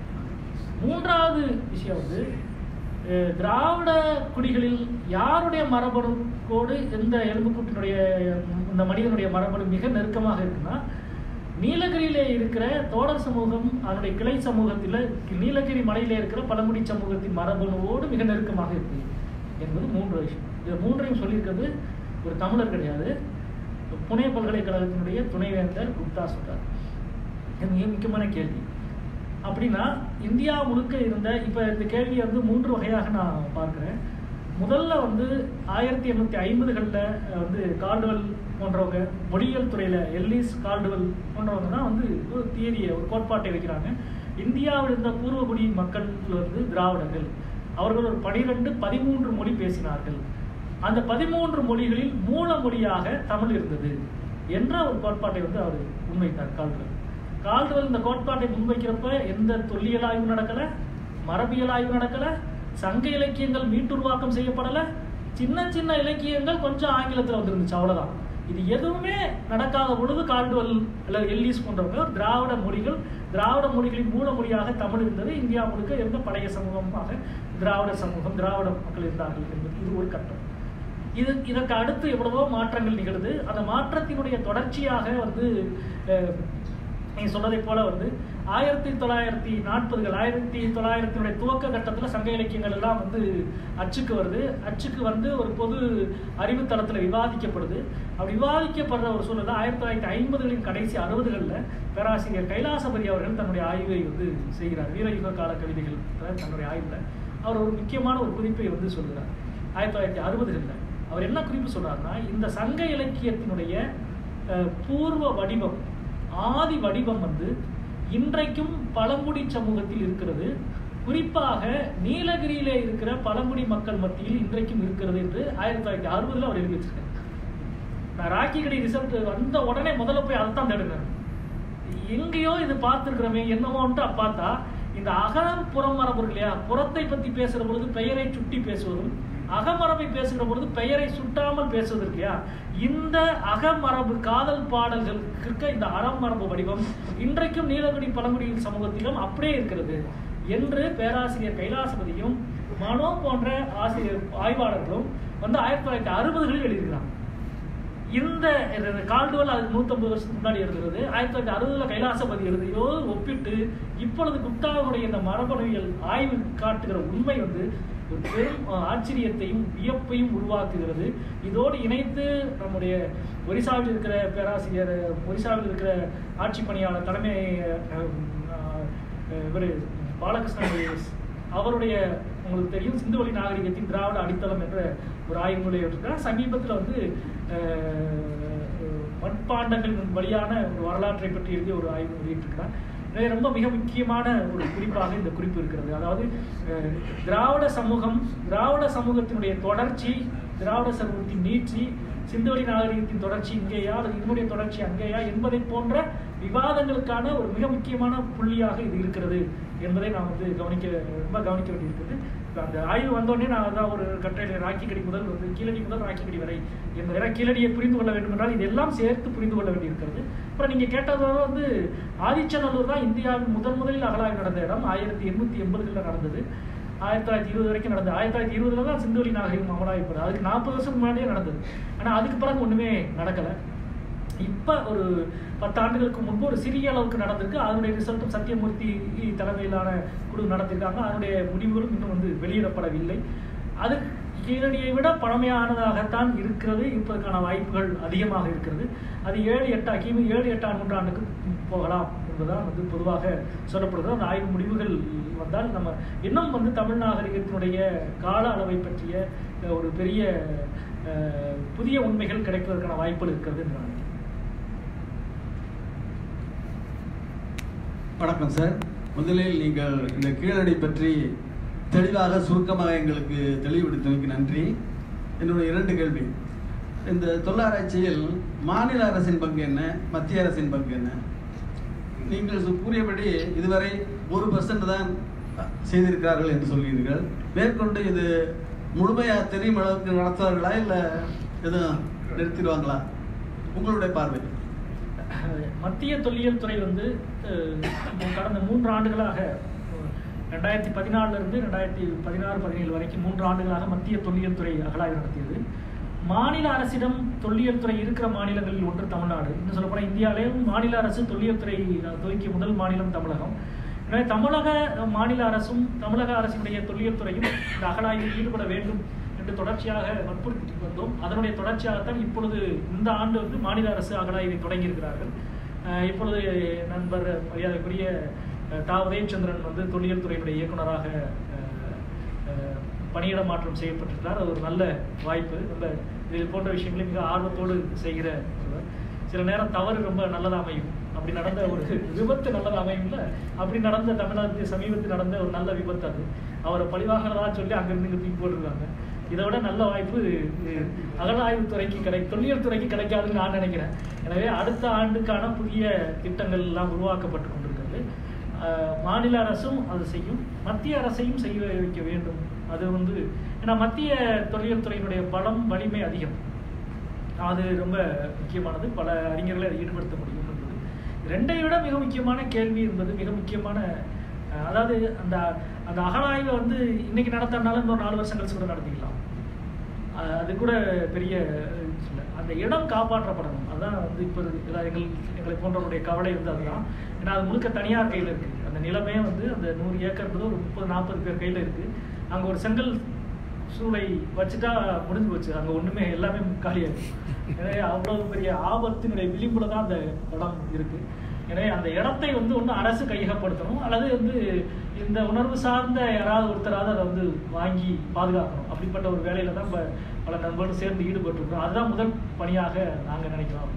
3வது விஷயம் வந்து திராவிட குடிகளில் யாருடைய மரபணுவோடு எந்த எலும்புக்கூட்டினுடைய இந்த மனிதனுடைய மரபணு மிக நெருக்கமாக இருக்குன்னா, நீலகிரியிலே இருக்கிற தோடர் சமூகம் அதனுடைய கிளை சமூகத்தில் நீலகிரி மலையிலே இருக்கிற பழங்குடி சமூகத்தின் மரபணுவோடு மிக நெருக்கமாக இருக்கு என்பது 3 விஷயம். இது 3ஐயும் சொல்லியிருக்கிறது ஒரு தமிழர் கிடையாது, புனே பல்கலைக்கழகத்தினுடைய துணைவேந்தர் குப்தா சொல்றார். இது மிக முக்கியமான கேள்வி. அப்படின்னா இந்தியா முழுக்க இருந்த இப்போ இந்த கேள்வியை வந்து 3 வகையாக நான் பார்க்குறேன். முதல்ல வந்து 1850களில் வந்து கால்டுவெல் போன்றவங்க, மொழியியல் துறையில் எல்லிஸ் கால்டுவெல் போன்றவங்க தான் வந்து ஒரு தியரியை, ஒரு கோட்பாட்டை வைக்கிறாங்க. இந்தியாவில் இருந்த பூர்வகுடி மக்கள் வந்து திராவிடர்கள், அவர்கள் ஒரு 12-13 மொழி பேசினார்கள். அந்த 13 மொழிகளில் மூல மொழியாக தமிழ் இருந்தது என்ற ஒரு கோட்பாட்டை வந்து அவர் முன்வைத்தார் கால்டுவெல். இந்த கோட்பாட்டை முன்வைக்கிறப்ப எந்த தொல்லியல் ஆய்வு நடக்கலை, மரபியல் ஆய்வு நடக்கலை, சங்க இலக்கியங்கள் மீட்டுருவாக்கம் செய்யப்படலை, சின்ன இலக்கியங்கள் கொஞ்சம் ஆங்கிலத்தில் வந்துருந்துச்சு, அவ்வளோதான். இது எதுவுமே நடக்காத பொழுது கால்டுவெல் அல்லது எல்லிஸ் போன்றவங்க திராவிட மொழிகளின் மூல மொழியாக தமிழ் இருந்தது, இந்தியா முழுக்க இருந்த பழைய சமூகமாக திராவிட சமூகம், திராவிட மக்கள் இருந்தார்கள் என்பது இது ஒரு கட்டம். இதற்கு அடுத்து எவ்வளவோ மாற்றங்கள் நிகழுது. அந்த மாற்றத்தினுடைய தொடர்ச்சியாக வந்து நீங்க சொன்னதை போல வந்து 1940கள் 1900 துவக்க கட்டத்தில் சங்க இலக்கியங்கள் எல்லாம் வந்து அச்சுக்கு வருது. அச்சுக்கு வந்து ஒரு பொது அறிவுத்தளத்தில் விவாதிக்கப்படுது. அப்படி விவாதிக்கப்படுற ஒரு சூழலில் 1950களின் கடைசி 60களில் பேராசிரியர் கைலாசபதி அவர்கள் தன்னுடைய ஆய்வை வந்து செய்கிறார். வீரயுக கால கவிதைகள் தன்னுடைய ஆய்வில் அவர் ஒரு முக்கியமான ஒரு குறிப்பை வந்து சொல்கிறார். 1960களில் அவர் என்ன குறிப்பு சொல்றாருன்னா, இந்த சங்க இலக்கியத்தினுடைய பூர்வ வடிவம், ஆதி வடிவம் வந்து இன்றைக்கும் பழங்குடி சமூகத்தில் இருக்கிறது. குறிப்பாக நீலகிரியிலே இருக்கிற பழங்குடி மக்கள் மத்தியில் இன்றைக்கும் இருக்கிறது என்று 1960 அவர் எழுதி வச்சிருக்காரு. நான் ராக்கிகடி ரிசல்ட் வந்த உடனே முதல்ல போய் அதைத்தான் தேடுனேன். எங்கேயோ இது பார்த்துருக்கிறோமே என்னமோன்ட்டு பார்த்தா இந்த அகலம் புறம் மரபு இல்லையா, புறத்தை பற்றி பேசுகிற பொழுது பெயரை சுட்டி பேசுவதும் அகமரபை பேசுகிற பொழுது பெயரை சுட்டாமல் பேசுவது இல்லையா, இந்த அகமரபு காதல் பாடல்களுக்கு இந்த அறமரபு வடிவம் இன்றைக்கும் நீலகிரி பழங்குடி சமூகத்திலும் அப்படியே இருக்கிறது என்று பேராசிரியர் கைலாசபதியும் மனோ போன்ற ஆய்வாளர்களும் வந்து 1960களில் எழுதியிருக்கிறாங்க. இந்த கால்டுவெல் அதுக்கு 150 வருஷத்துக்கு முன்னாடி எழுதுறது, 1960 கைலாசபதி எழுதியோ ஒப்பிட்டு இப்பொழுது குப்தாவுடைய இந்த மரபணுவியல் ஆய்வு காட்டுகிற உண்மை வந்து ஒரு பெரும் ஆச்சரியத்தையும் வியப்பையும் உருவாக்குகிறது. இதோடு இணைத்து நம்முடைய ஒரிசாவில் இருக்கிற பேராசிரியர், ஒரிசாவில் இருக்கிற ஆட்சி பணியாளர் தலைமை இவர் பாலகிருஷ்ணன் அவருடைய, உங்களுக்கு தெரியும், சிந்துவெளி நாகரிகத்தின் திராவிட அடித்தளம் என்ற ஒரு ஆய்வு நூலை இருக்கிறார். சமீபத்தில் வந்து மண்பாண்டங்களின் வழியான ஒரு வரலாற்றை பற்றி எழுதிய ஒரு ஆய்வு வெளியிட்டிருக்கிறார். ரொம்ப மிக முக்கியமான ஒரு குறிப்பாக இந்த குறிப்பு இருக்கிறது. அதாவது திராவிட சமூகத்தினுடைய தொடர்ச்சி, திராவிட சமூகத்தின் நீட்சி, சிந்துவெளி நாகரிகத்தின் தொடர்ச்சி இங்கேயா அல்லது இதனுடைய தொடர்ச்சி அங்கேயா என்பதை போன்ற விவாதங்களுக்கான ஒரு மிக முக்கியமான புள்ளியாக இது இருக்கிறது என்பதை நான் வந்து ரொம்ப கவனிக்க வேண்டியிருக்கிறது. அந்த ஆய்வு வந்தோடனே நான் அதான் ஒரு கட்டுரையில் ராக்கிக்கடி முதல் வந்து கீழடி முதல் ராக்கிக்கடி வரை என்பதை கீழடியை புரிந்து கொள்ள வேண்டும் என்றால் இதெல்லாம் சேர்த்து புரிந்து கொள்ள வேண்டியிருக்கிறது. அப்புறம் நீங்கள் கேட்டதோட வந்து ஆதிச்சநல்லூர் தான் இந்தியாவின் முதலில் அகழாய்வு நடந்த இடம். 1880களில் நடந்தது, 1920 வரைக்கும் நடந்தது. 1920 தான் சிந்துவெளி நாகரிகம் அமலாய்ப்பது. அதுக்கு 40 வருஷம் முன்னாடியே நடந்தது. ஆனால் அதுக்கு பிறகு ஒன்றுமே நடக்கலை. இப்போ ஒரு 10 ஆண்டுகளுக்கு முன்பு ஒரு சிறிய அளவுக்கு நடந்திருக்கு. அதனுடைய ரிசல்ட்டும் சத்தியமூர்த்தி தலைமையிலான குழு நடத்திருக்காங்க. அதனுடைய முடிவுகளும் இன்னும் வந்து வெளியிடப்படவில்லை. அது கீழடியை விட பழமையானதாகத்தான் இருப்பதற்கான வாய்ப்புகள் அதிகமாக இருக்கிறது. அது 7-8 நூற்றாண்டுக்கு போகலாம் என்பதுதான் வந்து பொதுவாக சொல்லப்படுகிறது. அந்த ஆய்வு முடிவுகள் வந்தால் நம்ம இன்னும் வந்து தமிழ் நாகரிகத்தினுடைய கால அளவை பற்றிய ஒரு பெரிய புதிய உண்மைகள் கிடைப்பதற்கான வாய்ப்புகள் இருக்கிறது என்று நான் நினைக்கிறேன். வணக்கம் சார். முதலில் நீங்கள் இந்த கீழடி பற்றி தெளிவாக சுருக்கமாக எங்களுக்கு தெளிவுபடுத்தினதுக்கு நன்றி. என்னுடைய 2 கேள்வி. இந்த தொல்லாராய்ச்சியில் மாநில அரசின் பங்கு என்ன, மத்திய அரசின் பங்கு என்ன? நீங்கள் கூறியபடி இதுவரை 1% தான் செய்திருக்கிறார்கள் என்று சொல்கிறீர்கள். மேற்கொண்டு இது முழுமையாக தெரியும் அளவுக்கு நடத்துவார்களா இல்லை எதுவும் நிறுத்திடுவாங்களா? உங்களுடைய பார்வை. மத்திய தொல்லியல் துறை வந்து கடந்த 3 ஆண்டுகளாக 2014 2016-17 வரைக்கும் 3 ஆண்டுகளாக மத்திய தொல்லியல் துறை அகழாய்வு நடத்தியது. மாநில அரசிடம் தொல்லியல் துறை இருக்கிற மாநிலங்களில் ஒன்று தமிழ்நாடு. இன்னும் சொல்லப்போனால் இந்தியாவிலேயும் மாநில அரசு தொல்லியல் துறை துவக்கிய முதல் மாநிலம் தமிழகம். எனவே தமிழக மாநில அரசும் தமிழக அரசினுடைய தொல்லியல் துறையும் இந்த அகழாய்வில் ஈடுபட வேண்டும் என்று தொடர்ச்சியாக வற்புறுத்தி வந்தோம். அதனுடைய தொடர்ச்சியாகத்தான் இப்பொழுது இந்த ஆண்டு வந்து மாநில அரசு அகழாய்வை தொடங்கியிருக்கிறார்கள். இப்பொழுது நண்பர் மரியாதைக்குரிய தா உதயச்சந்திரன் வந்து தொல்லியல் துறையினுடைய இயக்குநராக பணியிட மாற்றம் செய்யப்பட்டிருக்கிறார். அது ஒரு நல்ல வாய்ப்பு. நம்ம இது போன்ற விஷயங்களை மிக ஆர்வத்தோடு செய்கிற சில நேரம் தவறு ரொம்ப நல்லதாக அமையும். அப்படி நடந்த ஒரு விபத்து நல்லதாக அமையும் இல்லை, அப்படி நடந்த தமிழ்நாட்டு சமீபத்தில் நடந்த ஒரு நல்ல விபத்து. அது அவரை பழிவாகிறதா சொல்லி அங்கிருந்து இங்கே தூக்கி போட்டிருக்காங்க. இதை விட நல்ல வாய்ப்பு அகழாய்வுத்துறைக்கு தொல்லியல் துறைக்கு கிடைக்காதுன்னு நான் நினைக்கிறேன். எனவே அடுத்த ஆண்டுக்கான புதிய திட்டங்கள் எல்லாம் உருவாக்கப்பட்டு கொண்டிருக்கிறது. மாநில அரசும் அது செய்யும், மத்திய அரசையும் செய்ய வைக்க வேண்டும். அது வந்து ஏன்னா மத்திய தொல்லியல் துறையினுடைய பலம் வலிமை அதிகம். அது ரொம்ப முக்கியமானது. பல அறிஞர்களை அதை ஈடுபடுத்த முடியும் என்பது 2ஐ விட மிக முக்கியமான கேள்வி என்பது மிக முக்கியமான. அதாவது அந்த அந்த அகழாய்வை வந்து இன்னைக்கு நடத்தினாலும் இன்னொரு 4 வருஷம் கழிச்சு கூட நடத்திக்கலாம். அது கூட பெரிய இல்லை. அந்த இடம் காப்பாற்றப்படணும். அதுதான் வந்து இப்போ எங்களை போன்றவருடைய கவலை வந்து அதுதான். ஏன்னா அது முழுக்க தனியார் கையில் இருக்குது. அந்த நிலமே வந்து அந்த 100 ஏக்கர்ன்றது ஒரு 30-40 பேர் கையில் இருக்குது. அங்கே ஒரு செங்கல் சூளை வச்சுட்டா முடிஞ்சு போச்சு. அங்கே ஒன்றுமே எல்லாமே காலியாகும். எனவே அவ்வளோ பெரிய ஆபத்தினுடைய விளிம்புல தான் அந்த இடம் இருக்குது. எனவே அந்த இடத்தை வந்து ஒன்று அரசு கையகப்படுத்தணும், அல்லது வந்து இந்த உணர்வு சார்ந்த யாராவது ஒருத்தராவது அதை வந்து வாங்கி பாதுகாக்கணும். அப்படிப்பட்ட ஒரு வேலையில தான் இப்போ பல நண்பர்களும் சேர்ந்து ஈடுபட்டுருக்கோம். அதுதான் முதல் பணியாக நாங்கள் நினைக்கிறோம்.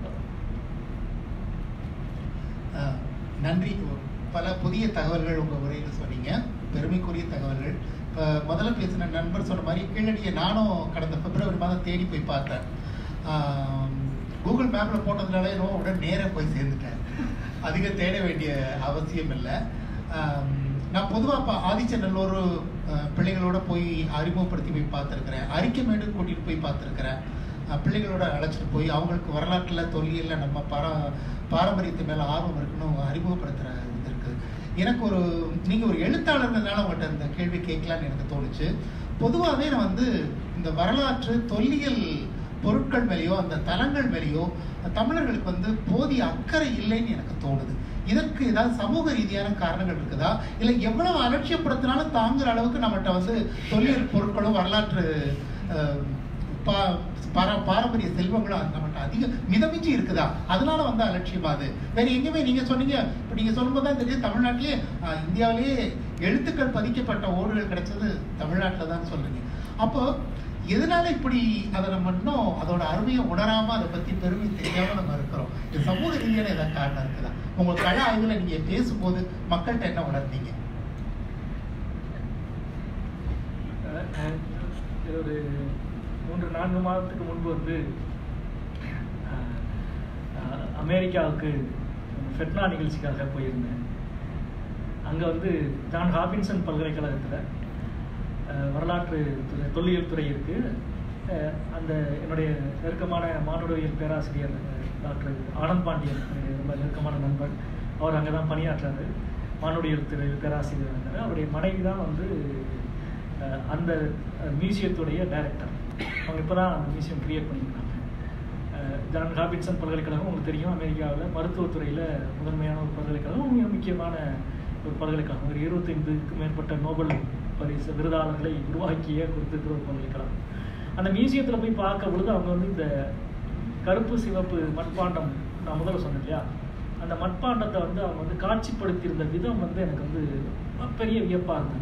நன்றி. பல புதிய தகவல்கள் உங்கள் உரையில் சொன்னீங்க, பெருமைக்குரிய தகவல்கள். இப்போ முதல்ல பேசின நண்பர் சொன்ன மாதிரி கீழடியை நானும் கடந்த பிப்ரவரி மாதம் தேடி போய் பார்த்தேன். கூகுள் மேப்பில் போட்டதுனால உடனே நேராக போய் சேர்ந்துட்டேன். அதிக தேட வேண்டிய அவசியம் இல்லை. நான் பொதுவாக ஆதிச்சநல்லூர் பிள்ளைகளோட போய் அறிமுகப்படுத்தி போய் பார்த்துருக்கிறேன். அரிக்கமேடு கூட்டிகிட்டு போய் பார்த்துருக்கிறேன். பிள்ளைகளோட அழைச்சிட்டு போய் அவங்களுக்கு வரலாற்றில் தொல்லியலில் நம்ம பாரம்பரியத்து மேலே ஆர்வம் இருக்குன்னு அறிமுகப்படுத்துகிற இது இருக்குது. எனக்கு நீங்கள் ஒரு எழுத்தாளர்னால உங்கள்கிட்ட இந்த கேள்வி கேட்கலான்னு எனக்கு தோணுச்சு. பொதுவாகவே நான் இந்த வரலாற்று தொல்லியல் பொருட்கள் மேலேயோ அந்த தலங்கள் மேலேயோ தமிழர்களுக்கு போதிய அக்கறை இல்லைன்னு எனக்கு தோணுது. இதற்கு ஏதாவது சமூக ரீதியான காரணங்கள் இருக்குதா, இல்லை எவ்வளவு அலட்சியப்படுத்தினாலும் தாங்குற அளவுக்கு நம்மகிட்ட தொல்லியல் பொருட்களும் வரலாற்று பாரம்பரிய செல்வங்களும் நம்மகிட்ட அதிக மிதமிஞ்சி இருக்குதா, அதனால அலட்சியமா? அது வேற எங்கேயுமே நீங்க சொன்னீங்க, இப்போ நீங்க சொல்லும்போது தான் தெரியும் தமிழ்நாட்டிலே இந்தியாவிலேயே எழுத்துக்கள் பதிக்கப்பட்ட ஓடுகள் கிடைச்சது தமிழ்நாட்டில் தான் சொல்றீங்க. அப்போ எதனால இப்படி அதை நம்ம இன்னும் அதோட அருமையை உணராம அதை பத்தி பெருமை தெரியாம நம்ம இருக்கிறோம்? இது சமூக ரீதியான ஏதாவது காரணம் இருக்குதா? உங்க கள ஆய்வுல நீங்க பேசும்போது மக்கள்கிட்ட என்ன உணர்ந்தீங்க? ஒரு 3-4 மாதத்துக்கு முன்பு அமெரிக்காவுக்கு ஃபெட்னா நிகழ்ச்சிக்காக போயிருந்தேன். அங்கே ஜான் ஹாபின்சன் பல்கலைக்கழகத்தில் வரலாற்று தொல்லியல் துறை இருக்குது. அந்த என்னுடைய நெருக்கமான மானுடவியல் பேராசிரியர் டாக்டர் ஆனந்த் பாண்டியன் ரொம்ப நெருக்கமான நண்பர். அவர் அங்கே தான் பணியாற்றாரு, மானுடவியல் துறை பேராசிரியர் இருந்தார். அவருடைய மனைவி தான் அந்த மியூசியத்துடைய டைரக்டர். அவங்க இப்போ தான் அந்த மியூசியம் கிரியேட் பண்ணியிருக்காங்க. ஜான் ஹாபின்சன் பல்கலைக்கழகம் உங்களுக்கு தெரியும், அமெரிக்காவில் மருத்துவத்துறையில் முதன்மையான ஒரு பல்கலைக்கழகம், மிக முக்கியமான ஒரு பல்கலைக்கழகம். ஒரு 25க்கும் மேற்பட்ட நோபல் பரிசு விருதாளர்களை உருவாக்கிய கொடுத்துருக்கிற ஒரு பல்கலைக்கழகம். அந்த மியூசியத்தில் போய் பார்க்க பொழுது அவங்க இந்த கருப்பு சிவப்பு மட்பாண்டம் நான் முதல்ல சொன்னேன் இல்லையா, அந்த மட்பாண்டத்தை அவங்க காட்சிப்படுத்தியிருந்த விதம் எனக்கு பெரிய வியப்பாக இருந்தது.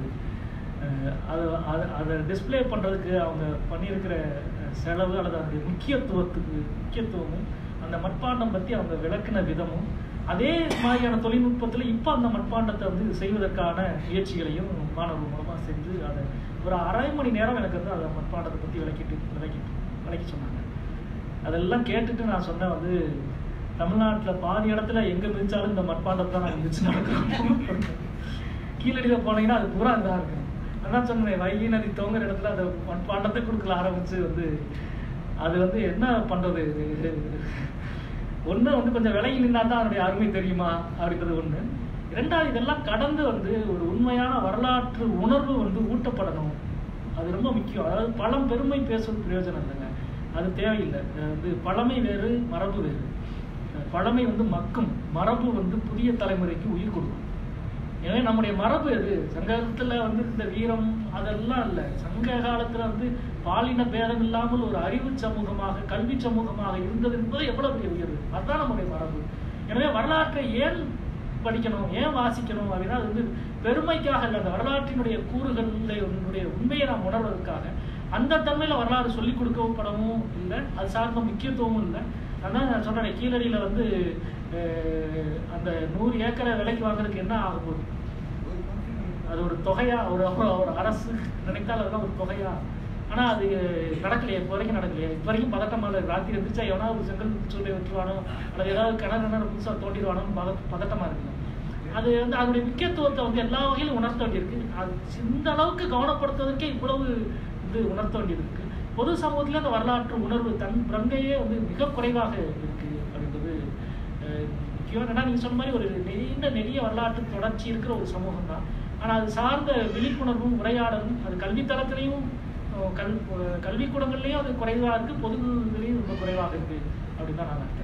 அதை டிஸ்பிளே பண்ணுறதுக்கு அவங்க பண்ணியிருக்கிற செலவு அல்லது அதனுடைய முக்கியத்துவமும் அந்த மட்பாண்டம் பற்றி அவங்க விளக்கின விதமும், அதே மாதிரியான தொழில்நுட்பத்தில் இப்போ அந்த மட்பாண்டத்தை செய்வதற்கான முயற்சிகளையும் மாணவர்கள் மூலமாக செஞ்சு அதை ஒரு அரை மணி நேரம் எனக்கு அந்த மட்பாண்டத்தை பற்றி விளக்கி சொன்னாங்க. அதெல்லாம் கேட்டுட்டு நான் சொன்னேன், தமிழ்நாட்டில் பாதி இடத்துல எங்கே மிதிச்சாலும் இந்த மட்பாண்டத்தை நாங்கள் மிதிச்சு நடக்கிறோம். கீழடியில் போனீங்கன்னா அது பூரா இதாக இருக்கும். அதான் சொன்னேன், வைகை நதி தோங்குற இடத்துல அந்த மண்பாண்டத்தை கொடுக்கல ஆரம்பிச்சு அது என்ன பண்ணுறது? ஒன்று கொஞ்சம் விலகி நின்னா தான் அதனுடைய அருமை தெரியுமா அப்படின்றது ஒன்று. இரண்டாவது, இதெல்லாம் கடந்து ஒரு உண்மையான வரலாற்று உணர்வு ஊட்டப்படணும். அது ரொம்ப முக்கியம். அதாவது பழம் பெருமை பேசுவது பிரயோஜனம் இல்லைங்க, அது தேவையில்லை. பழமை வேறு, மரபு வேறு. பழமை மக்கும், மரபு புதிய தலைமுறைக்கு உயிர் கொடுக்கும். எனவே நம்முடைய மரபு எது? சங்கத்தில் இந்த வீரம் அதெல்லாம் இல்லை. சங்க காலத்தில் பாலின பேதம் இல்லாமல் ஒரு அறிவு சமூகமாக, கல்வி சமூகமாக இருந்தது என்பது எவ்வளவு பெரிய உயர்வு. அதுதான் நம்முடைய மரபு. எனவே வரலாற்றை ஏன் படிக்கணும், ஏன் வாசிக்கணும் அப்படின்னா அது பெருமைக்காக இல்லை. அந்த வரலாற்றினுடைய கூறுகளுடைய உண்மையை நாம் உணர்வதற்காக அந்த தன்மையில் வரலாறு சொல்லிக் கொடுக்கப்படவும் இல்லை, அது சார்ந்த முக்கியத்துவமும் இல்லை. அதான் நான் சொல்கிறேன், கீழடியில் அந்த 100 ஏக்கரை விலைக்கு வாங்குறதுக்கு என்ன ஆகும்? அது ஒரு தொகையா? ஒரு அரசு நினைத்தால் அதெல்லாம் ஒரு தொகையா? ஆனால் அது நடக்கலையே, இப்போ வரைக்கும் நடக்கலையே. இப்போ வரைக்கும் பதட்டமாக ராத்திரி இருந்துச்சா எவனா ஒரு செங்கல் சூளை விட்டுருவானோ அல்லது ஏதாவது கிணறு புதுசாக தோண்டிடுவானோன்னு பதட்டமாக இருக்குது. அது அதனுடைய முக்கியத்துவத்தை எல்லா வகையிலும் உணர்த்த வேண்டியிருக்கு. அது இந்த அளவுக்கு கவனப்படுத்துவதற்கே இவ்வளவு உணர்த்த வேண்டியது இருக்கு. பொது சமூகத்தில் அந்த வரலாற்று உணர்வு தன் பிரங்கையே மிக குறைவாக இருக்கு அப்படின்றது முக்கியம். ஏன்னா நீங்கள் சொன்ன மாதிரி ஒரு நெறிய வரலாற்று தொடர்ச்சி இருக்கிற ஒரு சமூகம் தான். ஆனால் அது சார்ந்த விழிப்புணர்வும் உரையாடலும் அது கல்வித்தளத்திலையும் கல்விக்கூடங்கள்லையும் அது குறைவாக இருக்குது, பொது இதுலேயும் ரொம்ப குறைவாக இருக்குது அப்படின்னு தான் நான் நினைக்கிறேன்.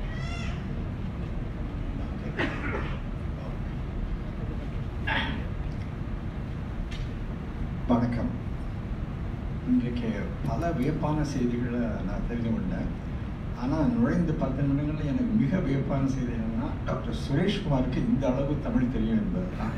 வணக்கம். இன்றைக்கு பல வியப்பான செய்திகளை நான் தெரிந்து கொண்டேன். ஆனால் நுழைந்து 10 நிமிடங்களில் எனக்கு மிக வியப்பான செய்தி என்னன்னா, டாக்டர் சுரேஷ்குமாருக்கு இந்த அளவு தமிழ் தெரியும் என்பது தான்.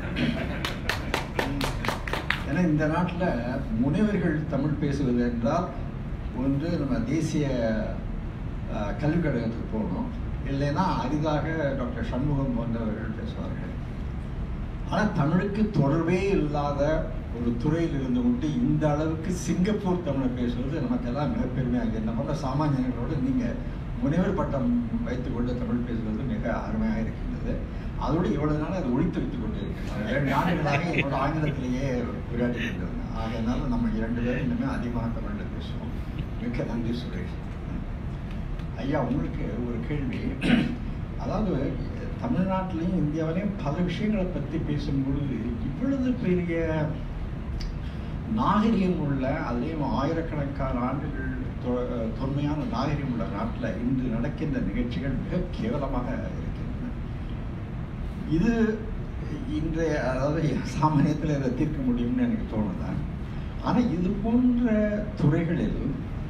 ஏன்னா இந்த நாட்டில் முனைவர்கள் தமிழ் பேசுவது என்றால் ஒன்று நம்ம தேசிய கல்விக் கழகத்துக்கு போகணும், இல்லைன்னா அரிதாக டாக்டர் சண்முகம் போன்றவர்கள் பேசுவார்கள். ஆனால் தமிழுக்கு தொடர்பே இல்லாத ஒரு துறையில் இருந்து கொண்டு இந்த அளவுக்கு சிங்கப்பூர் தமிழை பேசுவது நமக்கெல்லாம் மிக பெருமையாக. என்ன போன்ற சாமானியர்களோடு நீங்கள் முனைவர் பட்டம் வைத்துக்கொண்டு தமிழ் பேசுவது மிக அருமையாக இருக்கின்றது. அதோடு இவ்வளவு நாள் அது ஒழித்து வைத்துக் கொண்டு இருக்கிறது. 2 ஆண்டுகளாக என்னோட ஆங்கிலத்திலேயே உரையாடி கொண்டிருந்தேன். அதனால நம்ம 2 பேரும் இன்னுமே அதிகமாக தமிழில் பேசுவோம். மிக்க நன்றி சுரேஷ். ஐயா, உங்களுக்கு ஒரு கேள்வி. அதாவது தமிழ்நாட்டிலையும் இந்தியாவிலையும் பல விஷயங்களை பற்றி பேசும்பொழுது இவ்வளவு பெரிய நாகரிகம் உள்ள, அதுலேயும் ஆயிரக்கணக்கான ஆண்டுகள் தொன்மையான நாகரிகம் உள்ள நாட்டில் இன்று நடக்கின்ற நிகழ்ச்சிகள் மிக கேவலமாக இருக்கின்றன. இது இன்றைய, அதாவது சாமானியத்தில் இதை தீர்க்க முடியும்னு எனக்கு தோணுதான். ஆனால் இது போன்ற துறைகளில்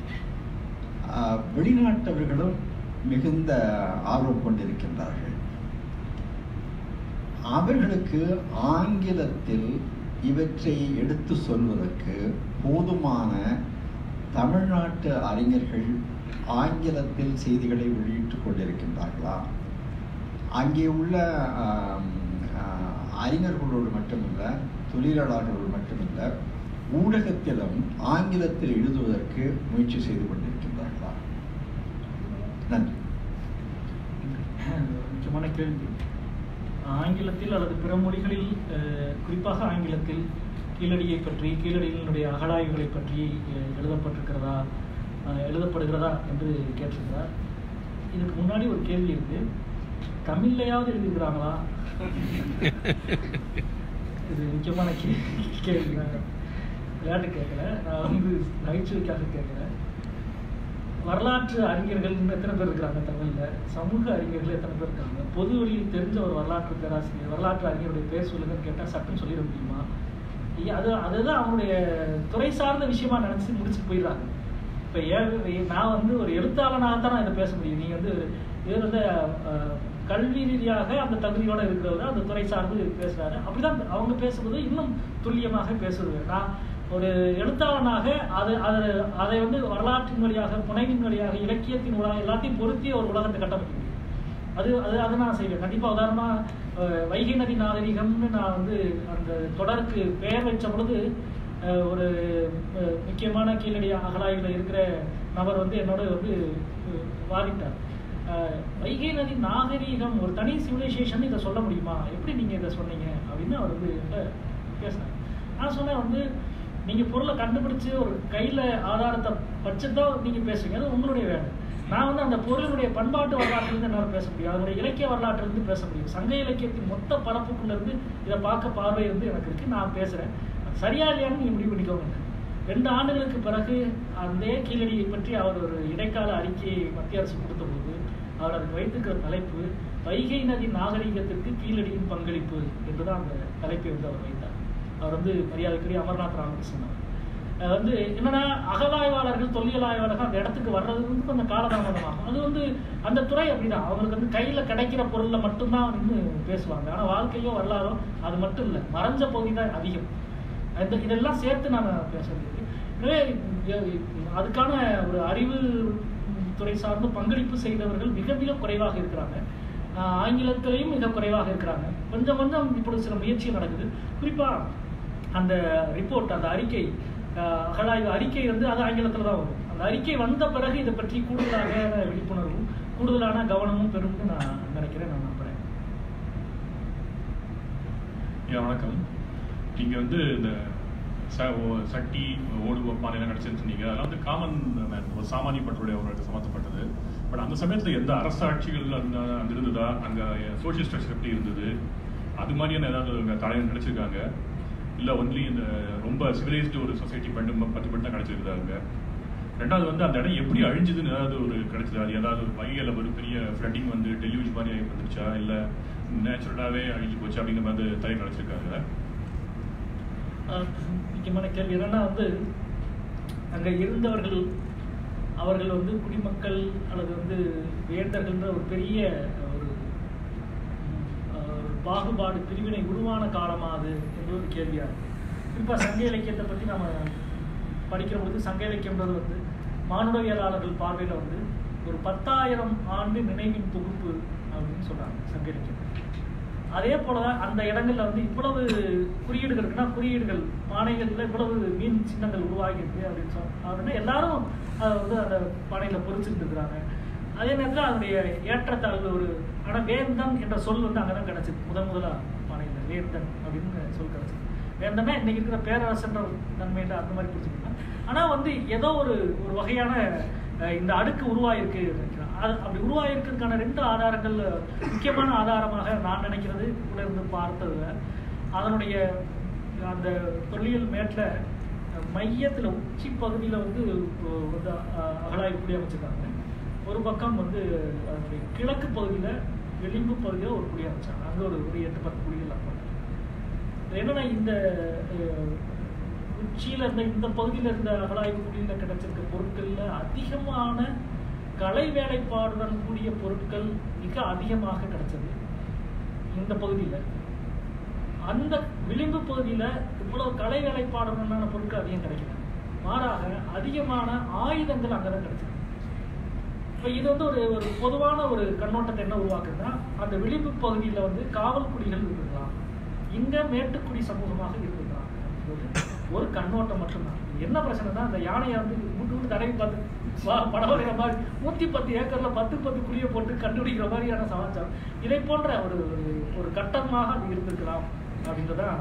வெளிநாட்டவர்களும் மிகுந்த ஆர்வம் கொண்டிருக்கின்றார்கள். அவர்களுக்கு ஆங்கிலத்தில் இவற்றை எடுத்து சொல்வதற்கு போதுமான தமிழ்நாட்டு அறிஞர்கள் ஆங்கிலத்தில் செய்திகளை வெளியிட்டுக் கொண்டிருக்கின்றார்களா? அங்கே உள்ள அறிஞர்களோடு மட்டுமல்ல, தொழிலாளர்களோடு மட்டுமல்ல, ஊடகத்திலும் ஆங்கிலத்தில் எழுதுவதற்கு முயற்சி செய்து கொண்டிருக்கின்றார்களா? நன்றி. முக்கியமான கேள்வி. ஆங்கிலத்தில் அல்லது பிற மொழிகளில், குறிப்பாக ஆங்கிலத்தில் கீழடியை பற்றி, கீழடியினுடைய அகழாய்வுகளை பற்றி எழுதப்படுகிறதா என்று கேட்டிருக்கிறார். இதுக்கு முன்னாடி ஒரு கேள்வி இருக்கு, தமிழ்லையாவது எழுதியிருக்கிறாங்களா? இது முக்கியமான கேள்வி. விளையாட்டு கேட்கல, நான் நகைச்சுவைக்காக கேட்குறேன். வரலாற்று அறிஞர்கள் எத்தனை பேர் இருக்கிறாங்க தமிழில்? சமூக அறிஞர்கள் எத்தனை பேர் இருக்காங்க? பொது வழியில் தெரிஞ்ச ஒரு வரலாற்று பேராசிரியர், வரலாற்று அறிஞருடைய பேர் சொல்லுங்கன்னு கேட்டால் சட்டம் சொல்லிட முடியுமா? அதுதான் அவங்களுடைய துறை சார்ந்த விஷயமா நினச்சி முடிச்சுட்டு போயிடுறாங்க. இப்போ நான் ஒரு எழுத்தாளனாகத்தான் நான் இதை பேச முடியும். நீங்கள் இது கல்வி ரீதியாக அந்த தகுதியோடு இருக்கிறவங்க அந்த துறை சார்ந்து பேசுகிறாரு. அப்படிதான் அவங்க பேசும்போது இன்னும் துல்லியமாக பேசுறது. நான் ஒரு எழுத்தாளனாக அதை வரலாற்றின் வழியாக, புனைவின் வழியாக, இலக்கியத்தின் வழியாக எல்லாத்தையும் பொருத்தி ஒரு உலகத்தை கட்டமைக்க முடியும். அதை நான் செய்வேன் கண்டிப்பாக. உதாரணமாக வைகை நதி நாகரிகம்னு நான் அந்த தொடருக்கு பெயர் வச்ச பொழுது ஒரு முக்கியமான கீழடி அகழாய்வில் இருக்கிற நபர் என்னோட வாதிட்டார். வைகை நதி நாகரிகம் ஒரு தனி சிவிலைசேஷன், இதை சொல்ல முடியுமா, எப்படி நீங்கள் இதை சொன்னீங்க அப்படின்னு அவர் என்கிட்ட பேசினார். நான் சொன்னேன் நீங்கள் பொருளை கண்டுபிடிச்சு ஒரு கையில் ஆதாரத்தை வச்சுதான் நீங்கள் பேசுவீங்க, அது உங்களுடைய வேலை. நான் அந்த பொருளுடைய பண்பாட்டு வரலாற்றிலிருந்து என்னால் பேச முடியும், அதனுடைய இலக்கிய வரலாற்றிலிருந்து பேச முடியும். சங்க இலக்கியத்தின் மொத்த பரப்புக்குள்ளேருந்து இதை பார்க்க பார்வை எனக்கு இருக்குது. நான் பேசுகிறேன், சரியா இல்லையான்னு நீங்கள் முடிவு பண்ணிக்கோங்க. 2 ஆண்டுகளுக்கு பிறகு அந்த கீழடியை பற்றி அவர் ஒரு இடைக்கால அறிக்கையை மத்திய அரசு கொடுத்தபோது அவர் அதுக்கு வைத்திருக்கிற தலைப்பு வைகை நதி நாகரிகத்திற்கு கீழடியின் பங்களிப்பு என்றுதான் அந்த தலைப்பை அவர் வைத்தார். அவர் மரியாதைக்குரிய அமர்நாத் ராமகிருஷ்ணன் அவர் என்னன்னா, அகழாய்வாளர்கள், தொல்லியல் ஆய்வாளர்கள் அந்த இடத்துக்கு வர்றது கொஞ்சம் காலதாமதமாகும். அது அந்த துறை அப்படிதான், அவங்களுக்கு கையில் கிடைக்கிற பொருளில் மட்டும்தான் பேசுவாங்க. ஆனால் வாழ்க்கையோ வரலாறோ அது மட்டும் இல்லை, மறைஞ்ச பகுதி தான் அதிகம். இதெல்லாம் சேர்த்து நான் பேசுறது. எனவே அதுக்கான ஒரு அறிவு துறை சார்ந்து பங்களிப்பு செய்தவர்கள் மிக மிக குறைவாக இருக்கிறாங்க. ஆங்கிலத்திலையும் மிக குறைவாக இருக்கிறாங்க. கொஞ்சம் கொஞ்சம் இப்பொழுது சில முயற்சிகள் நடக்குது. குறிப்பாக அந்த ரிப்போர்ட், அந்த அறிக்கை, அகழாய்வு அறிக்கை அது ஆங்கிலத்தில் தான் வரும். அந்த அறிக்கை வந்த பிறகு இதை பற்றி கூடுதலாக விழிப்புணர்வும் கூடுதலான கவனமும் பெறும்னு நான் நினைக்கிறேன், நான் நம்புகிறேன். வணக்கம். நீங்கள் இந்த சட்டி ஓடு பானைலாம் கிடச்சுன்னு சொன்னீங்க. அதெல்லாம் காமன் மேன், ஒரு சாமானியப்பட்டருடைய அவர்களுக்கு சம்மந்தப்பட்டது. பட் அந்த சமயத்தில் எந்த அரசாட்சிகள் அங்கே இருந்ததா, அங்கே சோஷியல் ஸ்ட்ரக்சர் எப்படி இருந்தது, அது மாதிரியான ஏதாவது அங்கே தலைவன் கிடைச்சிருக்காங்க? இல்லை ஒன்லி இந்த ரொம்ப சிவிலைஸ்டு ஒரு சொசைட்டி பற்றி மட்டும் தான் கிடைச்சிருக்குதா அங்கே? ரெண்டாவது அந்த இடம் எப்படி அழிஞ்சதுன்னு ஏதாவது ஒரு கிடைச்சது? அது ஏதாவது ஒரு வகையில் ஒரு பெரிய ஃப்ளட்டிங் டெலியூஜ் மாதிரி வந்துருச்சா, இல்லை நேச்சுரலாகவே அழிஞ்சு போச்சு அப்படிங்கிற மாதிரி தலைவர் கிடைச்சிருக்காங்க? முக்கியமான கேள்வி என்னன்னா, அங்கே இருந்தவர்கள் அவர்கள் குடிமக்கள் அல்லது வேந்தர்கள்ன்ற ஒரு பெரிய ஒரு பாகுபாடு பிரிவினை உருவான காலமா அது என்ற ஒரு கேள்வியா இருக்கு. குறிப்பாக சங்க இலக்கியத்தை பற்றி நம்ம படிக்கிற பொழுது சங்க இலக்கியம்ன்றது மானுடவியலாளர்கள் பார்வையில் ஒரு 10,000 ஆண்டு நினைவின் தொகுப்பு அப்படின்னு சொல்றாங்க சங்க இலக்கியம். அதே போலதான் அந்த இடங்கள்ல இவ்வளவு குறியீடுகள் இருக்குன்னா, குறியீடுகள் பானைகள்ல இவ்வளவு மீன் சின்னங்கள் உருவாகி இருக்கு அப்படின்னு சொன்னா எல்லாரும் அதை அந்த பானையில பொறிச்சுட்டு இருக்கிறாங்க. அதே நேரத்தில் அதனுடைய ஏற்றத்தாழ்வு ஒரு ஆனால் வேந்தன் என்ற சொல் வந்து அங்கே தான் கிடச்சிது. முதலாக பானையில் வேந்தன் அப்படின்னு சொல் கிடச்சிது. வேந்தன்னா இன்னைக்கு இருக்கிற பேரரசன்ற நன்மையில் அந்த மாதிரி பிடிச்சிருக்கலாம். ஆனால் வந்து ஏதோ ஒரு வகையான இந்த அடுக்கு உருவாயிருக்கு நினைக்கிறேன். அது அப்படி உருவாயிருக்கிறதுக்கான 2 ஆதாரங்கள் முக்கியமான ஆதாரமாக நான் நினைக்கிறது கூட இருந்து பார்த்ததுல அதனுடைய அந்த தொல்லியல் மேட்டில் மையத்தில் உச்சி பகுதியில் வந்து அகழாய்வு குழி அமைச்சிருக்காங்க. ஒரு பக்கம் வந்து அதனுடைய கிழக்கு பகுதியில் விளிம்பு பகுதியில் ஒரு குழி அமைச்சாங்க. அங்கே ஒரு 8-10 குழிகள் அப்போ என்னன்னா இந்த உச்சியில் இருந்த இந்த பகுதியில் இருந்த அகழாய்வு குழியில் கிடைச்சிருக்க பொருட்களில் அதிகமான கலை வேலைப்பாடுடன் கூடிய பொருட்கள் மிக அதிகமாக கிடைச்சது இந்த பகுதியில். அந்த விளிம்பு பகுதியில் இவ்வளவு கலை வேலைப்பாடுடனான பொருட்கள் அதிகம் கிடைக்கல. மாறாக அதிகமான ஆயுதங்கள் அங்கே தான் கிடைச்சது. இப்போ இது வந்து ஒரு பொதுவான ஒரு கண்ணோட்டத்தை என்ன உருவாக்குதுன்னா, அந்த விளிம்பு பகுதியில் வந்து காவல் குடிகள் இருக்கலாம், இங்கே மேட்டுக்குடி சமூகமாக இருக்கலாம். ஒரு கண்ணோட்டம் மட்டும்தான். என்ன பிரச்சனைனா, அந்த யானையை வந்து முட்டு தடவி பார்த்து படம் வரைகிற மாதிரி 110 ஏக்கரில் 10 குழியை போட்டு கண்டுபிடிக்கிற மாதிரியான சமாச்சாரம். இதை போன்ற ஒரு கட்டமாக அது இருந்திருக்கலாம் அப்படின்றதான்.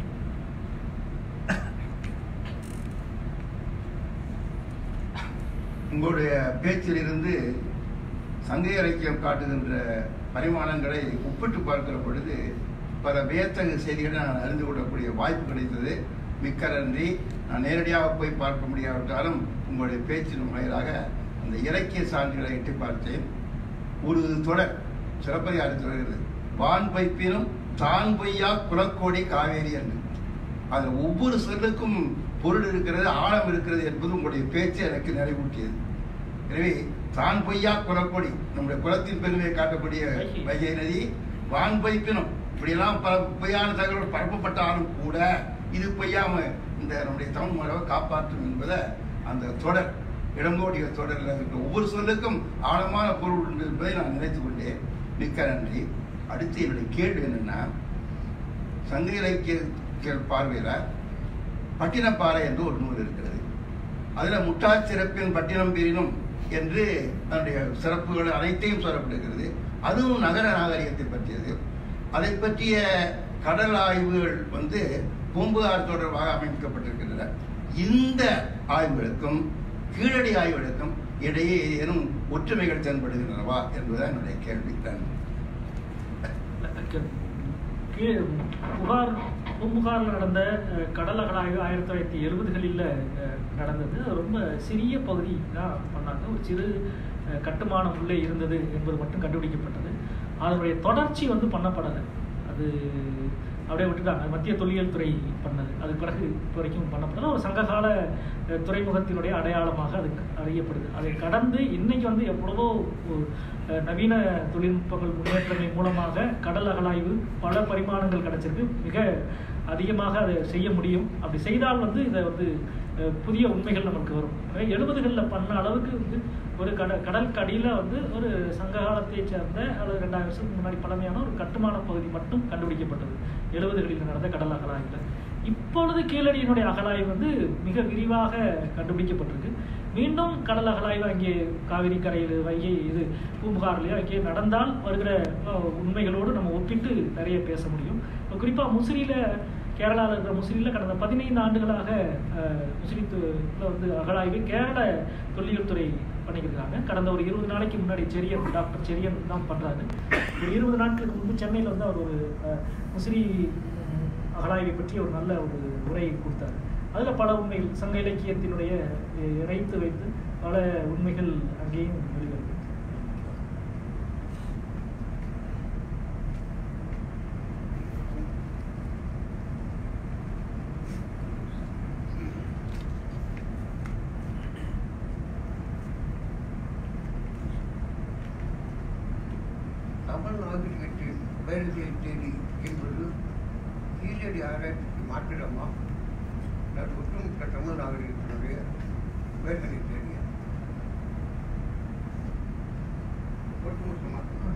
உங்களுடைய பேச்சிலிருந்து சங்க இலக்கியம் காட்டுகின்ற பரிமாணங்களை ஒப்பிட்டு பார்க்கிற பொழுது பல வியத்தகு செய்திகளை நான் அறிந்து கொள்ளக்கூடிய வாய்ப்பு கிடைத்தது. மிக்க நன்றி. நான் நேரடியாக போய் பார்க்க முடியாவிட்டாலும் உங்களுடைய பேச்சின் வாயிலாக அந்த இலக்கிய சான்றுகளை எட்டி பார்த்தேன். ஒரு தொடர் சிலப்பதிகாரத்தில் வருகிறது, வான் பைப்பினும் தான் பொய்யா குலக்கோடி காவேரி என்று. அதில் ஒவ்வொரு சொல்லுக்கும் பொருள் இருக்கிறது, ஆழம் இருக்கிறது என்பது உங்களுடைய பேச்சு எனக்கு நிறைவூட்டியது. எனவே தான் பொய்யா குலக்கோடி, நம்முடைய குலத்தின் பெருமையை காட்டக்கூடிய வைகை நதி, வான் பைப்பினும் இப்படியெல்லாம் பல பொய்யான தகவல் பரப்பப்பட்டாலும் கூட இது பொய்யாம இந்த நம்முடைய தமிழ் மரபை காப்பாற்றும் என்பதை அந்த தொடர் இடங்கோடிய தொடரில் இருக்கிற ஒவ்வொரு சொல்லுக்கும் ஆழமான பொருள் உண்டு என்பதை நான் நினைத்து கொண்டேன். மிக்க நன்றி. அடுத்து என்னுடைய கேள்வி என்னன்னா, சங்க இலக்கிய பார்வையில் பட்டினப்பாறை என்று ஒரு நூல் இருக்கிறது. அதில் முட்டாச்சிறப்பின் பட்டினம் பெறினும் என்று அதனுடைய சிறப்புகள் அனைத்தையும் சொல்லப்படுகிறது. அதுவும் நகர நாகரிகத்தை பற்றியது. அதை பற்றிய கடல் ஆய்வுகள் வந்து பூம்புகார் தொடர்பாக அமைக்கப்பட்டிருக்கின்றன. இந்த ஆய்வுகளுக்கும் கீழடி ஆய்வுகளுக்கும் இடையே ஏதேனும் ஒற்றுமைகள் தென்படுகின்றனவா என்பதுதான் என்னுடைய கேள்வி. பூம்புகாரில் நடந்த கடல் அகழாய்வு 1970களில் நடந்தது. ரொம்ப சிறிய பகுதி தான் பண்ணாங்க. ஒரு சிறு கட்டுமானம் உள்ளே இருந்தது என்பது மட்டும் கண்டுபிடிக்கப்பட்டது. அதனுடைய தொடர்ச்சி வந்து பண்ணப்படலை. அது அப்படியே விட்டுட்டாங்க. மத்திய தொல்லியல் துறை பண்ணது. அதுக்கு பிறகு இப்போ வரைக்கும் பண்ணப்படல. ஒரு சங்ககால துறைமுகத்தினுடைய அடையாளமாக அது அறியப்படுது. அதை கடந்து இன்னைக்கு வந்து எவ்வளவோ நவீன தொழில்நுட்பங்கள் முன்னேற்றங்கள் மூலமாக கடல் அகழாய்வு பல பரிமாணங்கள் கிடைச்சிருக்கு. மிக அதிகமாக அதை செய்ய முடியும். அப்படி செய்தால் வந்து இதை வந்து புதிய உண்மைகள் நமக்கு வரும். 70களில் பண்ண அளவுக்கு வந்து ஒரு கடல் கடியில் வந்து ஒரு சங்க காலத்தை சேர்ந்த அல்லது 2000 வருஷத்துக்கு முன்னாடி பழமையான ஒரு கட்டுமான பகுதி மட்டும் கண்டுபிடிக்கப்பட்டது 70களில் நடந்த கடல் அகழாய்வில். இப்பொழுது கீழடியினுடைய அகழாய்வு வந்து மிக விரிவாக கண்டுபிடிக்கப்பட்டிருக்கு. மீண்டும் கடல் அகழாய்வு அங்கே காவிரி கரையில் வைகை இது பூம்புகார்லையோ அங்கே நடந்தால் வருகிற உண்மைகளோடு நம்ம ஒப்பிட்டு நிறைய பேச முடியும். குறிப்பாக முசிறியில், கேரளாவில் இருக்கிற முசிறியில் கடந்த 15 ஆண்டுகளாக முசிறியில் வந்து அகழாய்வு கேரள தொல்லியல் துறை பண்ணிக்கிருக்காங்க. கடந்த ஒரு 20 நாளைக்கு முன்னாடி டாக்டர் செரியன் தான் பண்ணுறாரு. ஒரு 20 நாட்களுக்கு முன்பு சென்னையில் வந்து அவர் ஒரு முசிறி அகழாய்வை பற்றி ஒரு நல்ல ஒரு உரை கொடுத்தார். அதில் பல உண்மைகள் சங்க இலக்கியத்தினுடைய இணைத்து வைத்து பல உண்மைகள் அங்கேயும் வெளிவருது. தமிழ்நாட்டில் வேலையில் தேடி என்பது கீழடி ஆராய்ச்சிக்கு மாற்றிடமா ஒட்டுமொத்த தமிழ் நாகரிகத்தினுடைய வேலையை தேடிய ஒட்டுமொத்த மாற்றம்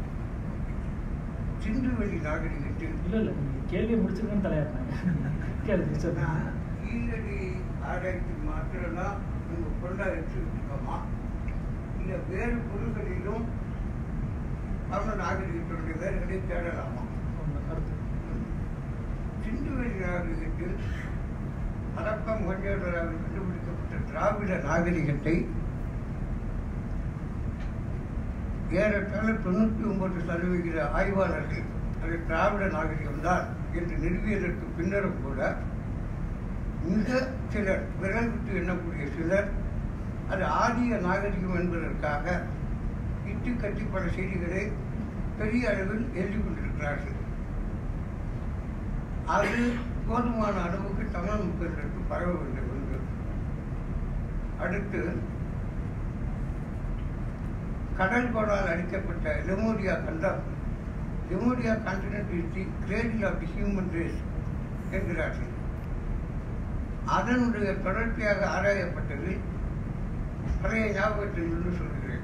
சிந்துவெளி நாகரிகத்தில் இல்லை கேள்வியை முடிச்சிருக்கேன்னு தலையாட்டினாங்க. கீழடி ஆராய்ச்சி மாத்திரம்னா நீங்கள் கொண்டாடிட்டு இருக்கோமா இல்லை வேறு பொருள்களிலும் தமிழ் நாகரிகத்தினுடைய வேறுகளை தேடலாமா? சிந்துவெளி நாகரிகத்தில் ஹரப்பா மொஹஞ்சதாரோவில் கண்டுபிடிக்கப்பட்ட திராவிட நாகரிகத்தை ஏறத்தாழ 99% ஆய்வாளர்கள் அது திராவிட நாகரிகம்தான் என்று நிறுவியதற்கு பின்னரும் கூட மிக சிலர், விரல் விட்டு எண்ணக்கூடிய சிலர், அது ஆதிய நாகரிகம் என்பதற்காக இட்டு கட்டி பல செய்திகளை பெரிய அளவில் எழுதி கொண்டிருக்கிறார்கள். அது போதுமான அளவுக்கு தமிழ் மக்களுக்கு பரவ வேண்டும் என்று. அடுத்து கடல் கோடால் அளிக்கப்பட்ட லெமூரியா கண்டம், Lemuria continent is the cradle of the human race என்கிறார்கள். அதனுடைய தொடர்ச்சியாக ஆராயப்பட்டது பழைய ஞாபகத்தில் இருந்து சொல்கிறேன்.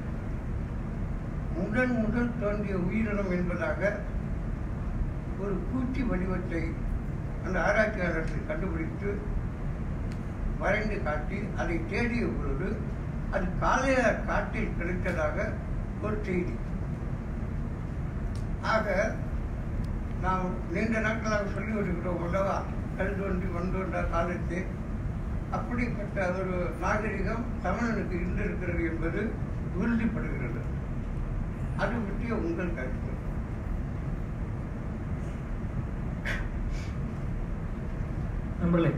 முதல் தோன்றிய உயிரினம் என்பதாக ஒரு பூச்சி வடிவத்தை அந்த ஆராய்ச்சியாளர்கள் கண்டுபிடித்து வரைந்து காட்டி அதை தேடிய பொழுது அது காளையார் காட்டில் கிடைத்ததாக ஒரு செய்தி. ஆக நாம் நீண்ட நாட்களாக சொல்லி வருகிறோம் அல்லவா, கல் தோன்றி வந்தோன்ற காலத்தில் அப்படிப்பட்ட ஒரு நாகரிகம் தமிழனுக்கு இருந்திருக்கிறது என்பது உறுதிப்படுகிறது. அது பற்றிய உங்கள் கருத்து? நண்பர்களே,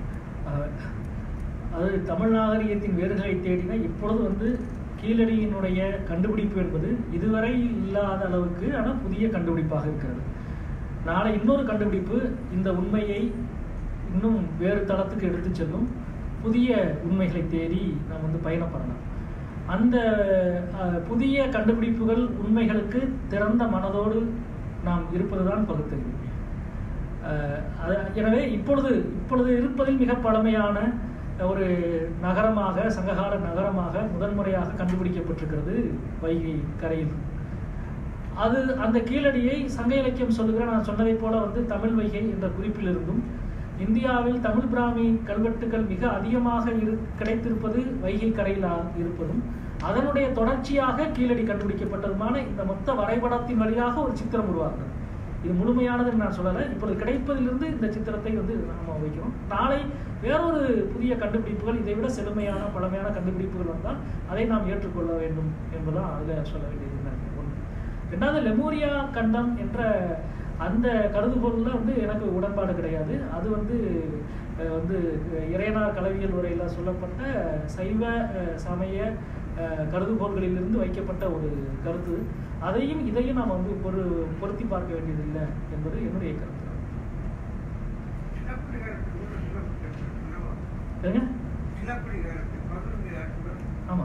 அது தமிழ் நாகரிகத்தின் வேர்களை தேடினா இப்பொழுது கீழடியினுடைய கண்டுபிடிப்பு என்பது இதுவரை இல்லாத அளவுக்கு ஆனால் புதிய கண்டுபிடிப்பாக இருக்கிறது. நாளை இன்னொரு கண்டுபிடிப்பு இந்த உண்மையை இன்னும் வேறு தளத்துக்கு எடுத்து செல்லும். புதிய உண்மைகளை தேடி நாம் பயணப்படலாம். அந்த புதிய கண்டுபிடிப்புகள் உண்மைகளுக்கு திறந்த மனதோடு நாம் இருப்பதுதான் பகுத்தறிவு. எனவே இப்பொழுது இருப்பதில் மிக பழமையான ஒரு நகரமாக, சங்ககால நகரமாக முதன்முறையாக கண்டுபிடிக்கப்பட்டிருக்கிறது வைகை கரையில். அது அந்த கீழடியை சங்க இலக்கியம் சொல்லுகிற, நான் சொன்னதை போல தமிழ் வைகை என்ற குறிப்பிலிருந்தும் இந்தியாவில் தமிழ் பிராமி கல்வெட்டுகள் மிக அதிகமாக கிடைத்திருப்பது வைகை கரையில் இருப்பதும் அதனுடைய தொடர்ச்சியாக கீழடி கண்டுபிடிக்கப்பட்டதுமான இந்த மொத்த வரைபடத்தின் வழியாக ஒரு சித்திரம் உருவாக்குது. இது முழுமையானதுன்னு நான் சொல்லலை. இப்பொழுது கிடைப்பதிலிருந்து இந்த சித்திரத்தை நாம் வைக்கிறோம். நாளை வேறொரு புதிய கண்டுபிடிப்புகள், இதை விட செழுமையான பழமையான கண்டுபிடிப்புகள் வந்தால் அதை நாம் ஏற்றுக்கொள்ள வேண்டும் என்பதுதான் அதில் சொல்ல வேண்டியது. ஒன்று. ரெண்டாவது, லெமூரியா கண்டம் என்ற அந்த கருதுகோளில் எனக்கு உடன்பாடு கிடையாது. அது இறையனார் களவியல் உரையில் சொல்லப்பட்ட சைவ சமய கருதுகோள்களிலிருந்து வைக்கப்பட்ட ஒரு கருத்து. அதையும் இதையும் நாம் ஒரு பொருத்தி பார்க்க வேண்டியதில்லை என்பது என்னுடைய கருத்து. ஆமா,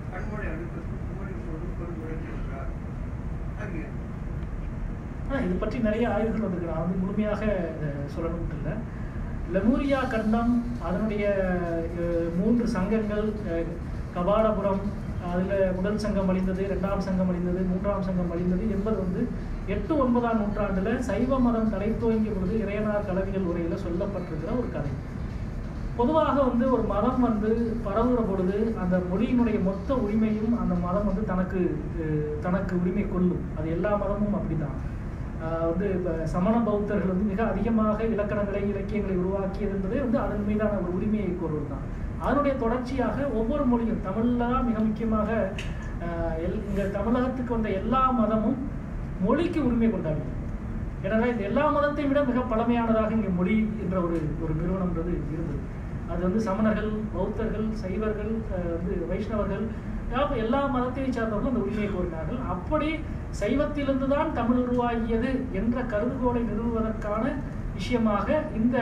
இது பற்றி நிறைய ஆய்வுகள் வந்திருக்கு. நான் முழுமையாக சொல்லணும்னு இல்லை. லெமூரியா கண்டம், அதனுடைய 3 சங்கங்கள், கபாடபுரம், அதில் முதல் சங்கம் அழிந்தது, 2ஆம் சங்கம் அழிந்தது, 3ஆம் சங்கம் அழிந்தது என்பது 8, 9ஆம் நூற்றாண்டில் சைவ மதம் தலை துவங்கிய பொழுது இறையனார் களவியல் உரையில் சொல்லப்பட்டிருக்கிற ஒரு கதை. பொதுவாக ஒரு மதம் பரவுகிற பொழுது அந்த மொழியினுடைய மொத்த உரிமையும் அந்த மதம் தனக்கு உரிமை கொள்ளும். அது எல்லா மதமும் அப்படிதான். இப்போ சமண பௌத்தர்கள் மிக அதிகமாக இலக்கணங்களை, இலக்கியங்களை உருவாக்கியது என்பதே அதன் மீதான ஒரு உரிமையை கோருவது தான். அதனுடைய தொடர்ச்சியாக ஒவ்வொரு மொழியும், தமிழில் மிக முக்கியமாக இங்கே தமிழகத்துக்கு வந்த எல்லா மதமும் மொழிக்கு உரிமை கொண்டாடியது. எனவே இந்த எல்லா மதத்தையும் விட மிக பழமையானதாக இங்கே மொழி என்ற ஒரு நிறுவனம்ன்றது இருந்தது. அது சமணர்கள், பௌத்தர்கள், சைவர்கள், வைஷ்ணவர்கள், எல்லா மதத்தை சார்ந்தவர்களும் அந்த உரிமையை கோரினார்கள். அப்படி சைவத்திலிருந்து தான் தமிழ் உருவாகியது என்ற கருதுகோளை நிறுவுவதற்கான விஷயமாக இந்த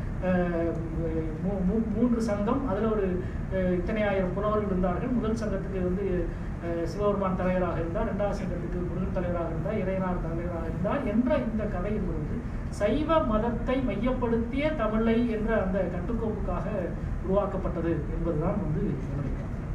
3 சங்கம், அதில் ஒரு இத்தனை ஆயிரம் புலவர்கள் இருந்தார்கள். முதல் சங்கத்துக்கு சிவபெருமான் தலைவராக இருந்தார், 2ஆவது சங்கத்துக்கு முருகன் தலைவராக இருந்தார், இறையனார் தலைவராக இருந்தார் என்ற இந்த கதை என்பது சைவ மதத்தை மையப்படுத்திய தமிழை என்ற அந்த கட்டுக்கோப்புக்காக உருவாக்கப்பட்டது என்பதுதான் என்னுடைய.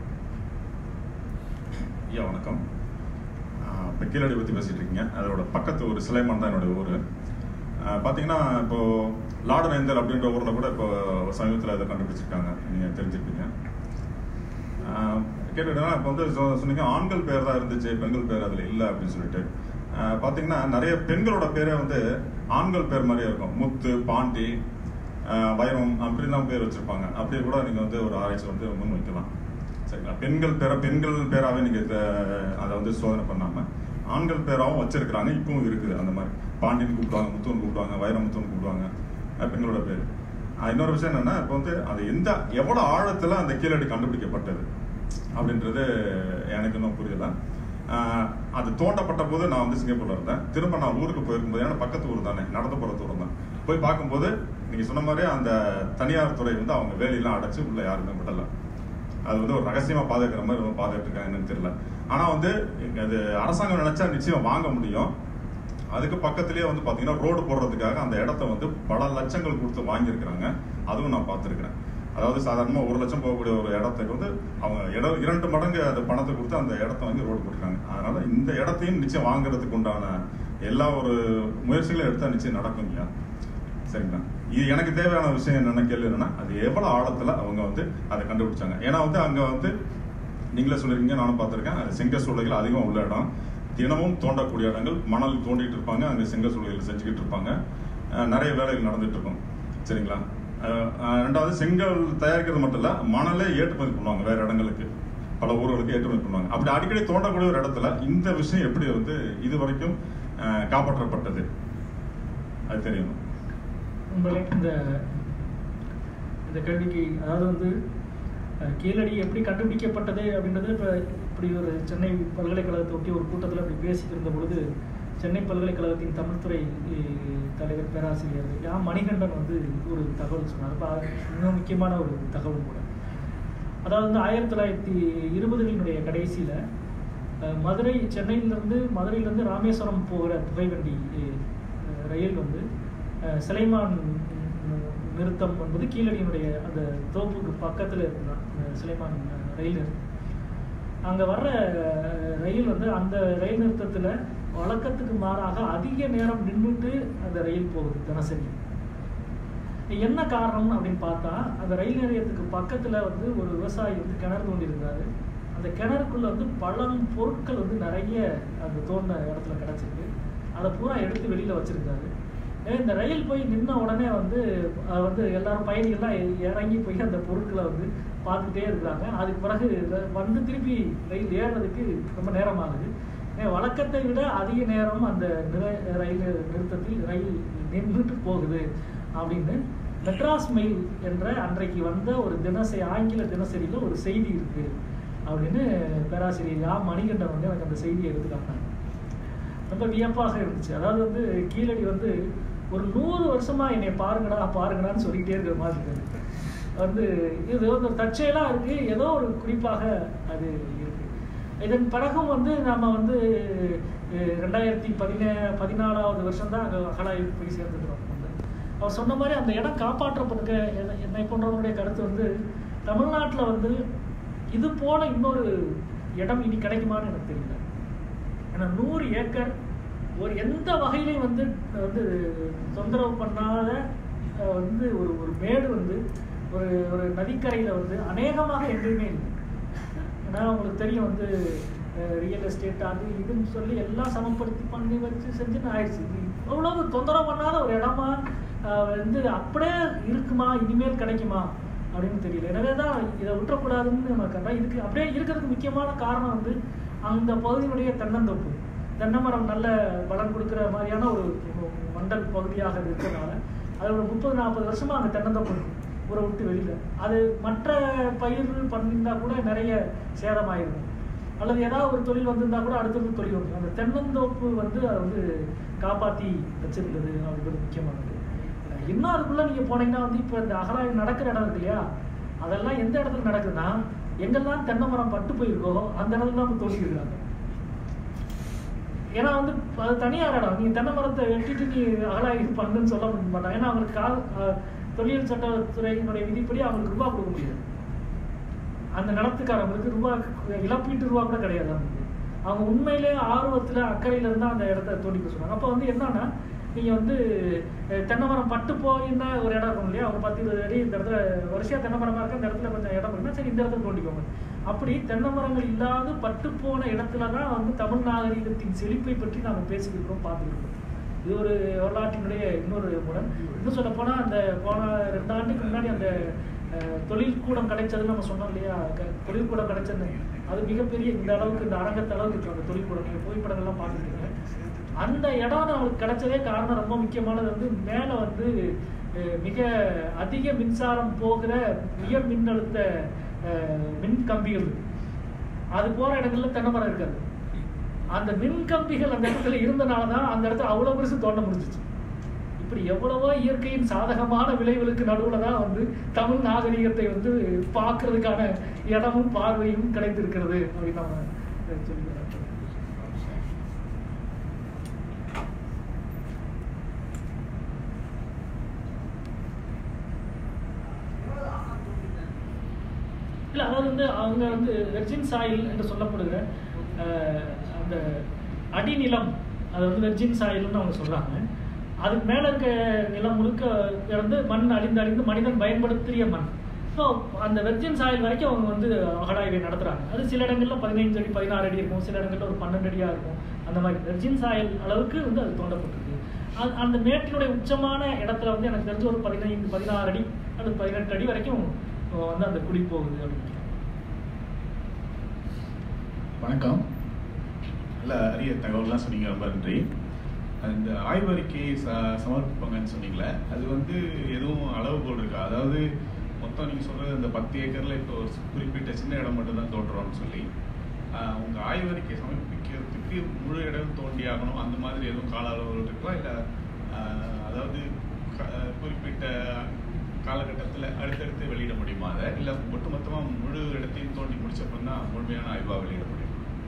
ஐயா வணக்கம். இப்போ கீழடி பற்றி பேசிட்டு இருக்கீங்க. அதோட பக்கத்து ஒரு சிலைமான் தான் என்னோட ஊர். பார்த்தீங்கன்னா இப்போ லாடனேந்தல் அப்படின்ற ஊரில் கூட இப்போ சமீபத்தில் அதை கண்டுபிடிச்சிருக்காங்க, நீங்கள் தெரிஞ்சிருப்பீங்க. கேட்டுட்டேன்னா இப்போ வந்து சொன்னீங்க ஆண்கள் பேர் தான் இருந்துச்சு, பெண்கள் பேர் அதில் இல்லை அப்படின்னு சொல்லிட்டு. பார்த்தீங்கன்னா நிறைய பெண்களோட பேரே வந்து ஆண்கள் பேர் மாதிரியே இருக்கும். முத்து, பாண்டி, வைரம் அப்படி தான் பேர் வச்சிருப்பாங்க. அப்படியே கூட நீங்கள் வந்து ஒரு ஆராய்ச்சி வந்து முன் வைக்கலாம். சரிங்களா? பெண்கள் பேராகவே நீங்கள் அதை வந்து சோதனை பண்ணாமல் ஆண்கள் பேராகவும் வச்சிருக்கிறாங்க. இப்பவும் இருக்குது அந்த மாதிரி. பாண்டின்னு கூப்பிடுவாங்க, முத்துன்னு கூப்பிடுவாங்க, வைரமுத்துன்னு கூப்பிடுவாங்க பெண்களோட பேர். இன்னொரு விஷயம் என்னன்னா, இப்போ வந்து அது எவ்வளோ ஆழத்தில் அந்த கீழடி கண்டுபிடிக்கப்பட்டது அப்படின்றது எனக்கு இன்னும் புரியல. அது தோண்டப்பட்ட போது நான் வந்து சிங்கப்பூர்ல இருந்தேன். திரும்ப நான் ஊருக்கு போயிருக்கும்போது, ஏன்னா பக்கத்து ஊர் தானே, நடந்து போகிற தூரம் தான், போய் பார்க்கும்போது நீங்கள் சொன்ன மாதிரி அந்த தனியார் துறை வந்து அவங்க வேலையெல்லாம் அடைச்சி உள்ள யாருமே விடலை. அது வந்து ஒரு ரகசியமாக பாதுகாக்கிற மாதிரி ரொம்ப பாதுகாத்துருக்காங்க, என்னன்னு தெரியல. ஆனால் வந்து அது அரசாங்கம் நினைச்சா நிச்சயம் வாங்க முடியும். அதுக்கு பக்கத்துலேயே வந்து பார்த்தீங்கன்னா ரோடு போடுறதுக்காக அந்த இடத்த வந்து பல லட்சங்கள் கொடுத்து வாங்கியிருக்கிறாங்க. அதுவும் நான் பார்த்துருக்கிறேன். அதாவது சாதாரணமாக 1 லட்சம் போகக்கூடிய ஒரு இடத்துக்கு வந்து அவங்க 2 மடங்கு அந்த பணத்தை கொடுத்து அந்த இடத்த வாங்கி ரோடு போட்டுருக்காங்க. அதனால இந்த இடத்தையும் நிச்சயம் வாங்குறதுக்கு உண்டான எல்லா ஒரு முயற்சிகளும் எடுத்தால் நிச்சயம் நடக்கும் இல்லையா? சரிங்களா? இது எனக்கு தேவையான விஷயம் என்னென்ன கேள்வி என்னன்னா, அது எவ்வளோ ஆழத்தில் அவங்க வந்து அதை கண்டுபிடிச்சாங்க. ஏன்னா வந்து அங்கே வந்து நீங்களே சொல்லியிருக்கீங்க, நானும் பார்த்துருக்கேன், அது செங்கல் சூளைகள் அதிகமாக உள்ள இடம், தினமும் தோண்டக்கூடிய இடங்கள், மணல் தோண்டிட்டு இருப்பாங்க, அங்கே செங்கல் சூளைகள் செஞ்சுக்கிட்டு இருப்பாங்க, நிறைய வேலைகள் நடந்துட்டு இருக்கும். சரிங்களா? ரெண்டாவது செங்கல் தயாரிக்கிறது மட்டும் இல்லை, மணலே ஏற்றுமதி பண்ணுவாங்க வேற இடங்களுக்கு, பல ஊர்களுக்கு ஏற்றுமதி பண்ணுவாங்க. அப்படி அடிக்கடி தோண்டக்கூடிய ஒரு இடத்துல இந்த விஷயம் எப்படி வந்து இது வரைக்கும் காப்பாற்றப்பட்டது, அது தெரியணும். உங்களுக்கு இந்த கேள்விக்கு, அதாவது வந்து கீழடி எப்படி கண்டுபிடிக்கப்பட்டது அப்படின்றது, இப்போ இப்படி ஒரு சென்னை பல்கலைக்கழகத்தை ஒட்டி ஒரு கூட்டத்தில் அப்படி பேசிக்கிருந்த பொழுது, சென்னை பல்கலைக்கழகத்தின் தமிழ்துறை தலைவர் பேராசிரியர் மணிகண்டன் வந்து ஒரு தகவல் சொன்னார். மிக முக்கியமான ஒரு தகவல் கூட. அதாவது வந்து 1920களினுடைய கடைசியில் மதுரையிலேருந்து ராமேஸ்வரம் போகிற புகைவண்டி ரயில் வந்து சிலைமான் நிறுத்தம் என்பது கீழடியினுடைய அந்த தோப்புக்கு பக்கத்தில் இருந்தான் சிலைமான் ரயில் நிறுத்தம். அங்கே வர்ற ரயில் வந்து அந்த ரயில் நிறுத்தத்தில் வழக்கத்துக்கு மாறாக அதிக நேரம் நின்றுட்டு அந்த ரயில் போகுது தினசரி. என்ன காரணம் அப்படின்னு பார்த்தா, அந்த ரயில் நிலையத்துக்கு பக்கத்தில் வந்து ஒரு விவசாயி வந்து கிணறு தோண்டியிருந்தாரு. அந்த கிணறுக்குள்ள வந்து பொருட்கள் வந்து நிறைய அந்த தோண்ட இடத்துல கிடச்சிருக்கு. அதை பூரா எடுத்து வெளியில் வச்சுருக்காரு. இந்த ரயில் போய் நின்ன உடனே வந்து எல்லாரும் பயணிகள்லாம் இறங்கி போய் அந்த பொருட்களை வந்து பார்த்துட்டே இருக்கிறாங்க. அதுக்கு பிறகு வந்து திருப்பி ரயில் ஏறுறதுக்கு ரொம்ப நேரம் ஆகுது. வழக்கத்தை விட அதிக நேரம் அந்த ரயில் நிறுத்தத்தில் ரயில் நின்றுட்டு போகுது அப்படின்னு மெட்ராஸ் மெயில் என்ற அன்றைக்கு வந்த ஒரு ஆங்கில தினசரியில் ஒரு செய்தி இருக்கு அப்படின்னு பேராசிரியர் மணிகண்டன் வந்து எனக்கு அந்த செய்தியை எடுத்துக்காட்டாங்க. ரொம்ப வியப்பாக இருந்துச்சு. அதாவது வந்து கீழடி வந்து ஒரு 100 வருஷமா என்னை பாருங்கடான்னு சொல்லிக்கிட்டே இருக்கிற மாதிரி இருக்கு. வந்து இது ஒரு தற்செயலாக இருக்கு, ஏதோ ஒரு குறிப்பாக அது இருக்கு. இதன் பிறகும் வந்து நம்ம வந்து 2014வது வருஷம் தான் அங்கே அகழாய்வு போய் சேர்ந்துக்கிறோம். அவர் சொன்ன மாதிரி அந்த இடம் காப்பாற்றப்பட்டிருக்க என்னை போன்றவங்களுடைய கருத்து வந்து தமிழ்நாட்டில் வந்து இது போல இன்னொரு இடம் இனி கிடைக்குமான்னு எனக்கு தெரியல. ஏன்னா 100 ஏக்கர் ஒரு எந்த வகையிலையும் வந்து தொந்தரவு பண்ணாத வந்து ஒரு மேடு வந்து ஒரு நதிக்கரையில் வந்து அநேகமாக எங்கேயுமே இல்லை. ஏன்னா உங்களுக்கு தெரியும் வந்து ரியல் எஸ்டேட் அது இதுன்னு சொல்லி எல்லாம் சமப்படுத்தி பண்ணி வச்சு செஞ்சுன்னு ஆயிடுச்சு. அவ்வளவு தொந்தரவு பண்ணாத ஒரு இடமா வந்து அப்படியே இருக்குமா, இனிமேல் கிடைக்குமா அப்படின்னு தெரியல. எனவே தான் இதை விட்டுறக்கூடாதுன்னு நம்ம கண்டா. இதுக்கு அப்படியே இருக்கிறதுக்கு முக்கியமான காரணம் வந்து அந்த பகுதியினுடைய தென்னந்தோப்பு, தென்னை மரம் நல்ல பலன் கொடுக்குற மாதிரியான ஒரு மண்டல் பகுதியாக இருக்கிறதுனால அது ஒரு 30-40 வருஷமா அந்த தென்னந்தோப்பு ஊரை விட்டு வெளியில். அது மற்ற பயிர் பண்ணியிருந்தா கூட நிறைய சேதமாயிருக்கும், அல்லது ஏதாவது ஒரு தொழில் வந்திருந்தா கூட அடுத்தது தொழில் வந்து அந்த தென்னந்தோப்பு வந்து அதை வந்து காப்பாற்றி வச்சிருந்தது அப்படின்றது முக்கியமானது. இன்னும் அதுக்குள்ளே நீங்கள் போனீங்கன்னா வந்து இப்போ இந்த அகழாய்வு நடக்கிற இடம் இருக்கு இல்லையா, அதெல்லாம் எந்த இடத்துல நடக்குதுன்னா எங்கெல்லாம் தென்னை மரம் பட்டு போயிருக்கோ அந்த இடத்துல தான் தோண்டிக்கிறாங்க. ஏன்னா வந்து அது தனியார் இடம், நீங்கள் தென்னை மரத்தை வெட்டிட்டு நீ அகழாய்வு பண்ணுன்னு சொல்ல மாட்டாங்க. ஏன்னா அவங்களுக்கு தொழில் சட்டத்துறையினுடைய விதிப்படி அவங்களுக்கு ரூபா கொடுக்க முடியாது. அந்த நிலத்துக்காரங்களுக்கு ரூபா இழப்பீட்டு ரூபா கூட கிடையாது. அவங்க உண்மையிலே ஆர்வத்தில் அக்கறையில் இருந்தால் அந்த இடத்த தோண்டிக்க சொன்னாங்க. அப்போ வந்து என்னன்னா, நீங்கள் வந்து தென்னை மரம் பட்டு போயின்னா ஒரு இடம் இருக்கும் இல்லையா, ஒரு 10-20 அடி இந்த இடத்துல வரிசையாக தென்னை மரமாக இருக்க, இந்த இடத்துல கொஞ்சம் இடம் இருக்குன்னா சரி இந்த இடத்துல தோண்டிக்கோங்க. அப்படி தென்னை மரங்கள் இல்லாத பட்டுப்போன இடத்துல தான் வந்து தமிழ் நாகரிகத்தின் செழிப்பை பற்றி நாம் பேசிக்கிருக்கோம், பார்த்துக்கிருக்கோம். இது ஒரு வரலாற்றினுடைய இன்னொரு முரண். இன்னும் சொல்ல போனால் அந்த போன 2 ஆண்டுக்கு முன்னாடி அந்த தொழில்கூடம் கிடைச்சதுன்னு நம்ம சொன்னோம் இல்லையா, தொழில்கூடம் கிடைச்சது அது மிகப்பெரிய இந்த அளவுக்கு இந்த அரங்கத்து அளவுக்கு இருக்கும் அந்த தொழில்கூடம். நீங்கள் புகைப்படங்கள்லாம் பார்த்துருக்கீங்க. அந்த இடம் நம்மளுக்கு கிடைச்சதே காரணம் ரொம்ப முக்கியமானது வந்து மேலே வந்து மிக அதிக மின்சாரம் போகிற உயர் மின்னழுத்த மின் கம்பிகள், அது போகிற இடங்கள்ல தென்னை மரம் இருக்காது. அந்த மின் கம்பிகள் அந்த இடத்துல இருந்தனால தான் அந்த இடத்துல அவ்வளோ பெருசு தோண்ட முடிஞ்சிச்சு. இப்படி எவ்வளவோ இயற்கையின் சாதகமான விளைவுகளுக்கு நடுவில் தான் வந்து தமிழ் நாகரிகத்தை வந்து பார்க்கறதுக்கான இடமும் பார்வையும் கிடைத்திருக்கிறது அப்படின்னு நம்ம சொல்லிக்கிறோம். இல்லை, அதாவது வந்து அவங்க வந்து வெர்ஜின் சாயில் என்று சொல்லப்படுகிற அந்த அடிநிலம், அது வந்து வெர்ஜின் சாயில்னு அவங்க சொல்கிறாங்க. அதுக்கு மேலே இருக்க நிலம் முழுக்க இருந்து மண் அழிந்து மனிதன் பயன்படுத்திய மண். ஸோ அந்த வெர்ஜின் சாயில் வரைக்கும் அவங்க வந்து அகழாய்வை நடத்துகிறாங்க. அது சில இடங்களில் 15 அடி 16 அடி இருக்கும், சில இடங்களில் ஒரு 12 அடியாக இருக்கும். அந்த மாதிரி வெர்ஜின் சாயில் அளவுக்கு வந்து அது தோண்டப்பட்டிருக்கு. அந்த மேட்டினுடைய உச்சமான இடத்துல வந்து எனக்கு தெரிஞ்ச ஒரு 15 16 அடி அல்லது 18 அடி வரைக்கும் வந்து அந்த குழி போகுது அப்படின்னு. வணக்கம். நல்ல அரிய தகவல்லாம் சொன்னீங்க, ரொம்ப நன்றி. அந்த ஆய்வறிக்கை சமர்ப்பிப்பாங்கன்னு சொன்னீங்களே, அது வந்து எதுவும் அளவுகோல் இருக்கா? அதாவது மொத்தம் நீங்கள் சொல்கிறது அந்த 10 ஏக்கரில் இப்போ ஒரு குறிப்பிட்ட சின்ன இடம் மட்டும் தான் தோற்றுறோம்னு சொல்லி உங்கள் ஆய்வறிக்கை சமர்ப்பிக்கிறதுக்கு முழு இடம் தோண்டி ஆகணும் அந்த மாதிரி எதுவும் கால அளவுகள் இருக்கா? இல்லை அதாவது குறிப்பிட்ட காலகட்டத்தில் அடுத்தடுத்து வெளியிட முடியுமா அதை? இல்லை ஒட்டுமொத்தமாக முழு இடத்தையும் தோண்டி முடிச்சப்போ தான் முழுமையான ஆய்வாக வெளியிட முடியும்?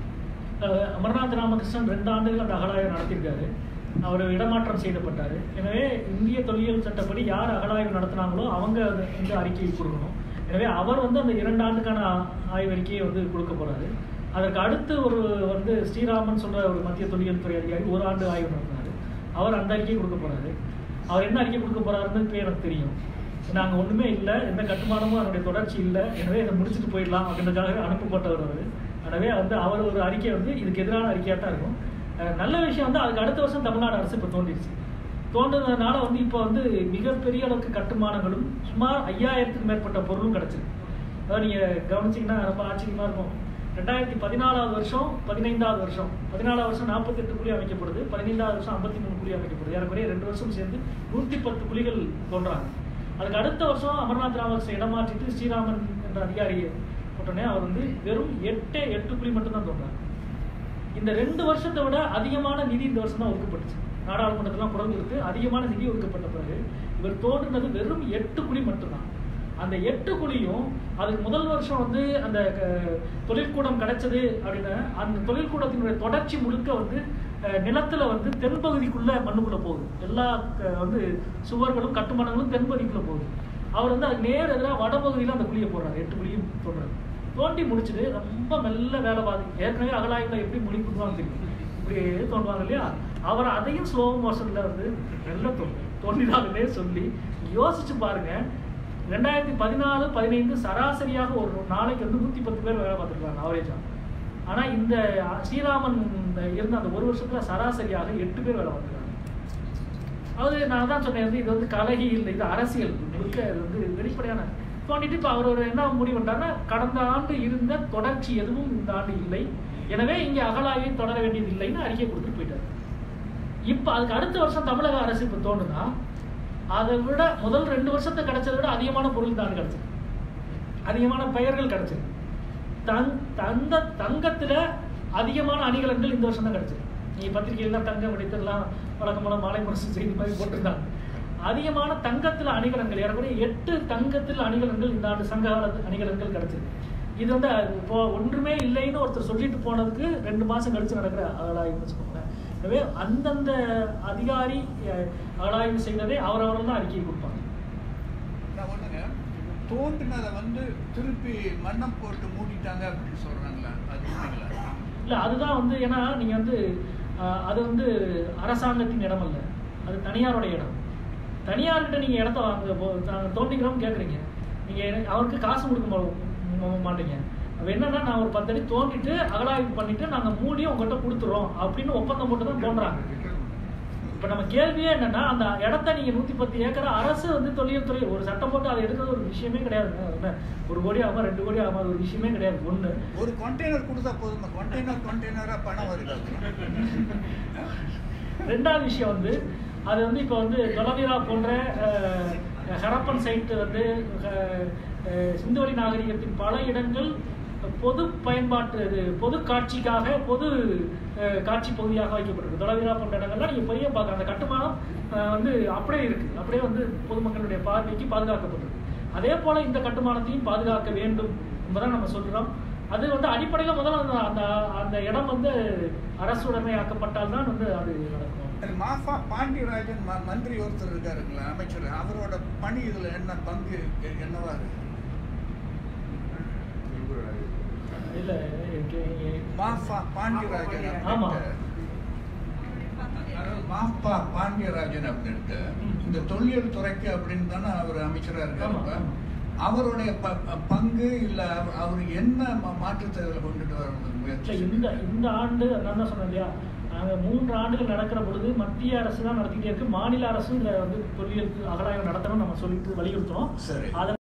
அமர்நாத் ராமகிருஷ்ணன் 2 ஆண்டுகள் அந்த அகழாய்வு நடத்தியிருக்காரு. அவர் இடமாற்றம் செய்யப்பட்டார். எனவே இந்திய தொல்லியல் சட்டப்படி யார் அகழாய்வு நடத்தினாங்களோ அவங்க வந்து அறிக்கையை கொடுக்கணும். எனவே அவர் வந்து அந்த 2 ஆண்டுக்கான ஆய்வறிக்கையை வந்து கொடுக்க போகிறாரு. அதற்கு அடுத்து ஒரு வந்து ஸ்ரீராமன் சொல்கிற ஒரு மத்திய தொல்லியல் துறை அதிகாரி 1 ஆண்டு ஆய்வு நடத்தினார். அவர் அந்த அறிக்கையை கொடுக்க போகிறாரு. அவர் என்ன அறிக்கை கொடுக்க போகிறாருன்னு இப்போ எனக்கு தெரியும். நாங்கள் ஒன்றுமே இல்லை, எந்த கட்டுமானமும் அதனுடைய தொடர்ச்சி இல்லை, எனவே இதை முடிச்சுட்டு போயிடலாம் அப்படின்றதுக்காக அனுப்பப்பட்டவர் அவர். எனவே வந்து அவர் ஒரு அறிக்கை வந்து இதுக்கு எதிரான அறிக்கையாக தான் இருக்கும். நல்ல விஷயம் வந்து அதுக்கு அடுத்த வருஷம் தமிழ்நாடு அரசு இப்போ தோன்றிடுச்சு. தோன்றதுனால வந்து இப்போ வந்து மிகப்பெரிய அளவுக்கு கட்டுமானங்களும் சுமார் 5000க்கும் மேற்பட்ட பொருளும் கிடச்சிருக்கு. அதாவது நீங்கள் கவனிச்சிங்கன்னா ரொம்ப ஆச்சரியமாக இருக்கும். 2014 வருஷம் 15வது வருஷம் 14வது வருஷம் 48 குழி அமைக்கப்படுது, 15வது வருஷம் 53 குழி அமைக்கப்படுது. ஏறக்குறைய 2 வருஷம் சேர்ந்து 110 குழிகள் தோன்றாங்க. அதுக்கு அடுத்த வருஷம் அமர்நாத் ராமகிருஷ்ணன் இடமாற்றிட்டு ஸ்ரீராமன் என்ற அதிகாரியை போட்டோன்னே அவர் வந்து வெறும் 8 குழி மட்டும்தான் தோன்றாங்க. இந்த 2 வருஷத்தை விட அதிகமான நிதி இந்த வருஷம் தான் ஒதுக்கப்பட்டுச்சு. நாடாளுமன்றத்தெல்லாம் குரல் கொடுத்து அதிகமான நிதி ஒதுக்கப்பட்ட பிறகு இவர் தோன்றினது வெறும் 8 குழி மட்டும்தான். அந்த 8 குழியும் அதுக்கு முதல் வருஷம் வந்து அந்த தொழிற்கூடம் கிடைச்சது அப்படின்னா அந்த தொழிற்கூடத்தினுடைய தொடர்ச்சி முழுக்க வந்து நிலத்துல வந்து தென்பகுதிக்குள்ள மண்ணுக்குள்ள போகுது. எல்லா வந்து சுவர்களும் கட்டுமானங்களும் தென்பகுதிக்குள்ள போகுது. அவர் வந்து அதுக்கு நேர் எதிராக வடபகுதியில் அந்த குழியை போடுறாரு. 8 குழியும் தோன்றாரு. தோண்டி முடிச்சுட்டு ரொம்ப மெல்ல வேலை பார்த்து, ஏற்கனவே அகழாய்வில் எப்படி மொழி கொடுவாங்க தெரியும், இப்படியே தோண்டுவாங்க இல்லையா, அவர் அதையும் ஸ்லோ மோஷனில் வந்து மெல்ல தோண்டினாலே சொல்லி யோசிச்சு பாருங்க. 2014-15 சராசரியாக ஒரு நாளைக்கு வந்து 110 பேர் வேலை பார்த்துருக்காங்க ஆவரேஜா. ஆனால் இந்த ஸ்ரீராமன் இருந்த அந்த 1 வருஷத்துல சராசரியாக 8 பேர் வேலை பார்த்துருக்காங்க. அது நான் தான் சொன்னேன், இது வந்து கலகி இல்லை, இது அரசியல் முழுக்க. இது வந்து வெளிப்படையான தோண்டிட்டு இப்போ அவர் ஒரு என்ன முடிவு பண்ணாருன்னா, கடந்த ஆண்டு இருந்த தொடர்ச்சி எதுவும் இந்த ஆண்டு இல்லை, எனவே இங்கே அகழாய்வை தொடர வேண்டியது இல்லைன்னு அறிக்கை கொடுத்துட்டு போயிட்டார். இப்போ அதுக்கு அடுத்த வருஷம் தமிழக அரசு இப்போ தோணுனா அதை விட முதல் 2 வருஷத்தை கிடைச்சதை விட அதிகமான பொருள் தான் கிடைச்சது, அதிகமான பெயர்கள் கிடைச்சது. தங்கத்தில் அதிகமான அணிகலன்கள் இந்த வருஷம் தான் கிடைச்சது. நீ பத்திரிகையெல்லாம் தங்கம் வெடித்தெல்லாம் வழக்கமான மாலை முரசு செய்தி மாதிரி போட்டிருந்தாங்க. அதிகமான தங்கத்தில் அணிகலன்கள், ஏறக்குறைய 8 தங்கத்தில் அணிகலன்கள் இந்த ஆண்டு சங்ககால அணிகலன்கள் கிடைச்சது. இது வந்து இப்போ ஒன்றுமே இல்லைன்னு ஒருத்தர் சொல்லிட்டு போனதுக்கு 2 மாதம் கழிச்சு நடக்கிற அகழாய்வுன்னு வச்சுக்கோங்களேன். எனவே அந்தந்த அதிகாரி அகழாய்வு செய்ததை அவரவர்கள் தான் அறிக்கையை கொடுப்பாங்க. தோன்றினதை வந்து திருப்பி மண்ணம் போட்டு மூடிட்டாங்க அப்படின்னு சொல்றாங்களா, அது உண்மைங்களா? இல்லை, அதுதான் வந்து ஏன்னா நீங்கள் வந்து அது வந்து அரசாங்கத்தின் இடம் அல்ல, அது தனியாரோட இடம். தனியார்கிட்ட நீங்கள் இடத்த வாங்க தோண்டிக்கிறோம் கேட்குறீங்க, நீங்கள் அவருக்கு காசு கொடுக்க மாட்டீங்க. அப்போ என்னன்னா நான் ஒரு 10 அடி தோண்டிட்டு அகலாய்வு பண்ணிட்டு நாங்கள் மூடி உங்கள்கிட்ட கொடுத்துறோம் அப்படின்னு ஒப்பந்தம் போட்டு தான் தோன்றாங்க. இப்போ நம்ம கேள்வியே என்னன்னா அந்த இடத்த நீங்கள் 110 ஏக்கர் அரசு வந்து தொழில் துறை ஒரு சட்டம் போட்டு அதை எடுக்கிறது ஒரு விஷயமே கிடையாது. 1 கோடி ஆகும் 2 கோடி ஆகும் அது ஒரு விஷயமே கிடையாது. ஒன்று ஒரு கண்டெய்னர் கொடுத்தா போதுமா? கண்டெய்னராக பணம் வருது. ரெண்டாவது விஷயம் வந்து அது வந்து இப்போ வந்து தொலவீரா போன்ற ஹரப்பன் சைட்டு வந்து சிந்துவெளி நாகரிகத்தின் பல இடங்கள் பொது பயன்பாட்டு பொது காட்சிக்காக பொது காட்சி பகுதியாக வைக்கப்பட்டிருக்கு. தொலைவீரா போன்ற இடங்கள்லாம் நீங்கள் பெரிய பார்க்க அந்த கட்டுமானம் வந்து அப்படியே இருக்குது, அப்படியே வந்து பொதுமக்களுடைய பார்வைக்கு பாதுகாக்கப்பட்டிருக்கு. அதே போல் இந்த கட்டுமானத்தையும் பாதுகாக்க வேண்டும் என்பதான் நம்ம சொல்கிறோம். அது வந்து அடிப்படையில் முதல்ல அந்த அந்த இடம் வந்து அரசு உடைமையாக்கப்பட்டால் தான் வந்து அது நடக்கும். மாஃபா பாண்டியராஜன் மந்திரி ஒருத்தர் இருக்காருங்களா, அமைச்சர், அவரோட பணி இதில் என்ன பங்கு என்னவா இருக்கு? இல்லை மாஃபா பாண்டியராஜன். ஆமாம், மாஃபா பாண்டியராஜன் அப்படின்ட்டு இந்த தொல்லியல் துறைக்கு அப்படின்னு தானே அவர் அமைச்சராக இருக்காரு. அவருடைய பங்கு இல்லை அவர் என்ன மாற்றத்தை இதில் கொண்டுட்டு வர முயற்சி? இந்த ஆண்டு நான் தான் சொன்னேன் இல்லையா, நாங்கள் 3 ஆண்டுகள் நடக்கிற பொழுது மத்திய அரசு தான் நடத்திக்கிட்டே இருக்கு. மாநில அரசு இதில் வந்து தொல்லியல் அகலாய்வு நடத்தணும்னு நம்ம சொல்லிட்டு வலியுறுத்துறோம். அதை